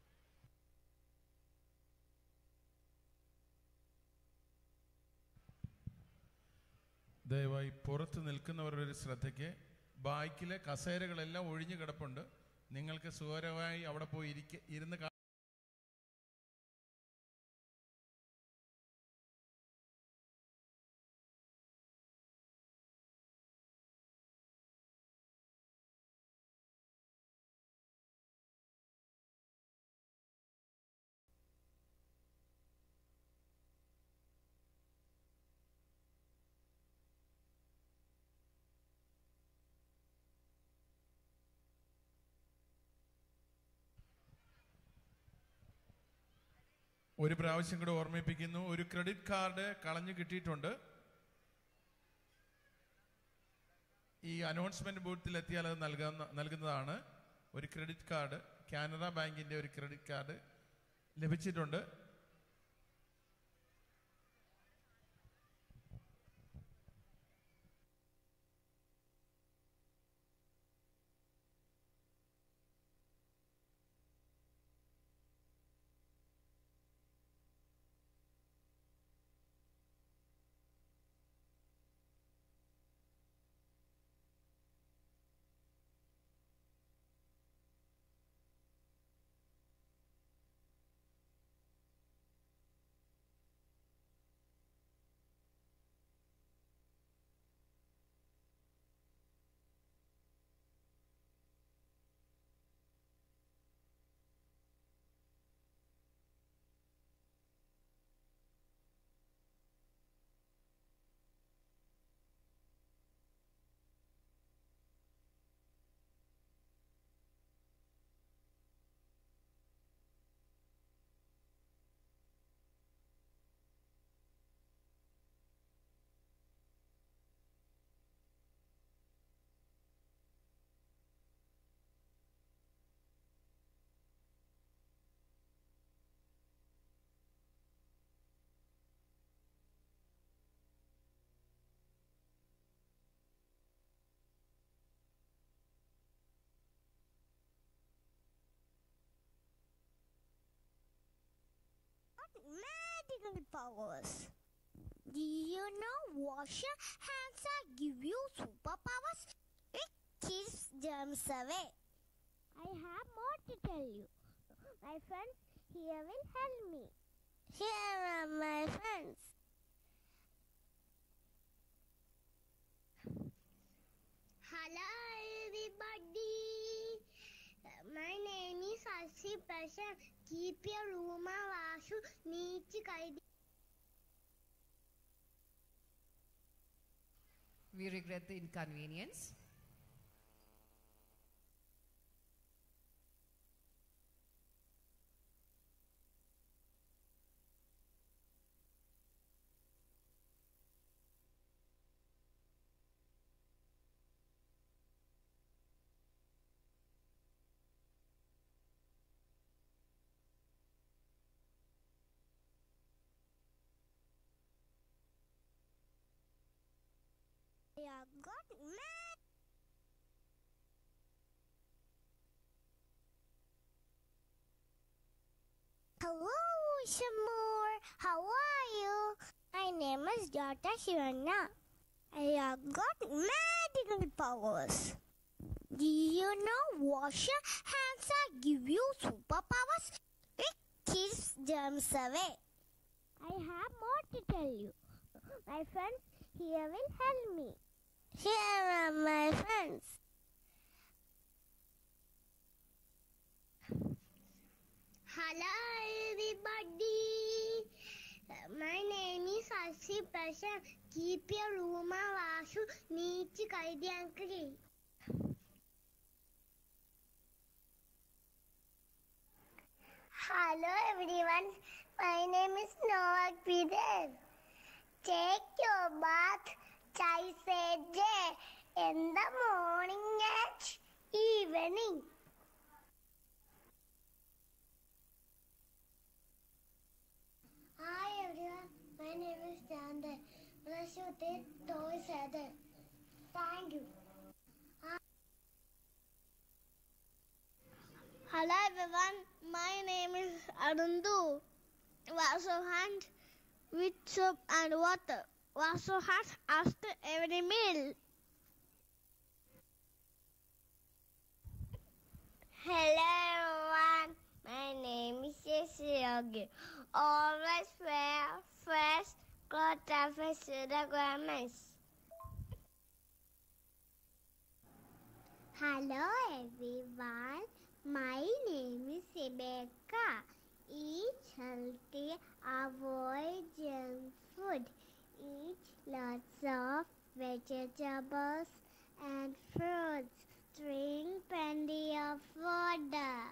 ദയവായി പുറത്ത് നിൽക്കുന്നവരുടെ ശ്രദ്ധയ്ക്ക് ബാക്കിലെ കസേരകളെല്ലാം ഒഴിഞ്ഞു കിടപ്പുണ്ട്. നിങ്ങൾക്ക് സുഖകരമായി അവിടെ പോയി ഇരുന്ന് ഒരു പ്രാവശ്യം കൂടെ ഓർമ്മിപ്പിക്കുന്നു, ഒരു ക്രെഡിറ്റ് കാർഡ് കളഞ്ഞു കിട്ടിയിട്ടുണ്ട്. ഈ അനൗൺസ്മെന്റ് ബൂത്തിൽ എത്തിയാൽ അത് നൽകുന്നതാണ്. ഒരു ക്രെഡിറ്റ് കാർഡ്, കാനറ ബാങ്കിന്റെ ഒരു ക്രെഡിറ്റ് കാർഡ് ലഭിച്ചിട്ടുണ്ട്. Magical powers. Do you know washing hands give you superpowers? It keeps germs away. I have more to tell you. My friends here will help me. Here are my friends. Sasi Pasha, keep your room Vashu, neat Kaidi. We regret the inconvenience. I got mad. Hello, Shamur. How are you? My name is Jata Shivana. I have got magical powers. Do you know washer hands give you superpowers? It keeps germs away. I have more to tell you. My friends here will help me. Here are my friends. Hello everybody. My name is Sasi Pasha. Keep your room Vashu neat Kaidi and clean. Hello everyone. My name is Vidyapith. Take your bath, chai day in the morning and evening. Hi everyone, my name is Chandra. Brush your teeth, toys other. Thank you. Hello everyone, my name is Arundu. Wash your hands with soap and water. Wash your hands after every meal. Hello everyone, my name is Yogi. Always wear fresh clothes and fresh garments. Hello everyone, my name is Rebecca. Eat healthy, avoid junk food. Eat lots of vegetables and fruits. Drink plenty of water.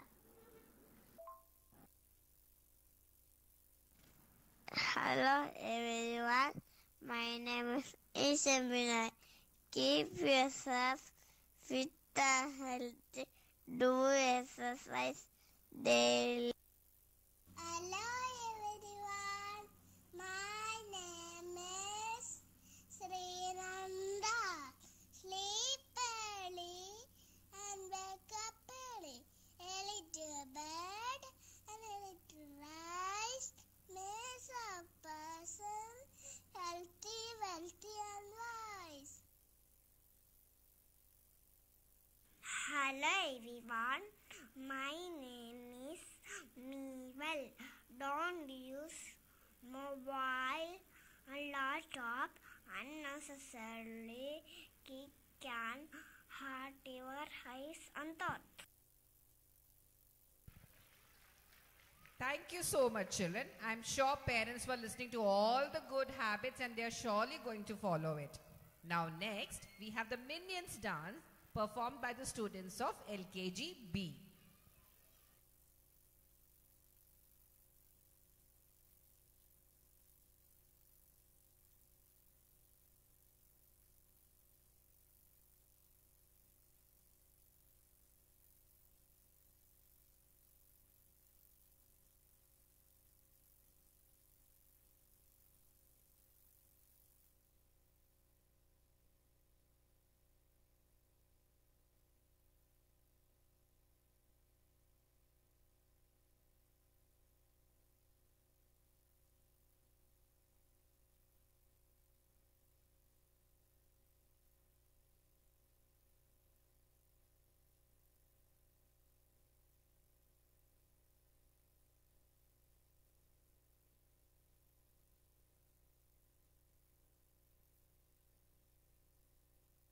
Hello everyone, my name is Isabella. Keep yourself fit and healthy. Do exercise daily. Hello everyone, my name is Srinanda. Sleep early and wake up early. A little bed and a little rice makes a person healthy, wealthy and wise. Hello everyone, my name is Meeval. Don't use mobile and laptop unnecessarily. It can hurt your eyes and thoughts. Thank you so much, children. I'm sure parents were listening to all the good habits and they're surely going to follow it. Now next, we have the Minions dance performed by the students of LKG B.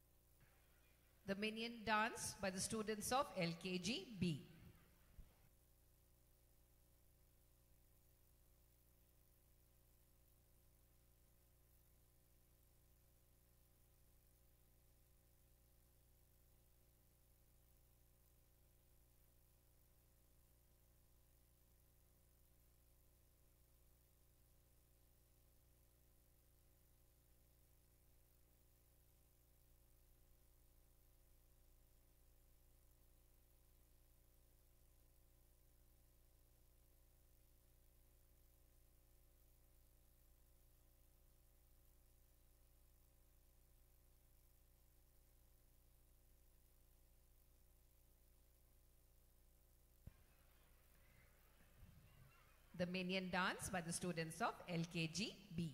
The Minion dance by the students of LKG B. the Minion dance by the students of LKG B.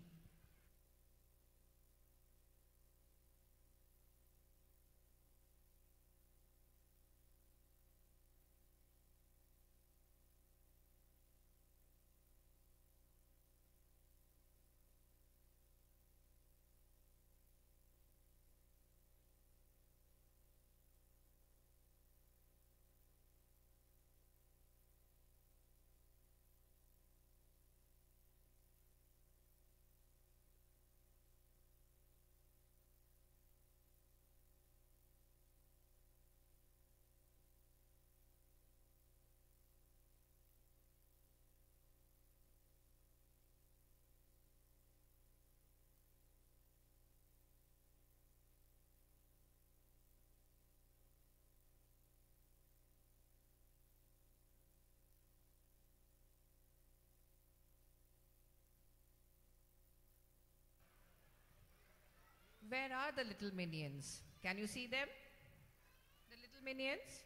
Where are the little minions? Can you see them? The little minions?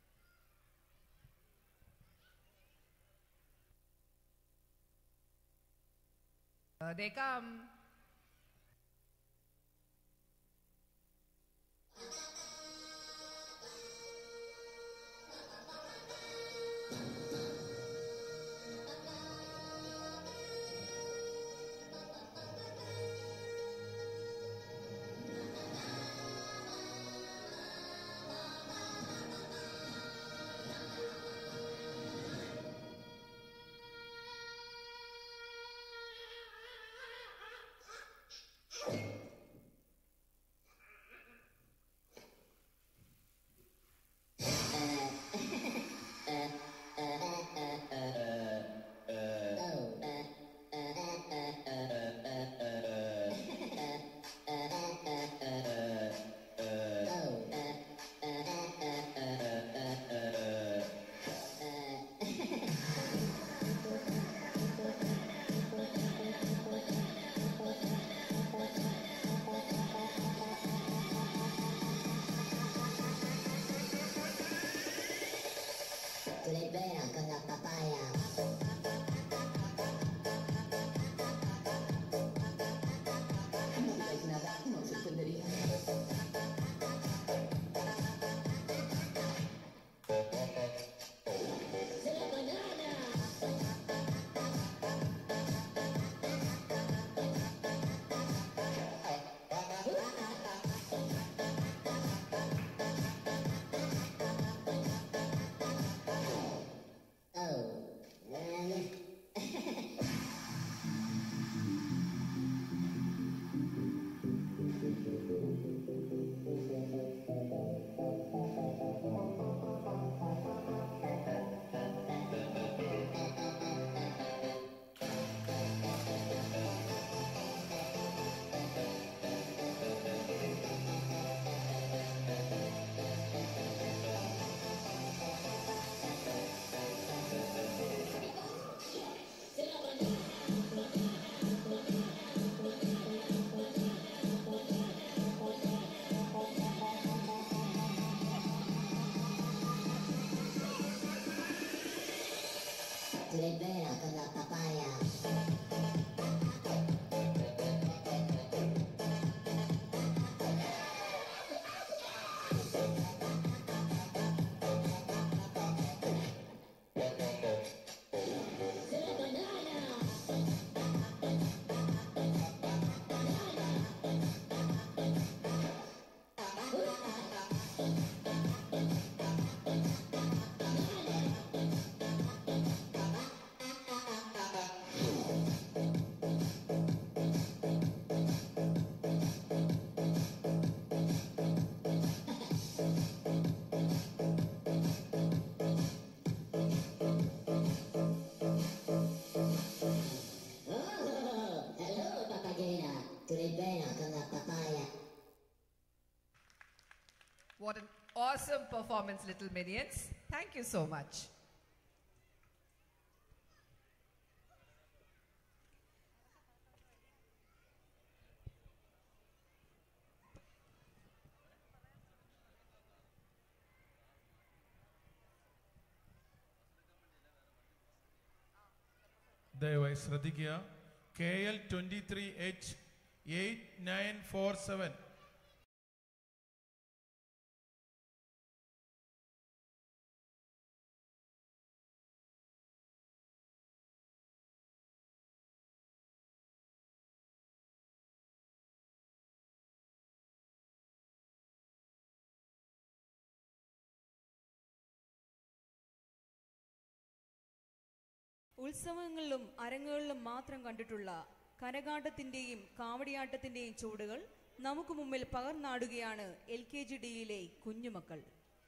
They come. What an awesome performance, little minions. Thank you so much. ദയവായി ശ്രദ്ധിക്കുക. KL 23H 8947. ഉത്സവങ്ങളിലും അരങ്ങുകളിലും മാത്രം കണ്ടിട്ടുള്ള കരകാട്ടത്തിന്റെയും കാവടിയാട്ടത്തിന്റെയും ചുവടുകൾ നമുക്ക് മുമ്പിൽ പകർന്നാടുകയാണ് LKGDയിലെ കുഞ്ഞുമക്കൾ.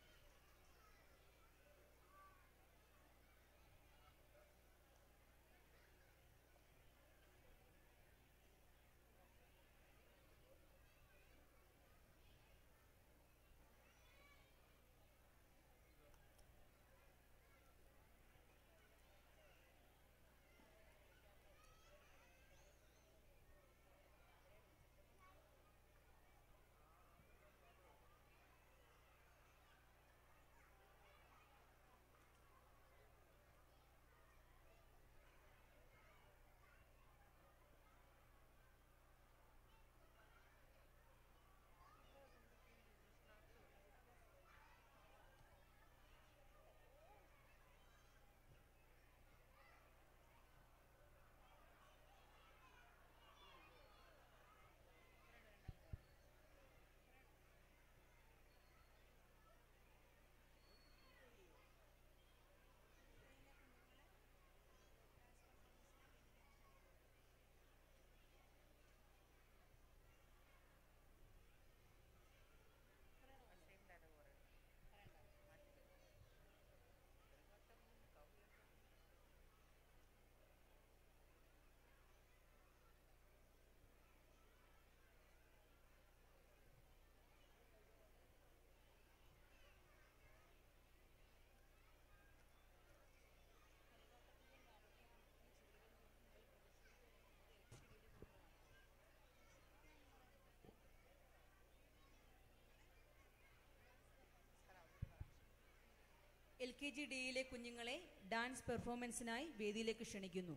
LKGDയിലെ കുഞ്ഞുങ്ങളെ dance പെർഫോമൻസിനായി വേദിയിലേക്ക് ക്ഷണിക്കുന്നു.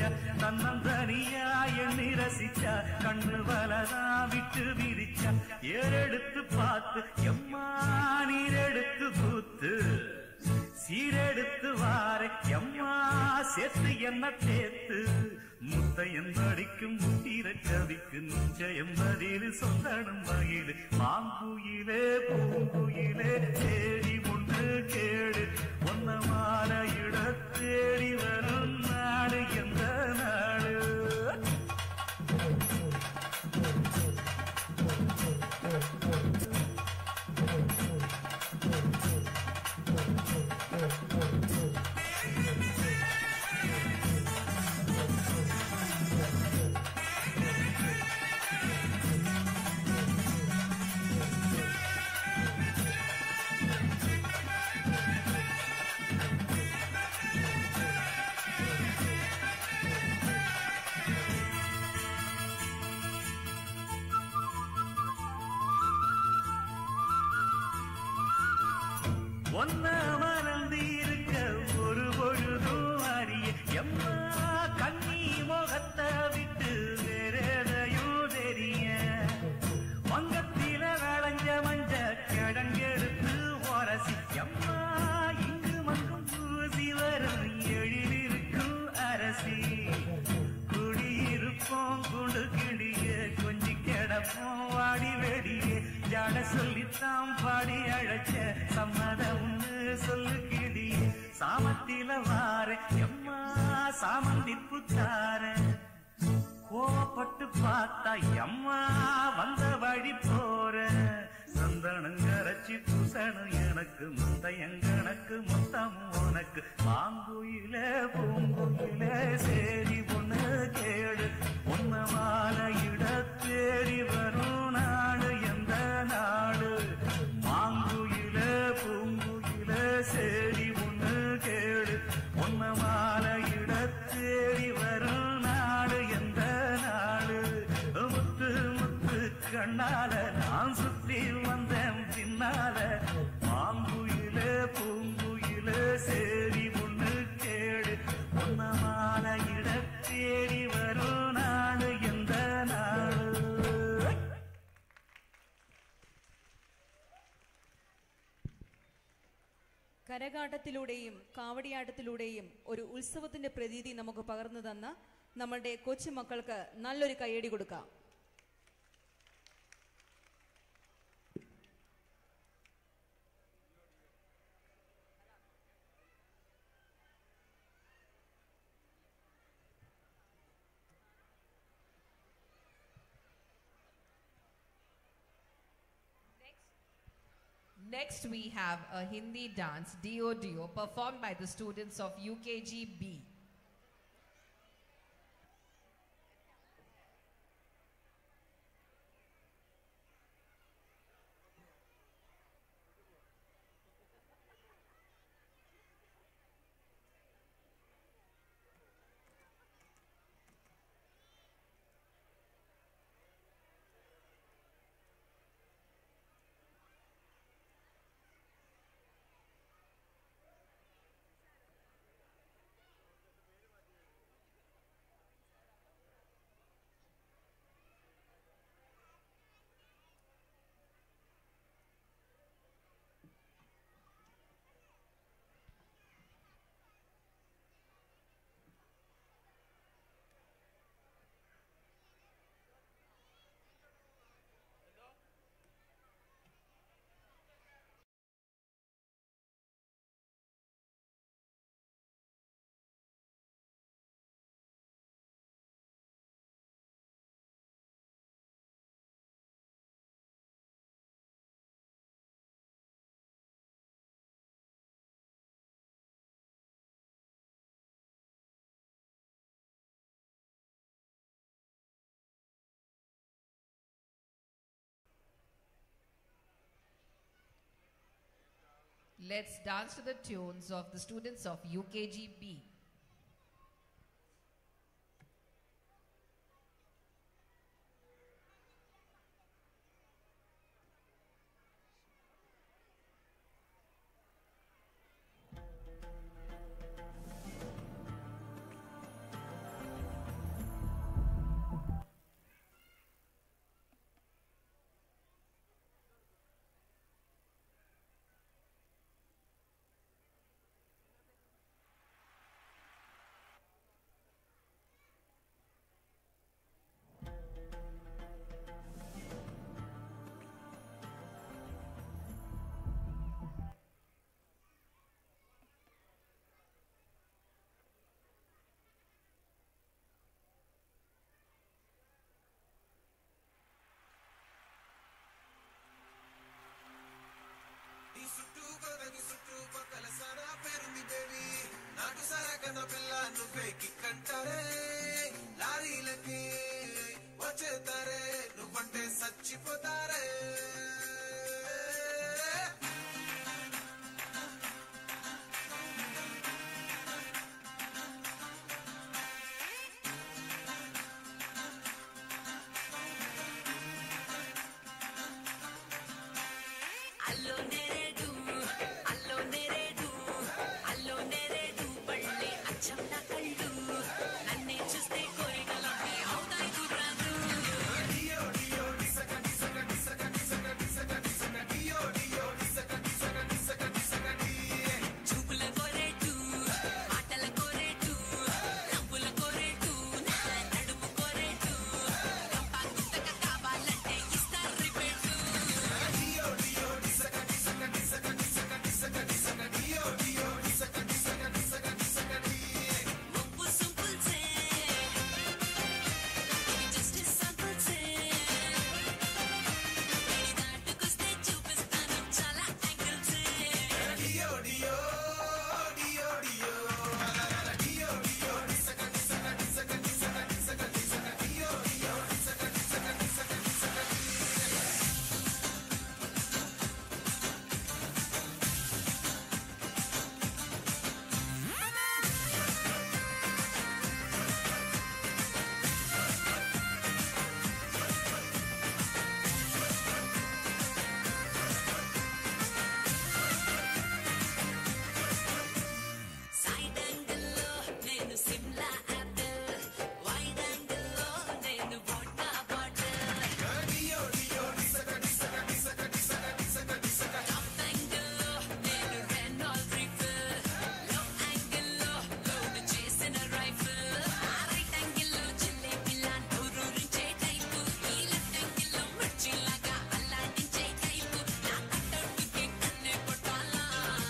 தன்னந்தனியாய நிரசிச்சா கண்ணு வலதா விட்டு விரிச்சா ஏறெடுத்து பார்த்து எம்மா நீரெடுத்து பூத்து சீரெடுத்து வார எம்மா சேர்த்து என்ன சேர்த்து முத்தையன் படிக்கும் முத்திர கவிக்கு நிச்சயம் பதில் சொல்லணும் மகிழ் மாங்குயிலே பூங்குயிலே தேடி ஒன்று கேடு ஒன்ன மாலையிட தேடி வரும் நாடு எந்த நாடு ஒன்ன மறந்து இருக்க ஒரு பொழுதும் அறிய எம்மா கண்ணி முகத்தை விட்டு வேறெதையும் தெரிய வங்கத்தில விளைஞ்ச மஞ்ச கிழங்கெடுத்து உரசி எம்மா இங்கு மங்கும் பூசி வரும் எழிலிருக்கும் அரசி குடியிருப்போம் குண்டு கிளிய கொஞ்சி கிடப்போம் வாடி வெடியே ஜாட சொல்லித்தான் பாடி அழைச்ச சம்மதம்னு சொல்லு கிளி சாமத்தில வார எம்மா சாமந்தி புத்தார கோவப்பட்டு பார்த்தா எம்மா வந்த வழி போற சந்தனம் கரைச்சி பூசணும் எனக்கு முத்தையங்கணக்கு முத்தம் உனக்கு மாங்குயில பூங்குயில சேரி பொண்ணு கேடு உன்ன மாலையிட தேடி வரும் நாடு எந்த நாடு மாங்குயில பூங்குயில சேரி பொண்ணு கேடு உன்ன மாலையிட தேடி வரும் நாடு எந்த நாடு முத்து முத்து கண்ணால நான் சுத்தி வந்தேன் பின்னால மாங்குயில பூங்குயில சேரி பொண்ணு கேடு உன்ன மாலையிட தேடி வரும் நாடு எந்த நாடு. കരകാട്ടത്തിലൂടെയും കാവടിയാട്ടത്തിലൂടെയും ഒരു ഉത്സവത്തിന്റെ പ്രതീതി നമുക്ക് പകർന്നു തന്ന നമ്മളുടെ കൊച്ചുമക്കൾക്ക് നല്ലൊരു കയ്യടി കൊടുക്കാം. Next we have a Hindi dance, Dio Dio, performed by the students of UKG B. Let's dance to the tunes of the students of UKG B. చచ్చిపోతారే అల్లో నేరేడు అల్లో నేరేడు అల్లో నేరేడు పళ్ళే అచ్చం నా కళ్ళు నన్నే చూస్తే కోరికలన్నీ అవుతాయి గుర్రాలు చూపుల కోరేటు మాటల కోరేటు నవ్వుల కోరేటు నా నడుము కోరేటు కంపా గుంతక కావాలంటే ఇస్తారు రిపేటు ముప్పు సింపుల్సే ఇది జస్ట్ సింపుల్సే ఇది దాటుకొస్తే చూపిస్తాను చాలా యాంగిల్సే సైడ్ యాంగిల్లో నేను సిమ్లా యాపిల్ వైడ్ యాంగిల్లో నేను వోడ్కా బాటిల్ టాప్ యాంగిల్లో నేను రెనాల్డ్ రీఫిల్ లో యాంగిల్లో లోడ్ చేసిన రైఫిల్ ఆ రైట్ యాంగిల్లో చిల్లే పిల్ల నూరూరించే టైపు ఈ లెఫ్ట్ యాంగిల్లో మిర్చిలాగా అల్లాడించే టైపు నా కట్టౌట్కి కన్నే కొట్టాలా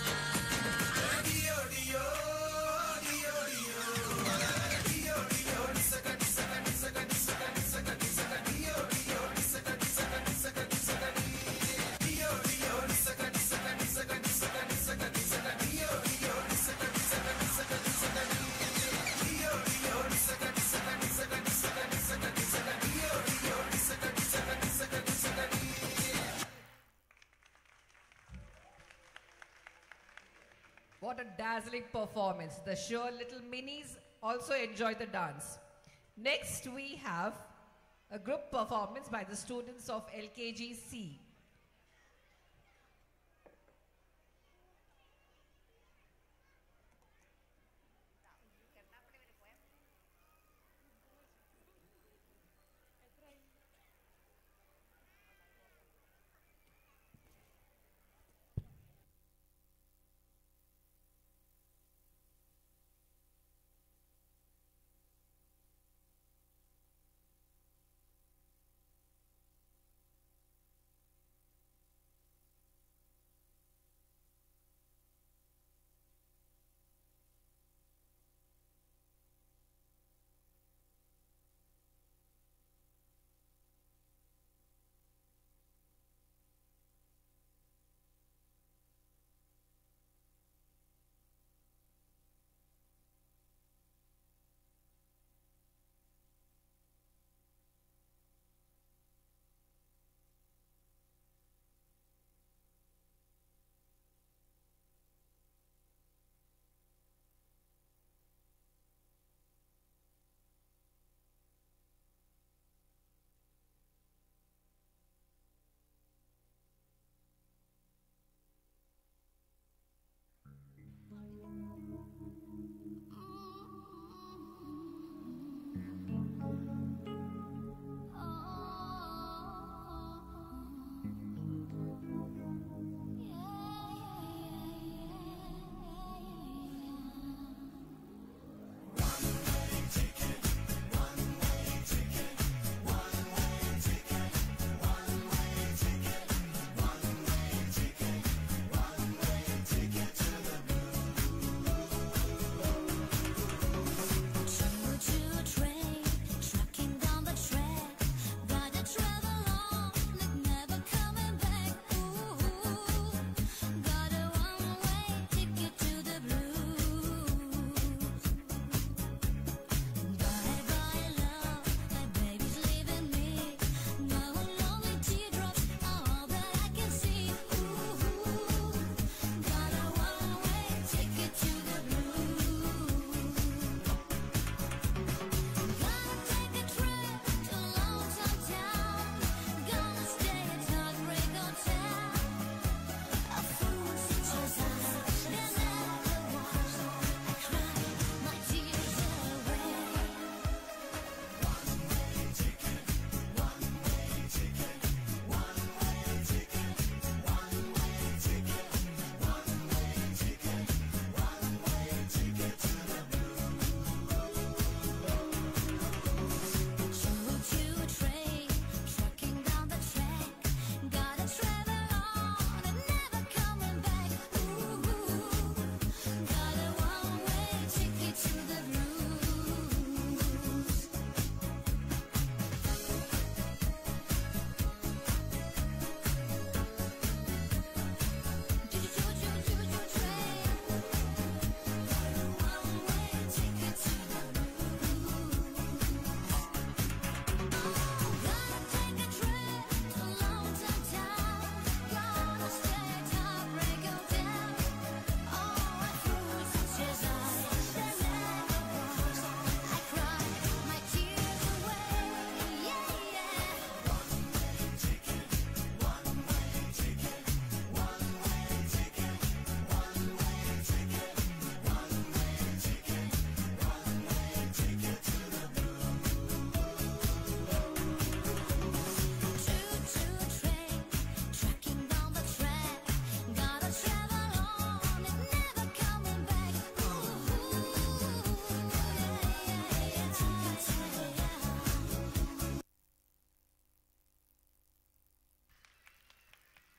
What a dazzling performance. The sure little minis also enjoy the dance. Next, we have a group performance by the students of LKG C.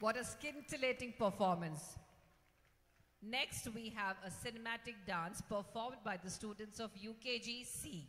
What a scintillating performance. Next, we have a cinematic dance performed by the students of UKG C.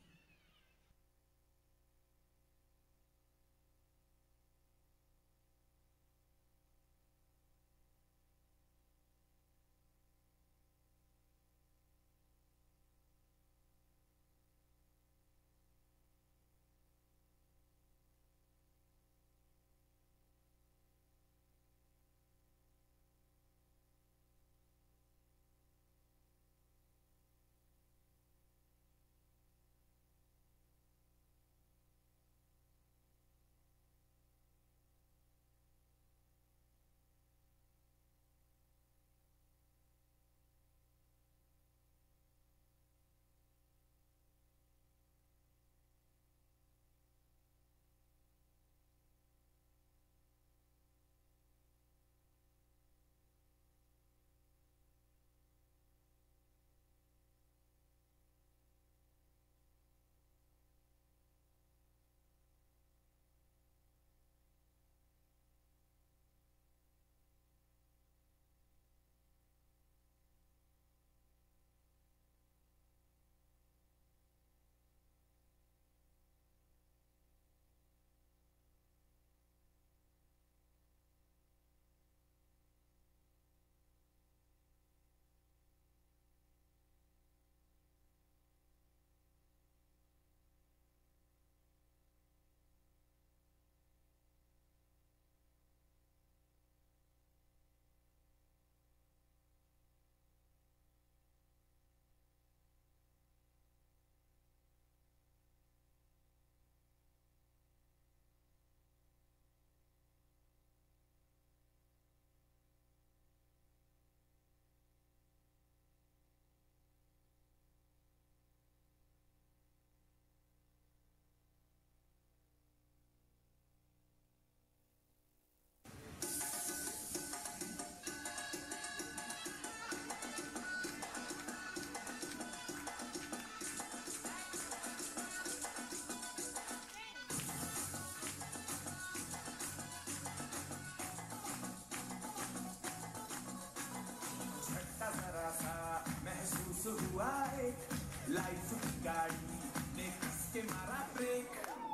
महसूस हुआ एक life की गाड़ी ने कस के मारा break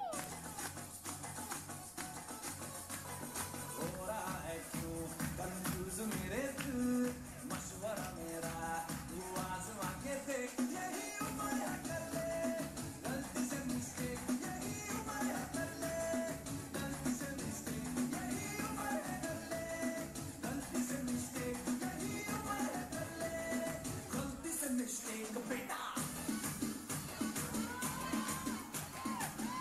हो रहा है क्यों कंफ्यूज मेरे दिल मशवरा मेरा तू आजमा के देख यही उम्र है कर ले गलती से मिस्टेक यही उम्र है कर ले गलती से मिस्टेक यही उम्र है कर ले गलती से मिस्टेक यही उम्र है कर ले गलती से मिस्टेक बेटा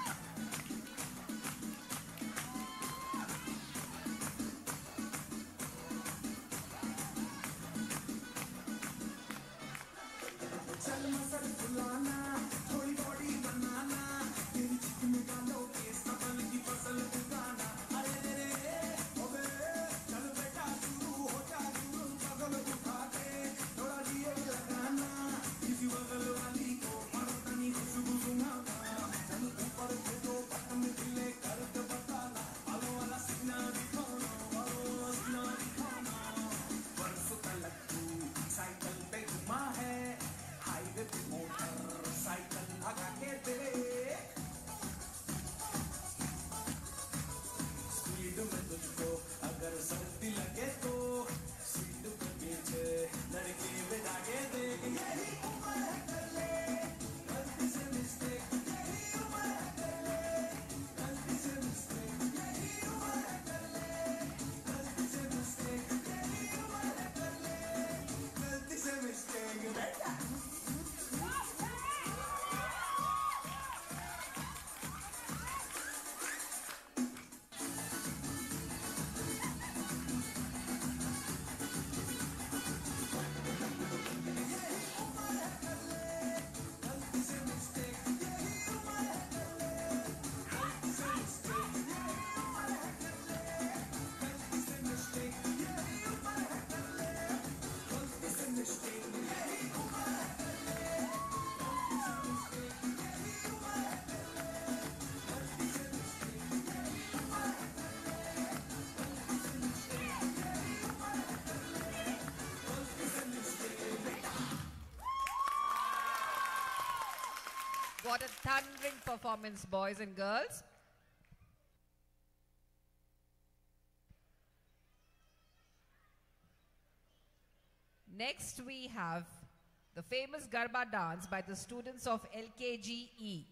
What a thundering performance, boys and girls. Next, we have the famous Garba dance by the students of LKGE.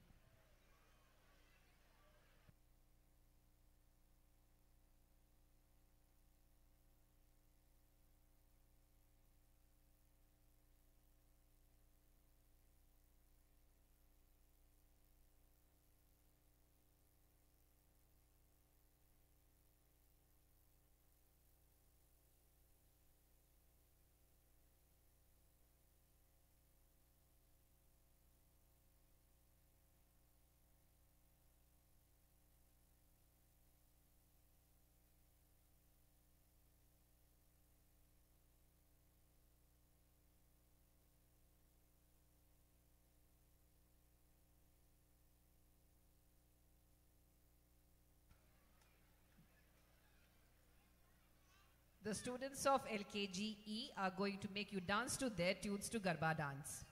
The students of LKGE are going to make you dance to their tunes to Garba dance.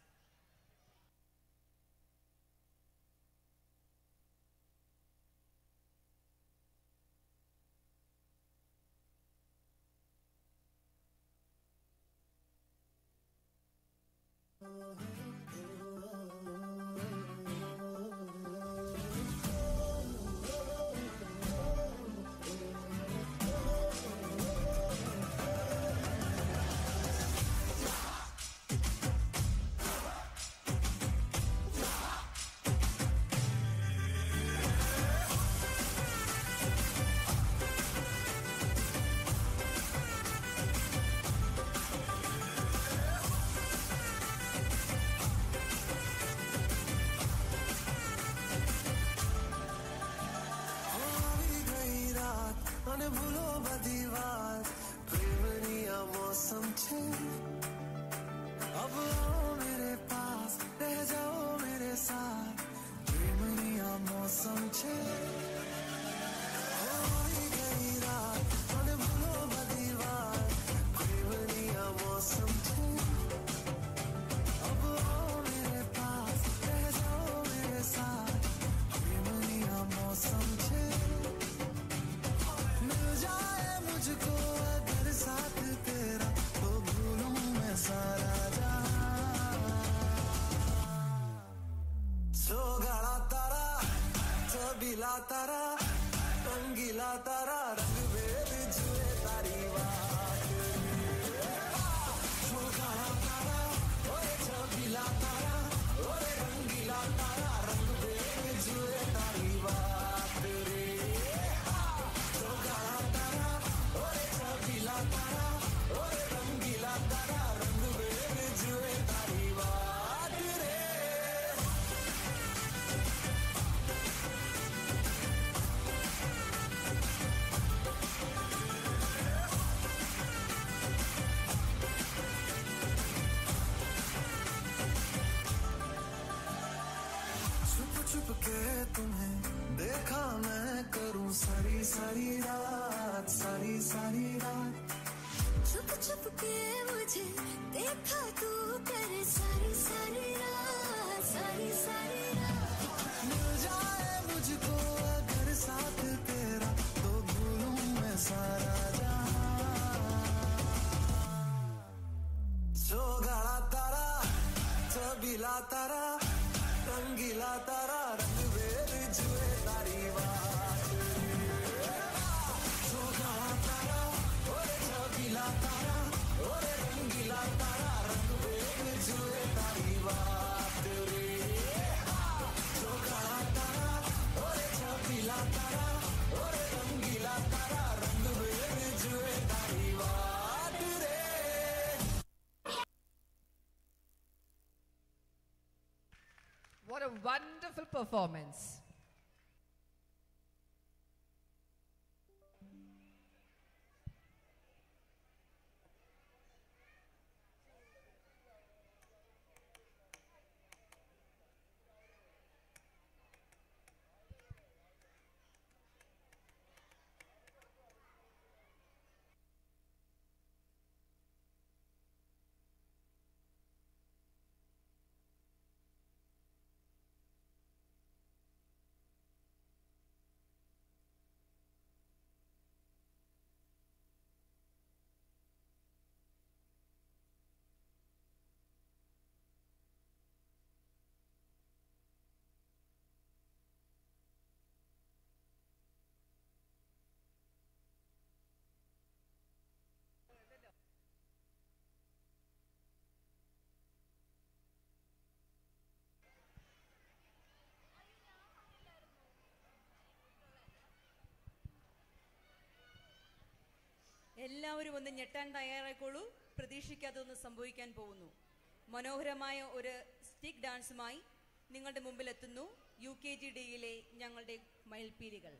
What a wonderful performance. എല്ലാവരും ഒന്ന് ഞെട്ടാൻ തയ്യാറായിക്കോളൂ. പ്രതീക്ഷിക്കാതൊന്നും സംഭവിക്കാൻ പോകുന്നു. മനോഹരമായ ഒരു stick ഡാൻസുമായി നിങ്ങളുടെ മുമ്പിൽ എത്തുന്നു UKG ഡിയിലെ ഞങ്ങളുടെ മയിൽപ്പീലികൾ.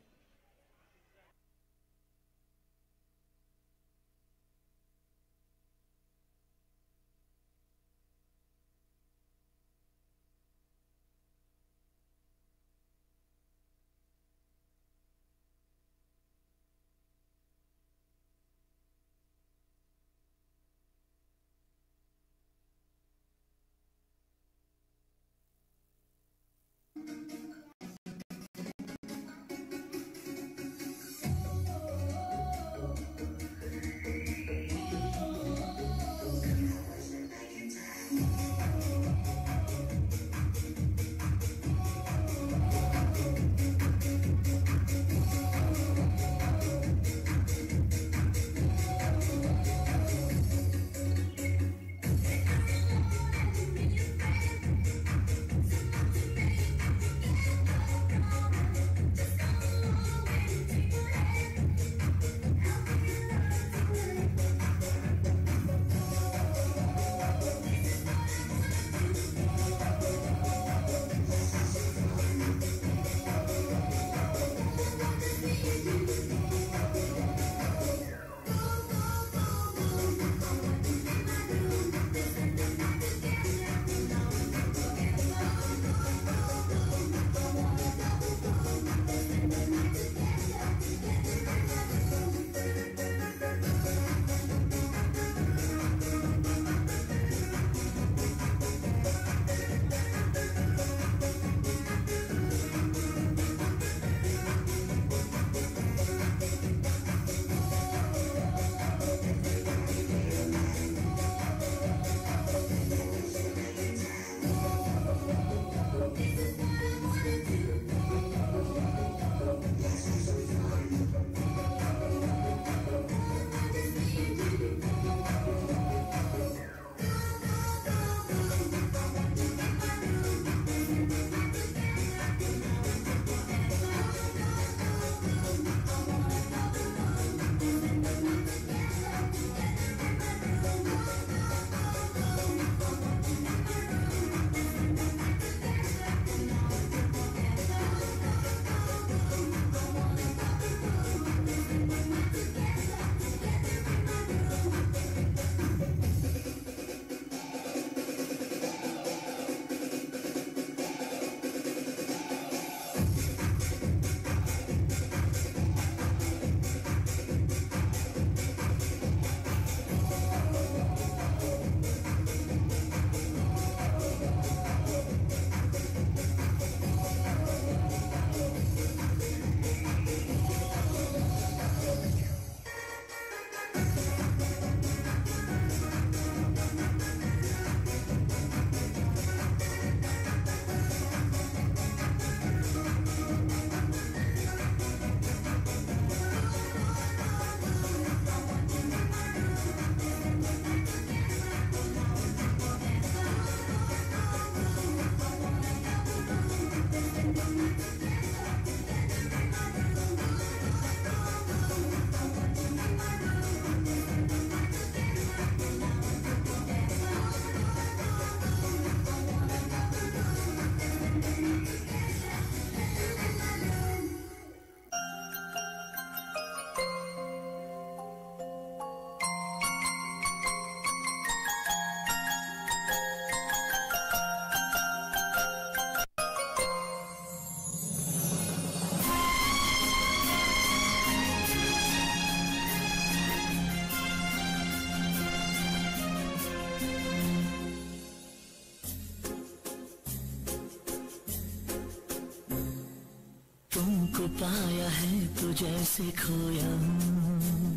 तुमको पाया है तो जैसे खोया हूँ,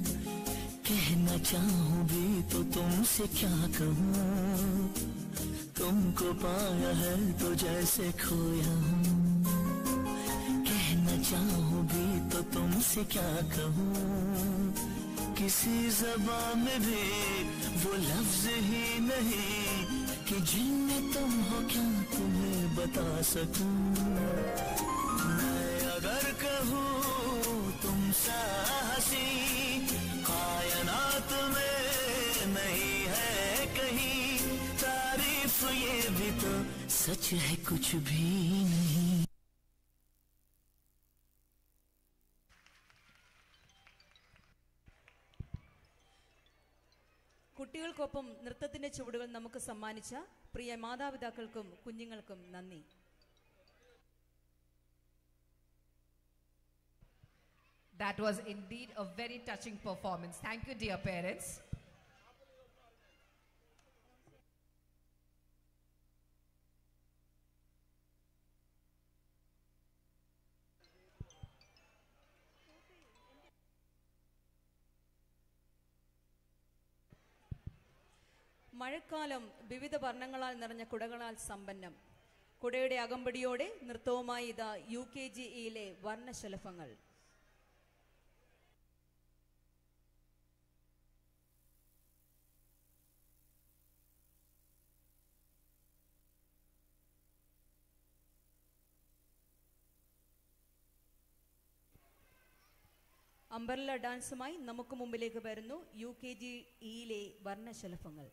कहना चाहूँ भी तो तुमसे क्या कहूँ। तुमको पाया है तो जैसे खोया हूँ, कहना चाहूँ भी तो तुमसे क्या कहूँ। किसी ज़बान में भी वो लफ्ज ही नहीं कि जिनमें तुम हो क्या तुम्हें बता सकूं। मैं अगर कहूँ तुम सा हंसी कायनात सच है कुछ भी नहीं. കുട്ടികൾക്കൊപ്പം നൃത്തത്തിന്റെ ചുവടുകൾ നമുക്ക് സമ്മാനിച്ച പ്രിയ മാതാപിതാക്കൾക്കും കുഞ്ഞുങ്ങൾക്കും നന്ദി. That was indeed a very touching performance. Thank you, dear parents. മഴക്കാലം വിവിധ വർണ്ണങ്ങളാൽ നിറഞ്ഞ കുടകളാൽ സമ്പന്നം. കുടയുടെ അകമ്പടിയോടെ നൃത്തവുമായി ഇതാ UKGEയിലെ വർണ്ണശലഭങ്ങൾ. അംബർല ഡാൻസുമായി നമുക്ക് മുമ്പിലേക്ക് വരുന്നു UKGEയിലെ വർണ്ണശലഭങ്ങൾ.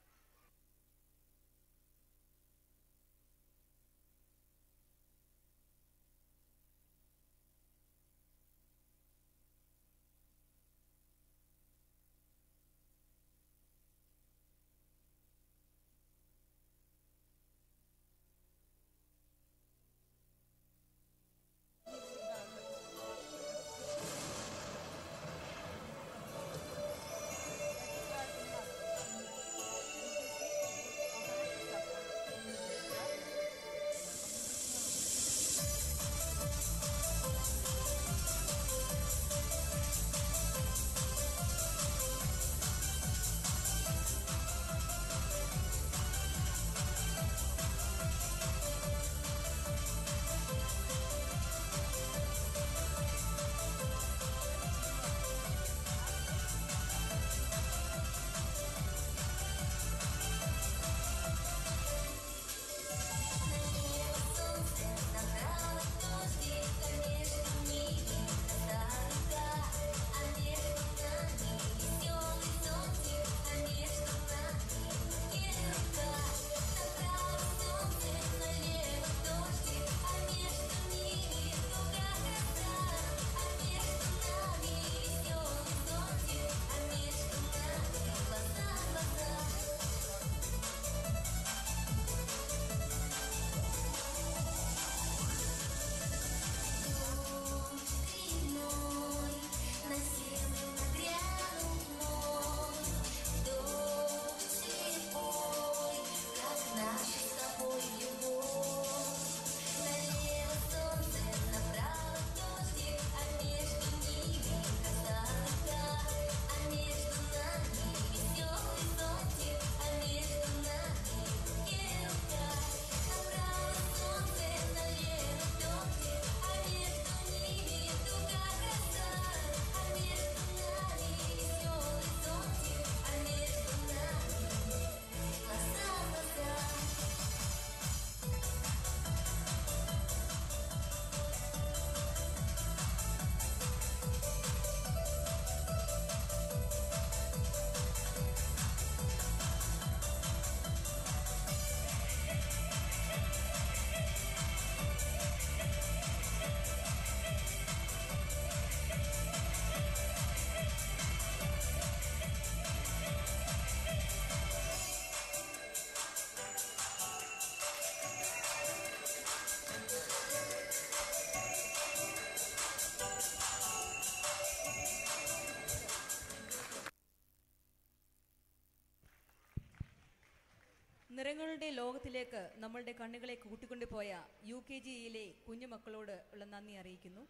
നിറങ്ങളുടെ ലോകത്തിലേക്ക് നമ്മളുടെ കണ്ണുകളെ കൂട്ടിക്കൊണ്ടുപോയ UKGEയിലെ കുഞ്ഞുമക്കളോട് ഉള്ള നന്ദി അറിയിക്കുന്നു.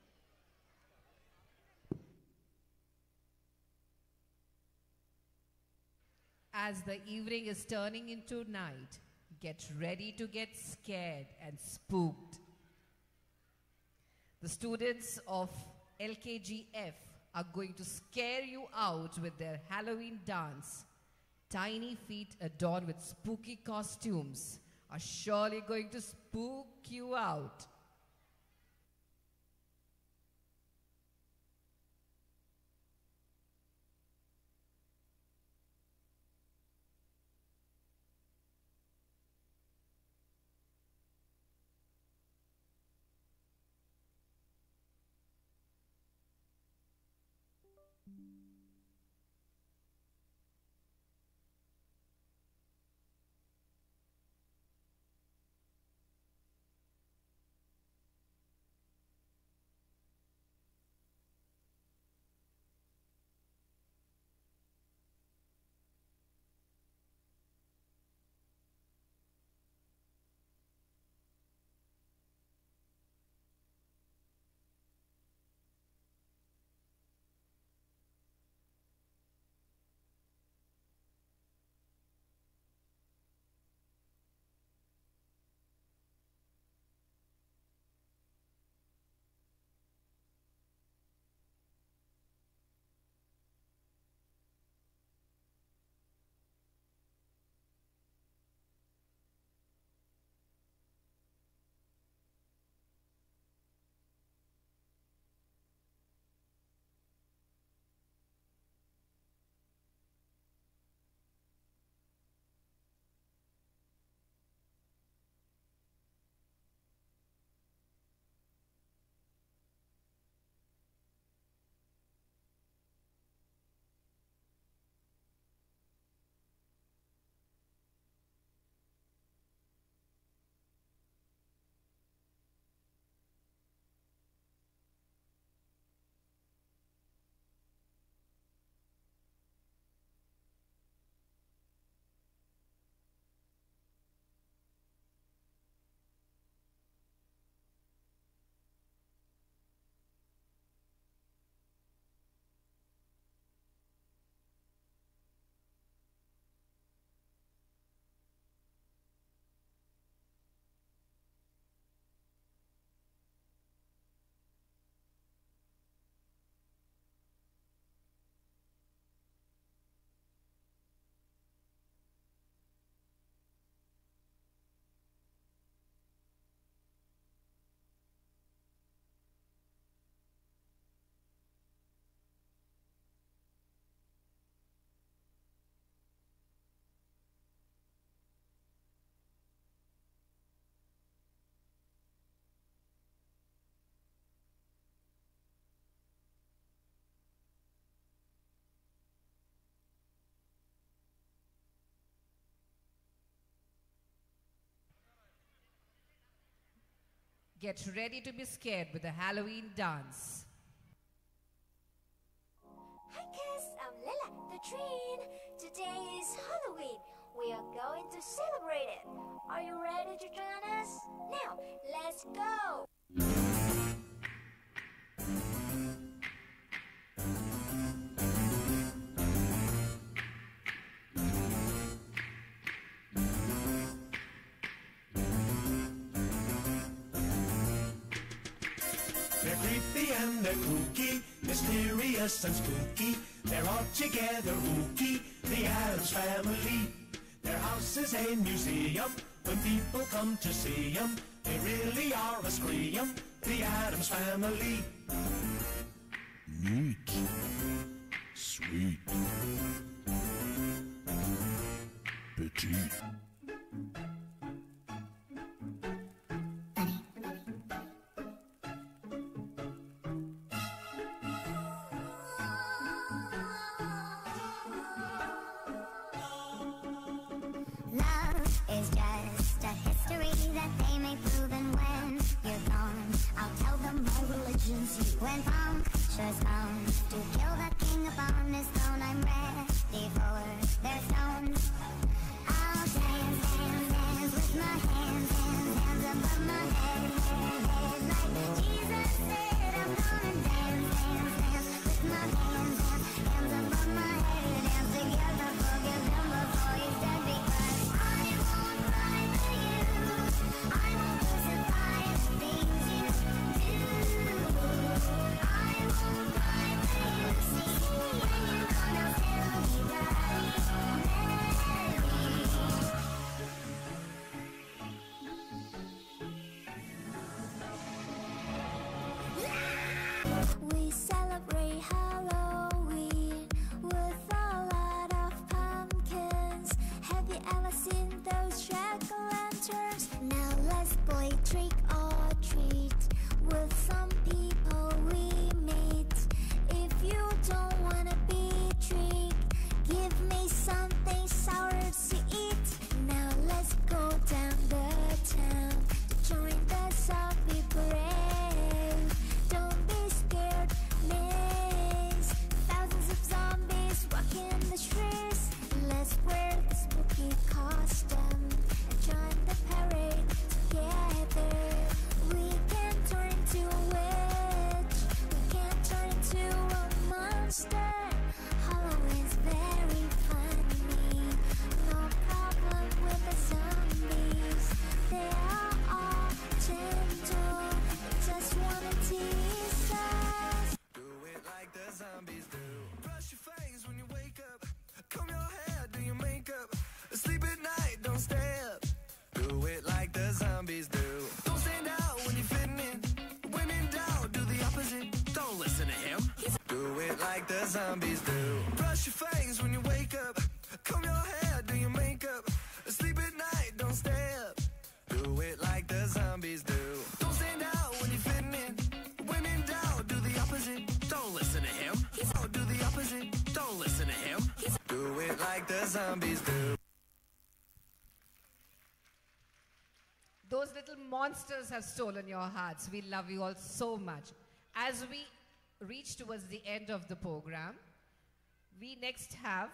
As the evening is turning into night, get ready to get scared and spooked. The students of LKGF are going to scare you out with their Halloween dance. Tiny feet adorned with spooky costumes are surely going to spook you out. Get ready to be scared with the Halloween dance. Hi kids, I'm Lila, the train. Today is Halloween. We are going to celebrate it. Are you ready to join us? Now, let's go! They're creepy and they're kooky, mysterious and spooky. They're all together ooky, the Addams Family. Their house is a museum. When people come to see them, they really are a scream. The Addams Family. Neat. Sweet. Petite. Love is just a history that they may prove, and when you're gone, I'll tell them my religion's you. When punctures come to kill the king upon his throne, I'm ready for their stones. I'll dance, dance, dance with my hands, hands, hands above my head, head, head. Like Jesus said, I'm gonna dance, dance, dance with my hands, hands, hands above my head. Dance together, forgive him before he's dead, because I won't cry for you. I won't crucify the things you do. I won't cry for you. See, when you're gone, I'll still be right there. We celebrate like the zombies do. Brush your fangs when you wake up. Comb your hair, do your makeup. Sleep at night, don't stay up. Do it like the zombies do. Don't stand out when you're fitting in. When in doubt, do the opposite. Don't listen to him. Do the opposite. Don't listen to him. Do it like the zombies do. Those little monsters have stolen your hearts. We love you all so much. As we reach towards the end of the program, we next have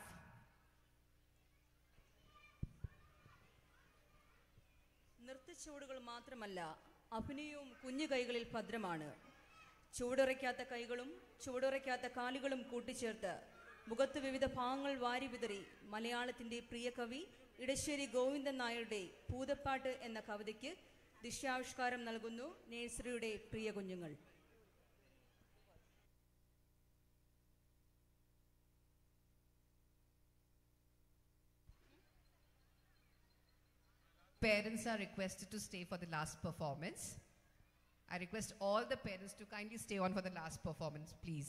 നൃത്തച്ചുവടുകൾ മാത്രമല്ല, അഭിനയവും കുഞ്ഞു കൈകളിൽ ഭദ്രമാണ്. ചുവടുറയ്ക്കാത്ത കൈകളും ചുവടുറയ്ക്കാത്ത കാലുകളും കൂട്ടിച്ചേർത്ത് മുഖത്ത് വിവിധ ഭാഗങ്ങൾ വാരി വിതറി മലയാളത്തിൻ്റെ പ്രിയ കവി ഇടശ്ശേരി ഗോവിന്ദൻ നായരുടെ പൂതപ്പാട്ട് എന്ന കവിതയ്ക്ക് ദൃശ്യാവിഷ്കാരം നൽകുന്നു നേഴ്സറിയുടെ പ്രിയ കുഞ്ഞുങ്ങൾ. Parents are requested to stay for the last performance. I request all the parents to kindly stay on for the last performance, please.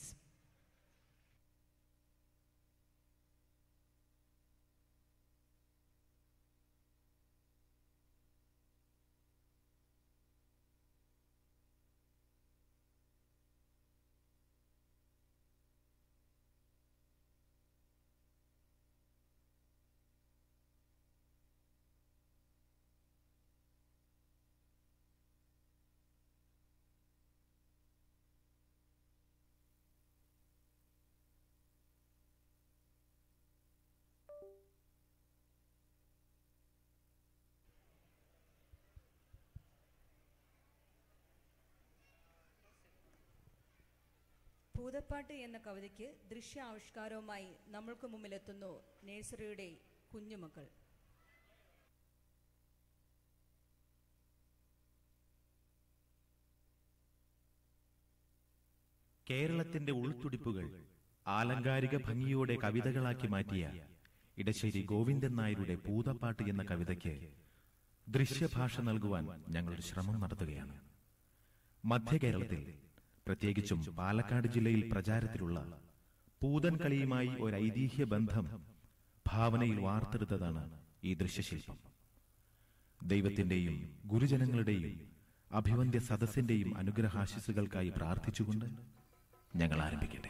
Poothappattu എന്ന കവിതയ്ക്ക് ദൃശ്യാവിഷ്കാരവുമായി നമ്മൾക്ക് മുമ്പിലെത്തുന്നു നേഴ്സറിയുടെ കുഞ്ഞുമക്കൾ. കേരളത്തിന്റെ ഉൾത്തുടിപ്പുകൾ ആലങ്കാരിക ഭംഗിയോടെ കവിതകളാക്കി മാറ്റിയ ഇടശ്ശേരി ഗോവിന്ദൻ നായരുടെ പൂതപ്പാട്ട് എന്ന കവിതയ്ക്ക് ദൃശ്യഭാഷ നൽകുവാൻ ഞങ്ങളൊരു ശ്രമം നടത്തുകയാണ്. മധ്യ കേരളത്തിൽ, പ്രത്യേകിച്ചും പാലക്കാട് ജില്ലയിൽ പ്രചാരത്തിലുള്ള പൂതൻ കളിയുമായി ഒരു ഐതിഹ്യ ബന്ധം ഭാവനയിൽ വാർത്തെടുത്തതാണ് ഈ ദൃശ്യശില്പം. ദൈവത്തിന്റെയും ഗുരുജനങ്ങളുടെയും അഭിവന്ദ്യ സദസ്സിന്റെയും അനുഗ്രഹാശിസുകൾക്കായി പ്രാർത്ഥിച്ചുകൊണ്ട് ഞങ്ങൾ ആരംഭിക്കട്ടെ.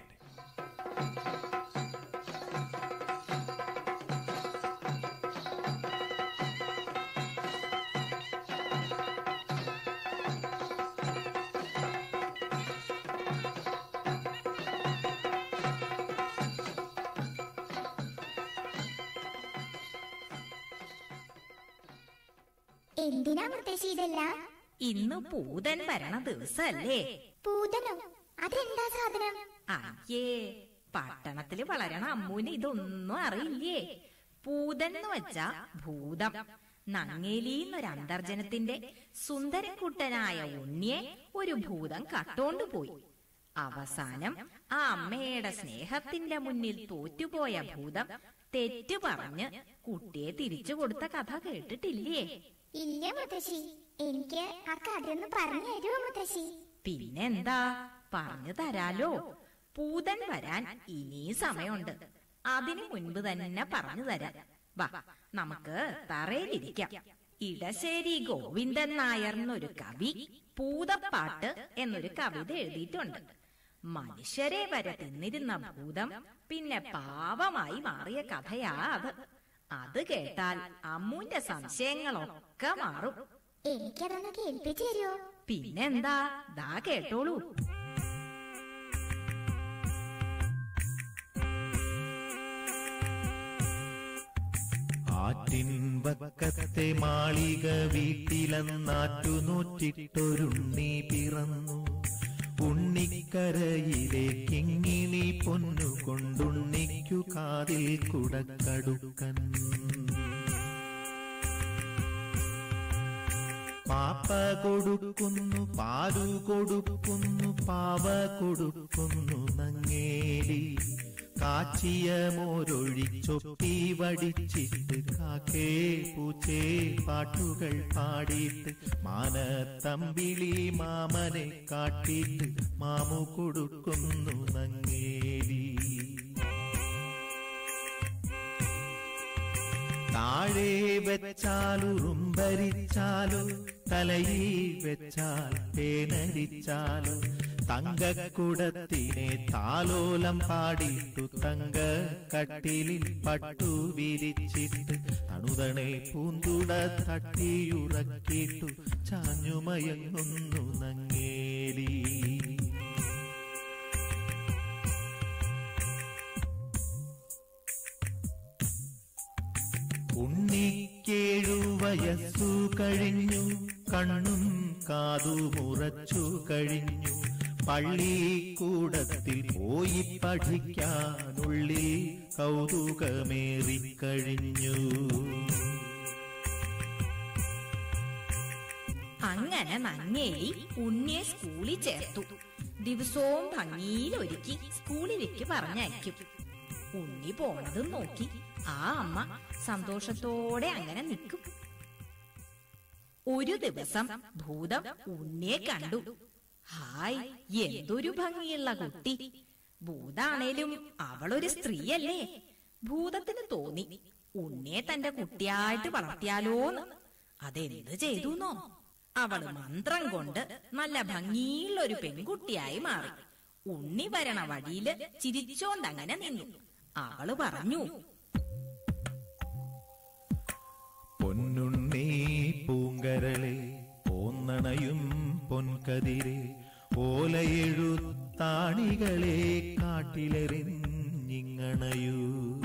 എന്തിനാ മുത്തശ്ശി ഇതെല്ലാം? ഇന്ന് പൂതൻ വരണ ദിവസല്ലേ? പൂതനോ? അതെന്താ സാധനം? അയ്യേ, പട്ടണത്തില് വളരണ അമ്മൂന് ഇതൊന്നും അറിയില്ലേ. പൂതൻ എന്ന് വെച്ചാ ഭൂതം. നങ്ങേലിന്നൊരു അന്തർജനത്തിന്റെ സുന്ദരക്കുട്ടനായ ഉണ്ണിയെ ഒരു ഭൂതം കട്ടോണ്ടുപോയി. അവസാനം ആ അമ്മയുടെ സ്നേഹത്തിന്റെ മുന്നിൽ തോറ്റുപോയ ഭൂതം തെറ്റു പറഞ്ഞ് കുട്ടിയെ തിരിച്ചു കൊടുത്ത കഥ കേട്ടിട്ടില്ലേ? ഇല്ല മുത്തശ്ശി, എനിക്ക് ആ കഥയൊന്ന് പറഞ്ഞു തരുമോ മുത്തശ്ശി? പിന്നെന്താ, പറഞ്ഞു തരാലോ. പൂതൻ വരാൻ ഇനി സമയമുണ്ട്. അതിനു മുൻപ് തന്നെ പറഞ്ഞു തരാം. വാ, നമുക്ക് തറയിലിരിക്കാം. ഇടശ്ശേരി ഗോവിന്ദൻ നായർ എന്നൊരു കവി പൂതപ്പാട്ട് എന്നൊരു കവിത എഴുതിയിട്ടുണ്ട്. മനുഷ്യരെ വരെ തിന്നിരുന്ന ഭൂതം പിന്നെ പാവമായി മാറിയ കഥയാ അത്. അത് കേട്ടാൽ അമ്മൂന്റെ സംശയങ്ങളൊക്കെ മാറും. എനിക്കതൊന്ന് കേൾപ്പിച്ചു തരുമോ? പിന്നെന്താ, ദാ കേട്ടോളൂ. ആറ്റിൻ വക്കത്തെ മാളിക വീട്ടിലെന്നാറ്റുനൂറ്റിട്ടൊരുണ്ണി പിറന്നു. ഉണ്ണിക്കരയിലെ കിങ്ങിണി പൊന്നുകൊണ്ടുണ്ണിക്കു കാതിൽ കുടക്കടുക്കൻ. പാപ്പ കൊടുക്കുന്നു, പാലു കൊടുക്കുന്നു, പാവ കൊടുക്കുന്നു നങ്ങേലി. കാച്ചിയ മോരൊഴിച്ചൊപ്പി വടിച്ചിട്ട് കാക്കേ പൂച്ചേ പാട്ടുകൾ പാടിയിട്ട് മാനത്തമ്പിളി മാമനെ കാട്ടിയിട്ട് മാമു കൊടുക്കുന്നു നങ്ങേലി. താഴെ വെച്ചാലുറുമ്പരിച്ചാലോ തലയിൽ വെച്ചാൽ പേനരിച്ചാലോ തങ്കക്കുടത്തിനെ താലോലം പാടിട്ടു തങ്ക കട്ടിലിൽ പട്ടു വിരിച്ചിട്ട് തണുതണെ പൂന്തുട തട്ടിയുറക്കിട്ടു ചാഞ്ഞുമയങ്ങുന്നു നങ്ങേലി. ഉണ്ണിക്കേഴു വയസ്സു കഴിഞ്ഞു കണ്ണും കാതുമുറച്ചു കഴിഞ്ഞു പള്ളിക്കൂടത്തിൽ പോയി പഠിക്കാനുള്ളിൽ കൗതുകമേറിക്കഴിഞ്ഞു. അങ്ങനെ നങ്ങേലി ഉണ്ണിയെ സ്കൂളിൽ ചേർത്തു. ദിവസവും ഭംഗിയിൽ ഒരുക്കി സ്കൂളിലേക്ക് പറഞ്ഞയക്കും. ഉണ്ണി പോണതും നോക്കി ആ അമ്മ സന്തോഷത്തോടെ അങ്ങനെ നിൽക്കും. ഒരു ദിവസം ഭൂതം ഉണ്ണിയെ കണ്ടു. ഹായ്, എന്തൊരു ഭംഗിയുള്ള കുട്ടി. ഭൂതാണേലും അവളൊരു സ്ത്രീയല്ലേ. ഭൂതത്തിന് തോന്നി ഉണ്ണിയെ തന്റെ കുട്ടിയായിട്ട് വളർത്തിയാലോന്ന്. അതെന്ത് ചെയ്തുന്നോ, അവള് മന്ത്രം കൊണ്ട് നല്ല ഭംഗിയുള്ള ഒരു പെൺകുട്ടിയായി മാറി. ഉണ്ണി വരണ വഴിയില് ചിരിച്ചോണ്ടങ്ങനെ നിന്നു. അവള് പറഞ്ഞു, പൊന്നുണ്ണി പൂങ്കരളെ പോന്നണയും പൊൻകതിരെ ഓലയെഴുത്താണികളെ കാട്ടിലെറിഞ്ഞിങ്ങണയൂ.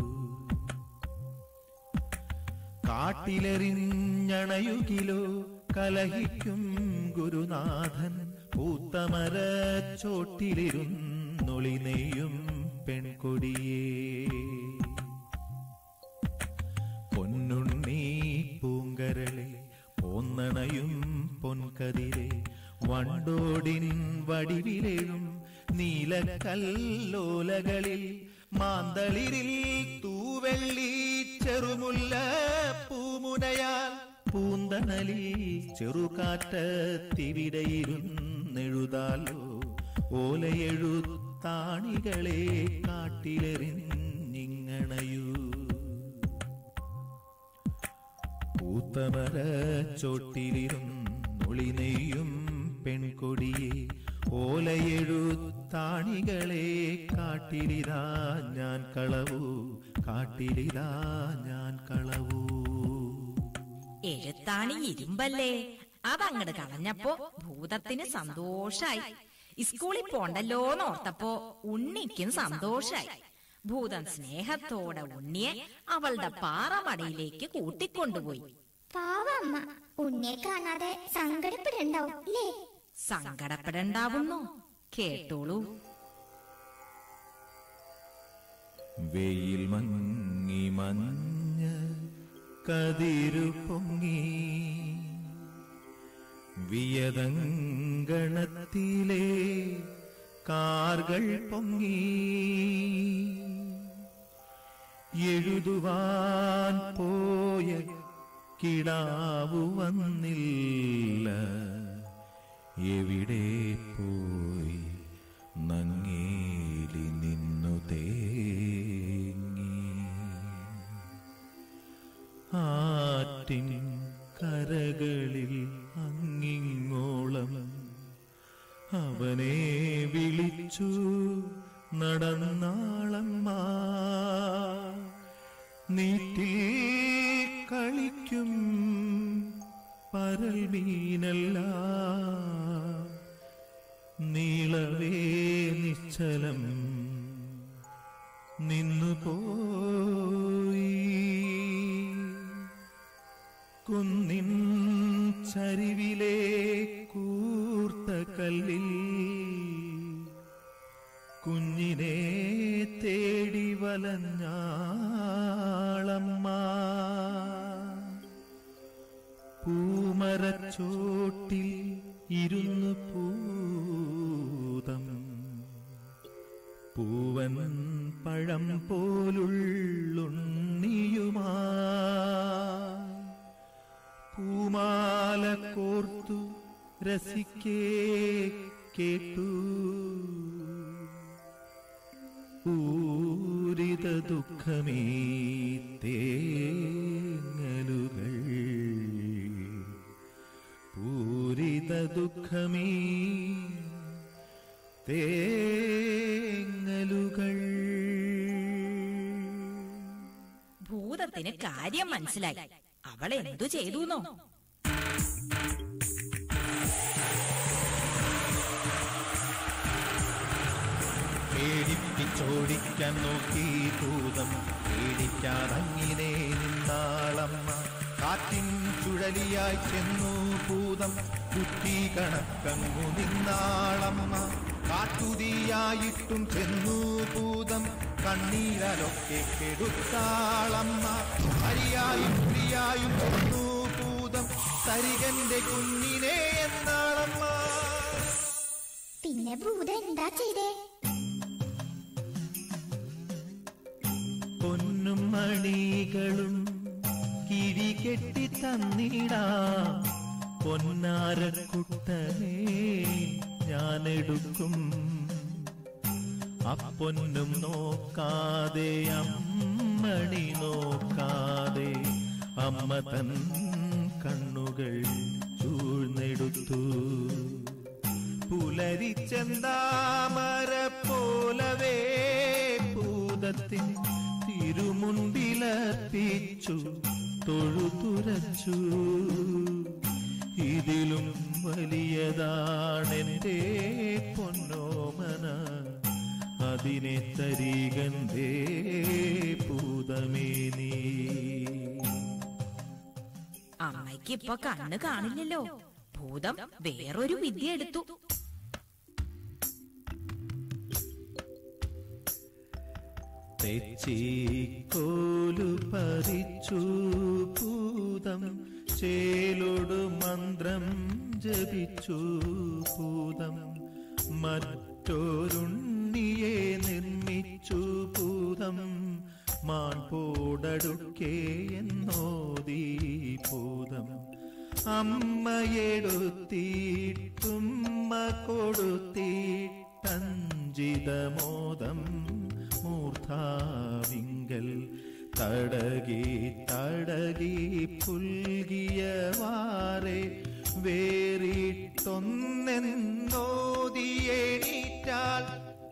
കാട്ടിലെറിഞ്ഞണയുകിലോ കലഹിക്കും ഗുരുനാഥൻ പൂത്തമര ചോട്ടിലിരുന്നൊളി നെയ്യും പെൺകൊടിയേ. പൊന്നുണ്ണി പൂങ്കരളെ പോന്നണയും പൊൻകതിരെ വണ്ടോടിൻ വടിവിലെഴും നീലക്കല്ലോലകളിൽ മാന്തളിരിൽ തൂവെള്ളി ചെറുമുല്ല പൂമുനയാൽ പൂന്തണലിൽ ചെറുകാറ്റത്തിവിടയിരുന്നെഴുതാലോ ഓലയെഴുത്താണികളെ കാട്ടിലെറിഞ്ഞിങ്ങണയൂ. പൂത്തമര ചോട്ടിലിരുന്നൊളി നെയ്യും പെൺകൊടിയെ ഓലയെഴുത്താണികളെ കാട്ടിലിതാ ഞാൻ കളവൂ, കാട്ടിലിതാ ഞാൻ കളവൂ. എഴുത്താണി ഇരുമ്പല്ലേ. അതങ്ങട് കളഞ്ഞപ്പോ ഭൂതത്തിന് സന്തോഷായി. സ്കൂളിൽ പോണ്ടല്ലോന്നോർത്തപ്പോ ഉണ്ണിക്കും സന്തോഷായി. ഭൂതൻ സ്നേഹത്തോടെ ഉണ്ണിയെ അവളുടെ പാറമടയിലേക്ക് കൂട്ടിക്കൊണ്ടുപോയി. പാവമ്മ ഉണ്ണിയെ കാണാതെ സങ്കടപ്പെടണ്ടാവും അല്ലേ? സങ്കടപ്പെടണ്ടാവുന്നോ? കേട്ടോളൂ. വെയിൽ മങ്ങി മഞ്ഞ കതിരു പൊങ്ങി വിയതങ്കണത്തിലെ കാർകൾ പൊങ്ങി എഴുതുവാൻ പോയ കിടാവു വന്നില്ല. എവിടെ പോയി നങ്ങേലി നിന്നു തേങ്ങി. ആറ്റിൻ കരകളിൽ അങ്ങിങ്ങോളം അവനെ വിളിച്ചു നടന്നാളമ്മ. നീറ്റിൽ കളിക്കും പരൽ മീനല്ല നീളവേ നിശ്ചലം നിന്നുപോയി. കുന്നിൻ ചരിവിലെ കൂർത്ത കല്ലിൽ കുഞ്ഞിനെ തേടി വലഞ്ഞാളമ്മ. പൂമരച്ചോട്ടിൽ ഇരുന്നു പൂതം പൂവൻ പഴം പോലുള്ളുണ്ണിയുമാ പൂമാല കോർത്തു രസിക്കേ കേട്ടു. പൂരിത ദുഃഖമേ തേങ്ങുന്നു ദുഃഖമീ തേങ്ങലുകൾ. ഭൂതത്തിന് കാര്യം മനസ്സിലായി. അവൾ എന്തു ചെയ്തുന്നോ? പേടിപ്പിച്ചോടിക്കാൻ നോക്കി ഭൂതം, പേടിക്കാതങ്ങിനെ നിന്നാളമ്മ. കാറ്റിൻ ചുഴലിയായി ചെന്നു ഭൂതം, കുറ്റി കണക്കങ്ങു നിന്നാളമ്മ. കാട്ടുതീയായിട്ടും ചെന്നു ഭൂതം, കണ്ണീരലൊക്കെ കെടുത്താളമ്മ. ഹരിയായും പ്രിയായും ചെന്നു ഭൂതം, തരികന്റെ കുഞ്ഞിനെ എന്നാളമ്മ. പിന്നെ ഭൂതം എന്താ ചെയ്തേ? പൊന്നും മണികളും കിഴികെട്ടി തന്നിടാം, പൊന്നാരക്കുട്ടനെ ഞാനെടുക്കും. അപ്പൊന്നും നോക്കാതെ അമ്മണി നോക്കാതെ അമ്മ തൻ കണ്ണുകൾ ചൂഴ്ന്നെടുത്തു. പുലരിച്ചെന്താമര പോലവേ ഭൂതത്തിൻ തിരുമുണ്ടിലർപ്പിച്ചു തൊഴുതുരച്ചു. ഇതിലും വലിയതാണെന്റെ പൊന്നോമന, അതിനെ തരികന്തേ ഭൂതമേ നീ. അമ്മയ്ക്ക് ഇപ്പൊ കണ്ണ് കാണില്ലല്ലോ. ഭൂതം വേറൊരു വിദ്യ എടുത്തു. തെച്ചിക്കോലു പറിച്ചു ഭൂതം, ചേലോടു മന്ത്രം ജപിച്ചു ഭൂതം. മറ്റൊരുണ്ണിയെ നിർമ്മിച്ചു ഭൂതം, മാൺപോടടുക്കേ എന്നോദീ ഭൂതം. അമ്മയെടുത്തിട്ടുമ്മ കൊടുത്തിട്ടഞ്ചിതമോദം മൂർധാവിങ്കൽ തടകി തടകി പുൽകിയ വാറെ വേറിട്ടൊന്നെന്നോദിയേറ്റാൽ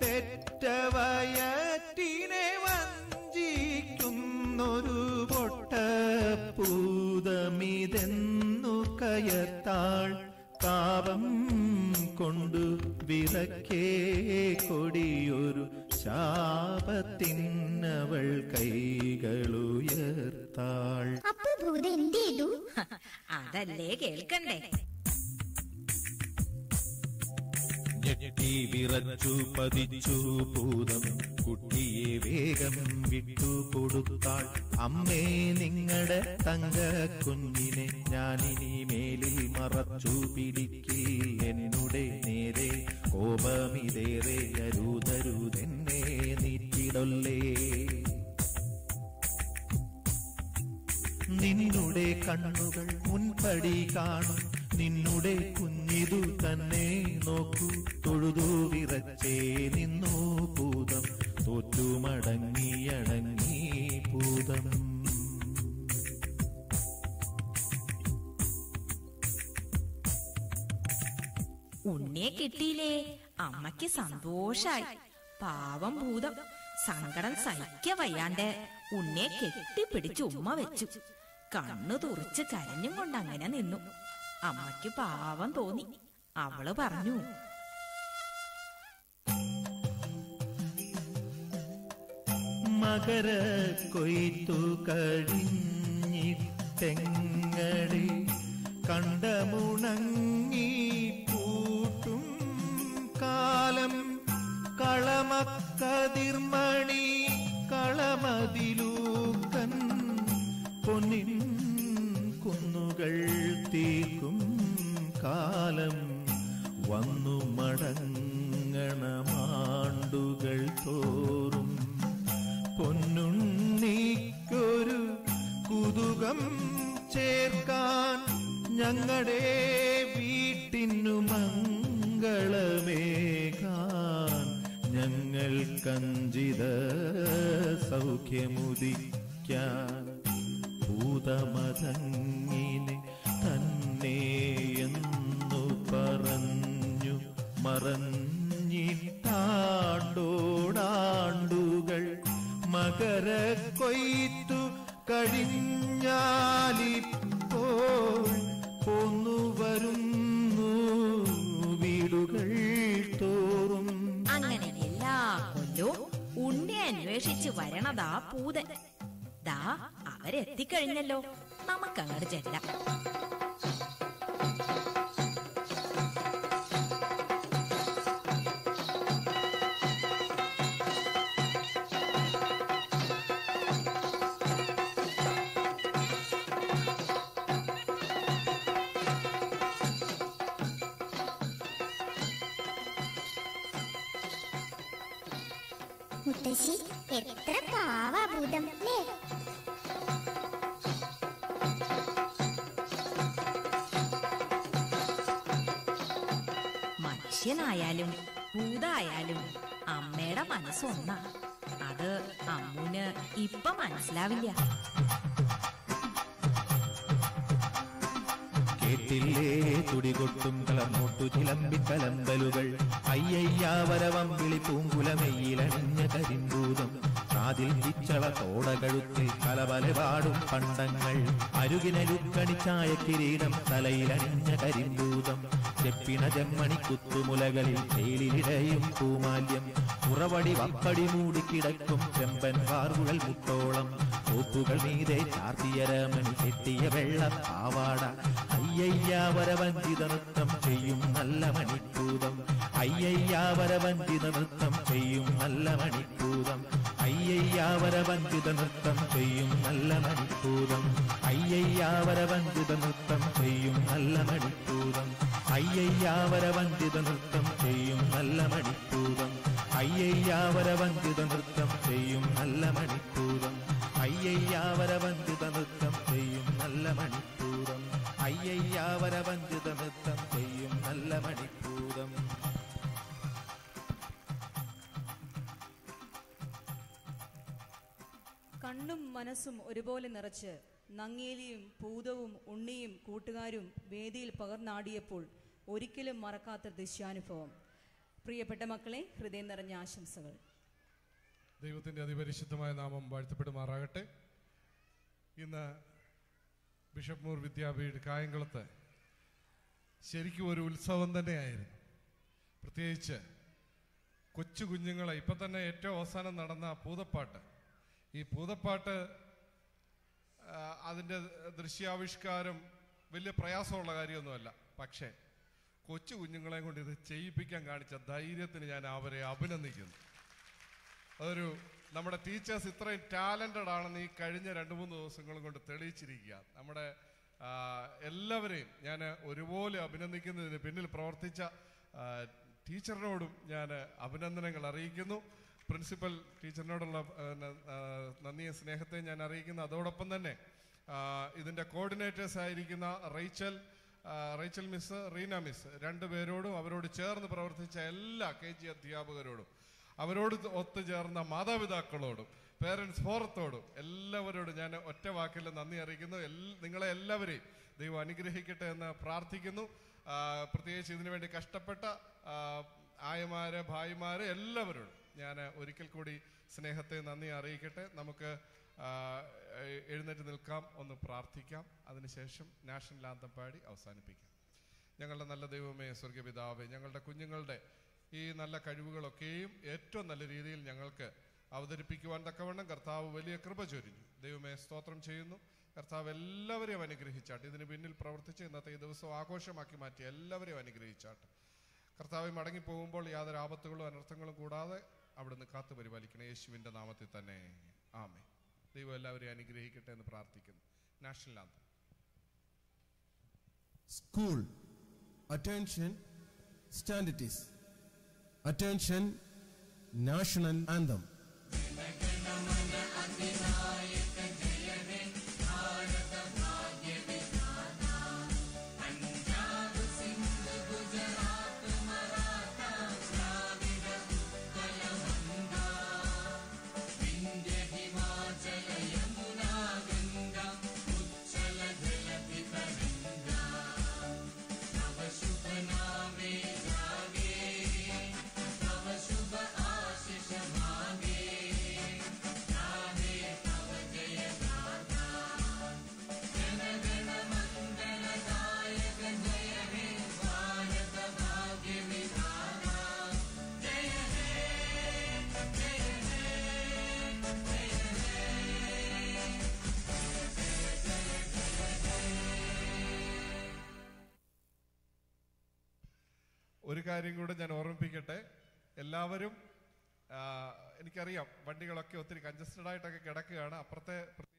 പെറ്റവയറ്റിനെ വഞ്ചിക്കുന്നൊരു പൊട്ടപ്പൂതമിതെന്നു കയത്താൾ. പാപം കൊണ്ടു വിറക്കേ കൊടിയൊരു ശാപത്തിനവൾ കൈകളുയർത്താൾ. അപ്പൊ ഭൂതം എന്ത് ചെയ്തു? അതല്ലേ കേൾക്കണ്ടേ? ഞെട്ടി വിറച്ചു പതിച്ചു ഭൂതം, കുട്ടിയെ വേഗം വിട്ടുകൊടുത്താൾ. അമ്മേ നിങ്ങളുടെ തങ്ക കുഞ്ഞിനെ ഞാനിനി മേലിൽ മറച്ചു പിടിക്കി. എന്നുടെ നേരെ കോപമിതേറെ അരുതരുതെന്നെ നീറ്റിടൊല്ലേ. നിന്നുടെ കണ്ണുകൾ മുൻപടി കാണും, നിന്നുടെ കുഞ്ഞിതു തന്നെ നോക്കൂ. തൊഴുതു വിറച്ചേ നിന്നു ഭൂതം, തോറ്റുമടങ്ങിയടങ്ങി ഭൂതം. ഉണ്ണിയെ കിട്ടിയില്ലേ? അമ്മയ്ക്ക് സന്തോഷായി. പാവം ഭൂതം സങ്കടം സഹിക്ക വയ്യാണ്ട് ഉണ്ണിയെ കെട്ടിപ്പിടിച്ച് ഉമ്മ വെച്ചു. കണ്ണു തുറിച്ച് കരഞ്ഞും കൊണ്ട് അങ്ങനെ നിന്നു. അമ്മയ്ക്ക് പാവം തോന്നി. അവള് പറഞ്ഞു, മകര കൊയ്ത്തു കഴിഞ്ഞിട്ടെങ്ങടെ കണ്ടമുണങ്ങി പൂട്ടും കാലം. കളമക്കതിർമണി കളമതിലൂക്കൻ പൊന്നിൻ കുന്നുകൾ തീർക്കും കാലം. വന്നു മടങ്ങണമാണ്ടുകൾ തോറും പൊന്നുണ്ണിക്കൊരു കുതുകം ചേർക്കാൻ. ഞങ്ങളുടെ വീട്ടിനു മംഗളമേകാൻ, ഞങ്ങൾ കഞ്ചിത സൗഖ്യമുദിക്കാൻ. ഭൂതമതങ്ങിനെ തന്നെ എന്നു പറ മറഞ്ഞിട്ടാണ്ടോടാണ്ടുകൾ മകര കൊയ്ത്തു കഴിഞ്ഞാലിപ്പോൾ പോന്നു വരുന്നു വീടുകൾ തോറും. അങ്ങനെ എല്ലാ കൊല്ലവും ഉണ്ണി അന്വേഷിച്ച് വരണതാ പൂതൻ. ദാ അവരെത്തിക്കഴിഞ്ഞല്ലോ, നമുക്കങ്ങോട്ട് ചെല്ലാം. മുത്തശ്ശി എത്ര പാവാഭൂതം അല്ലേ? മനുഷ്യനായാലും ഭൂതായാലും അമ്മയുടെ മനസ്സൊന്നാ. അത് അമ്മൂന് ഇപ്പൊ മനസ്സിലാവില്ല. കേട്ടില്ലേ തുടികൊട്ടും കളമോട്ടു ചിലമ്പിക്കലമ്പലുകൾ, അയ്യയ്യാവരവം വിളി പൂങ്കുലമെയ്യിലണിഞ്ഞ കരിമ്പൂതം, കാതിൽ പിച്ചള തോടകഴുത്തിൽ കലവലപാടും പണ്ടങ്ങൾ, അരുകിനലുക്കണിച്ചായ കിരീടം തലയിലണിഞ്ഞ കരിമ്പൂതം, ചെപ്പിണ ജമ്മണി കുത്തുമുലകളിൽ തേലിലിടയും പൂമാല്യം, ഉറവടി വപ്പടി മൂടിക്കിടക്കും ചെമ്പൻ വാർവുകൾ മുട്ടോളം, പൂപ്പുകൾ മീതെ ചാർത്തിയ രമണി കെട്ടിയ വെള്ള പാവാട, അയ്യയ്യാവരവഞ്ചിത നൃത്തം ചെയ്യും നല്ല മണിപ്പൂതം, അയ്യയ്യാവരവഞ്ചിത നൃത്തം ചെയ്യും നല്ല മണിപ്പൂതം, അയ്യയ്യാവരവഞ്ചിത നൃത്തം ചെയ്യും നല്ല മണിപ്പൂതം, അയ്യയ്യാവരവഞ്ചിത നൃത്തം ചെയ്യും നല്ല മണിപ്പൂതം, അയ്യയ്യാവരവഞ്ചിത നൃത്തം ചെയ്യും നല്ല മണിപ്പൂതം, അയ്യയ്യാവരവഞ്ചിത നൃത്തം ചെയ്യും നല്ല മണിപ്പൂതം, അയ്യയ്യാവരവഞ്ചിത നൃത്തം ചെയ്യും നല്ല മണിപ്പൂതം, അയ്യയ്യാവരവഞ്ചിത നൃത്തം ചെയ്യും നല്ല മണിപ്പൂതം. കണ്ണും മനസ്സും ഒരുപോലെ നിറച്ച് നങ്ങേലിയും പൂതവും ഉണ്ണിയും കൂട്ടുകാരും വേദിയിൽ പകർന്നാടിയപ്പോൾ ഒരിക്കലും മറക്കാത്ത ദൃശ്യാനുഭവം. പ്രിയപ്പെട്ട മക്കളെ, ഹൃദയം നിറഞ്ഞ ആശംസകൾ. ദൈവത്തിൻ്റെ അതിപരിശുദ്ധമായ നാമം വാഴ്ത്തപ്പെടുമാറാകട്ടെ. ഇന്ന് ബിഷപ്പ് മൂർ വിദ്യാപീഠ് കായംകുളത്ത് ശരിക്കും ഒരു ഉത്സവം തന്നെയായിരുന്നു. പ്രത്യേകിച്ച് കൊച്ചു കുഞ്ഞുങ്ങളെ ഇപ്പം തന്നെ ഏറ്റവും അവസാനം നടന്ന പൂതപ്പാട്ട്, ഈ പൂതപ്പാട്ട് അതിൻ്റെ ദൃശ്യാവിഷ്കാരം വലിയ പ്രയാസമുള്ള കാര്യമൊന്നുമല്ല. പക്ഷേ കൊച്ചു കുഞ്ഞുങ്ങളെ കൊണ്ട് ഇത് ചെയ്യിപ്പിക്കാൻ കാണിച്ച ധൈര്യത്തിന് ഞാൻ അവരെ അഭിനന്ദിക്കുന്നു. അതൊരു നമ്മുടെ ടീച്ചേഴ്സ് ഇത്രയും ടാലൻറ്റഡ് ആണെന്ന് ഈ കഴിഞ്ഞ 2-3 ദിവസങ്ങളും കൊണ്ട് തെളിയിച്ചിരിക്കുക. നമ്മുടെ എല്ലാവരെയും ഞാൻ ഒരുപോലെ അഭിനന്ദിക്കുന്നതിന് പിന്നിൽ പ്രവർത്തിച്ച ടീച്ചറിനോടും ഞാൻ അഭിനന്ദനങ്ങൾ അറിയിക്കുന്നു. പ്രിൻസിപ്പൽ ടീച്ചറിനോടുള്ള നന്ദിയും സ്നേഹത്തെയും ഞാൻ അറിയിക്കുന്നു. അതോടൊപ്പം തന്നെ ഇതിൻ്റെ കോർഡിനേറ്റേഴ്സ് ആയിരിക്കുന്ന റേച്ചൽ മിസ്, റീന മിസ്, 2 പേരോടും അവരോട് ചേർന്ന് പ്രവർത്തിച്ച എല്ലാ KG അധ്യാപകരോടും, അവരോട് ഒത്തുചേർന്ന മാതാപിതാക്കളോടും, പേരൻസ് ഫോറത്തോടും എല്ലാവരോടും ഞാൻ ഒറ്റ വാക്കിൽ നന്ദി അറിയിക്കുന്നു. നിങ്ങളെ എല്ലാവരെയും ദൈവം അനുഗ്രഹിക്കട്ടെ എന്ന് പ്രാർത്ഥിക്കുന്നു. പ്രത്യേകിച്ച് ഇതിനു വേണ്ടി കഷ്ടപ്പെട്ട ആയമാര്, ഭായിമാര് എല്ലാവരോടും ഞാൻ ഒരിക്കൽ കൂടി സ്നേഹത്തെ നന്ദി അറിയിക്കട്ടെ. നമുക്ക് എഴുന്നേറ്റ് നിൽക്കാം, ഒന്ന് പ്രാർത്ഥിക്കാം. അതിനുശേഷം നാഷണൽ ആന്തം പാടി അവസാനിപ്പിക്കാം. ഞങ്ങളുടെ നല്ല ദൈവമേ, സ്വർഗപിതാവേ, ഞങ്ങളുടെ കുഞ്ഞുങ്ങളുടെ ഈ നല്ല കഴിവുകളൊക്കെയും ഏറ്റവും നല്ല രീതിയിൽ ഞങ്ങൾക്ക് അവതരിപ്പിക്കുവാൻ തക്കവണ്ണം കർത്താവ് വലിയ കൃപ ചൊരിഞ്ഞു. ദൈവമേ, സ്തോത്രം ചെയ്യുന്നു. കർത്താവ് എല്ലാവരെയും അനുഗ്രഹിച്ചാട്ടെ. ഇതിന് പിന്നിൽ പ്രവർത്തിച്ച് ഇന്നത്തെ ഈ ദിവസം ആഘോഷമാക്കി മാറ്റി എല്ലാവരെയും അനുഗ്രഹിച്ചാട്ടെ. കർത്താവ് മടങ്ങിപ്പോകുമ്പോൾ യാതൊരു ആപത്തുകളും അനർത്ഥങ്ങളും കൂടാതെ അവിടുന്ന് കാത്തു പരിപാലിക്കണം. യേശുവിൻ്റെ നാമത്തിൽ തന്നെ ആമേൻ. ദൈവം എല്ലാവരെയും അനുഗ്രഹിക്കട്ടെ എന്ന് പ്രാർത്ഥിക്കുന്നു. National anthem. School, attention, stand it is. Attention, national anthem. Nave jage കാര്യം കൂടെ ഞാൻ ഓർമ്മിപ്പിക്കട്ടെ. എല്ലാവരും എനിക്കറിയാം വണ്ടികളൊക്കെ ഒത്തിരി കൺജസ്റ്റഡ് ആയിട്ടൊക്കെ കിടക്കുകയാണ്. അപ്പുറത്തെ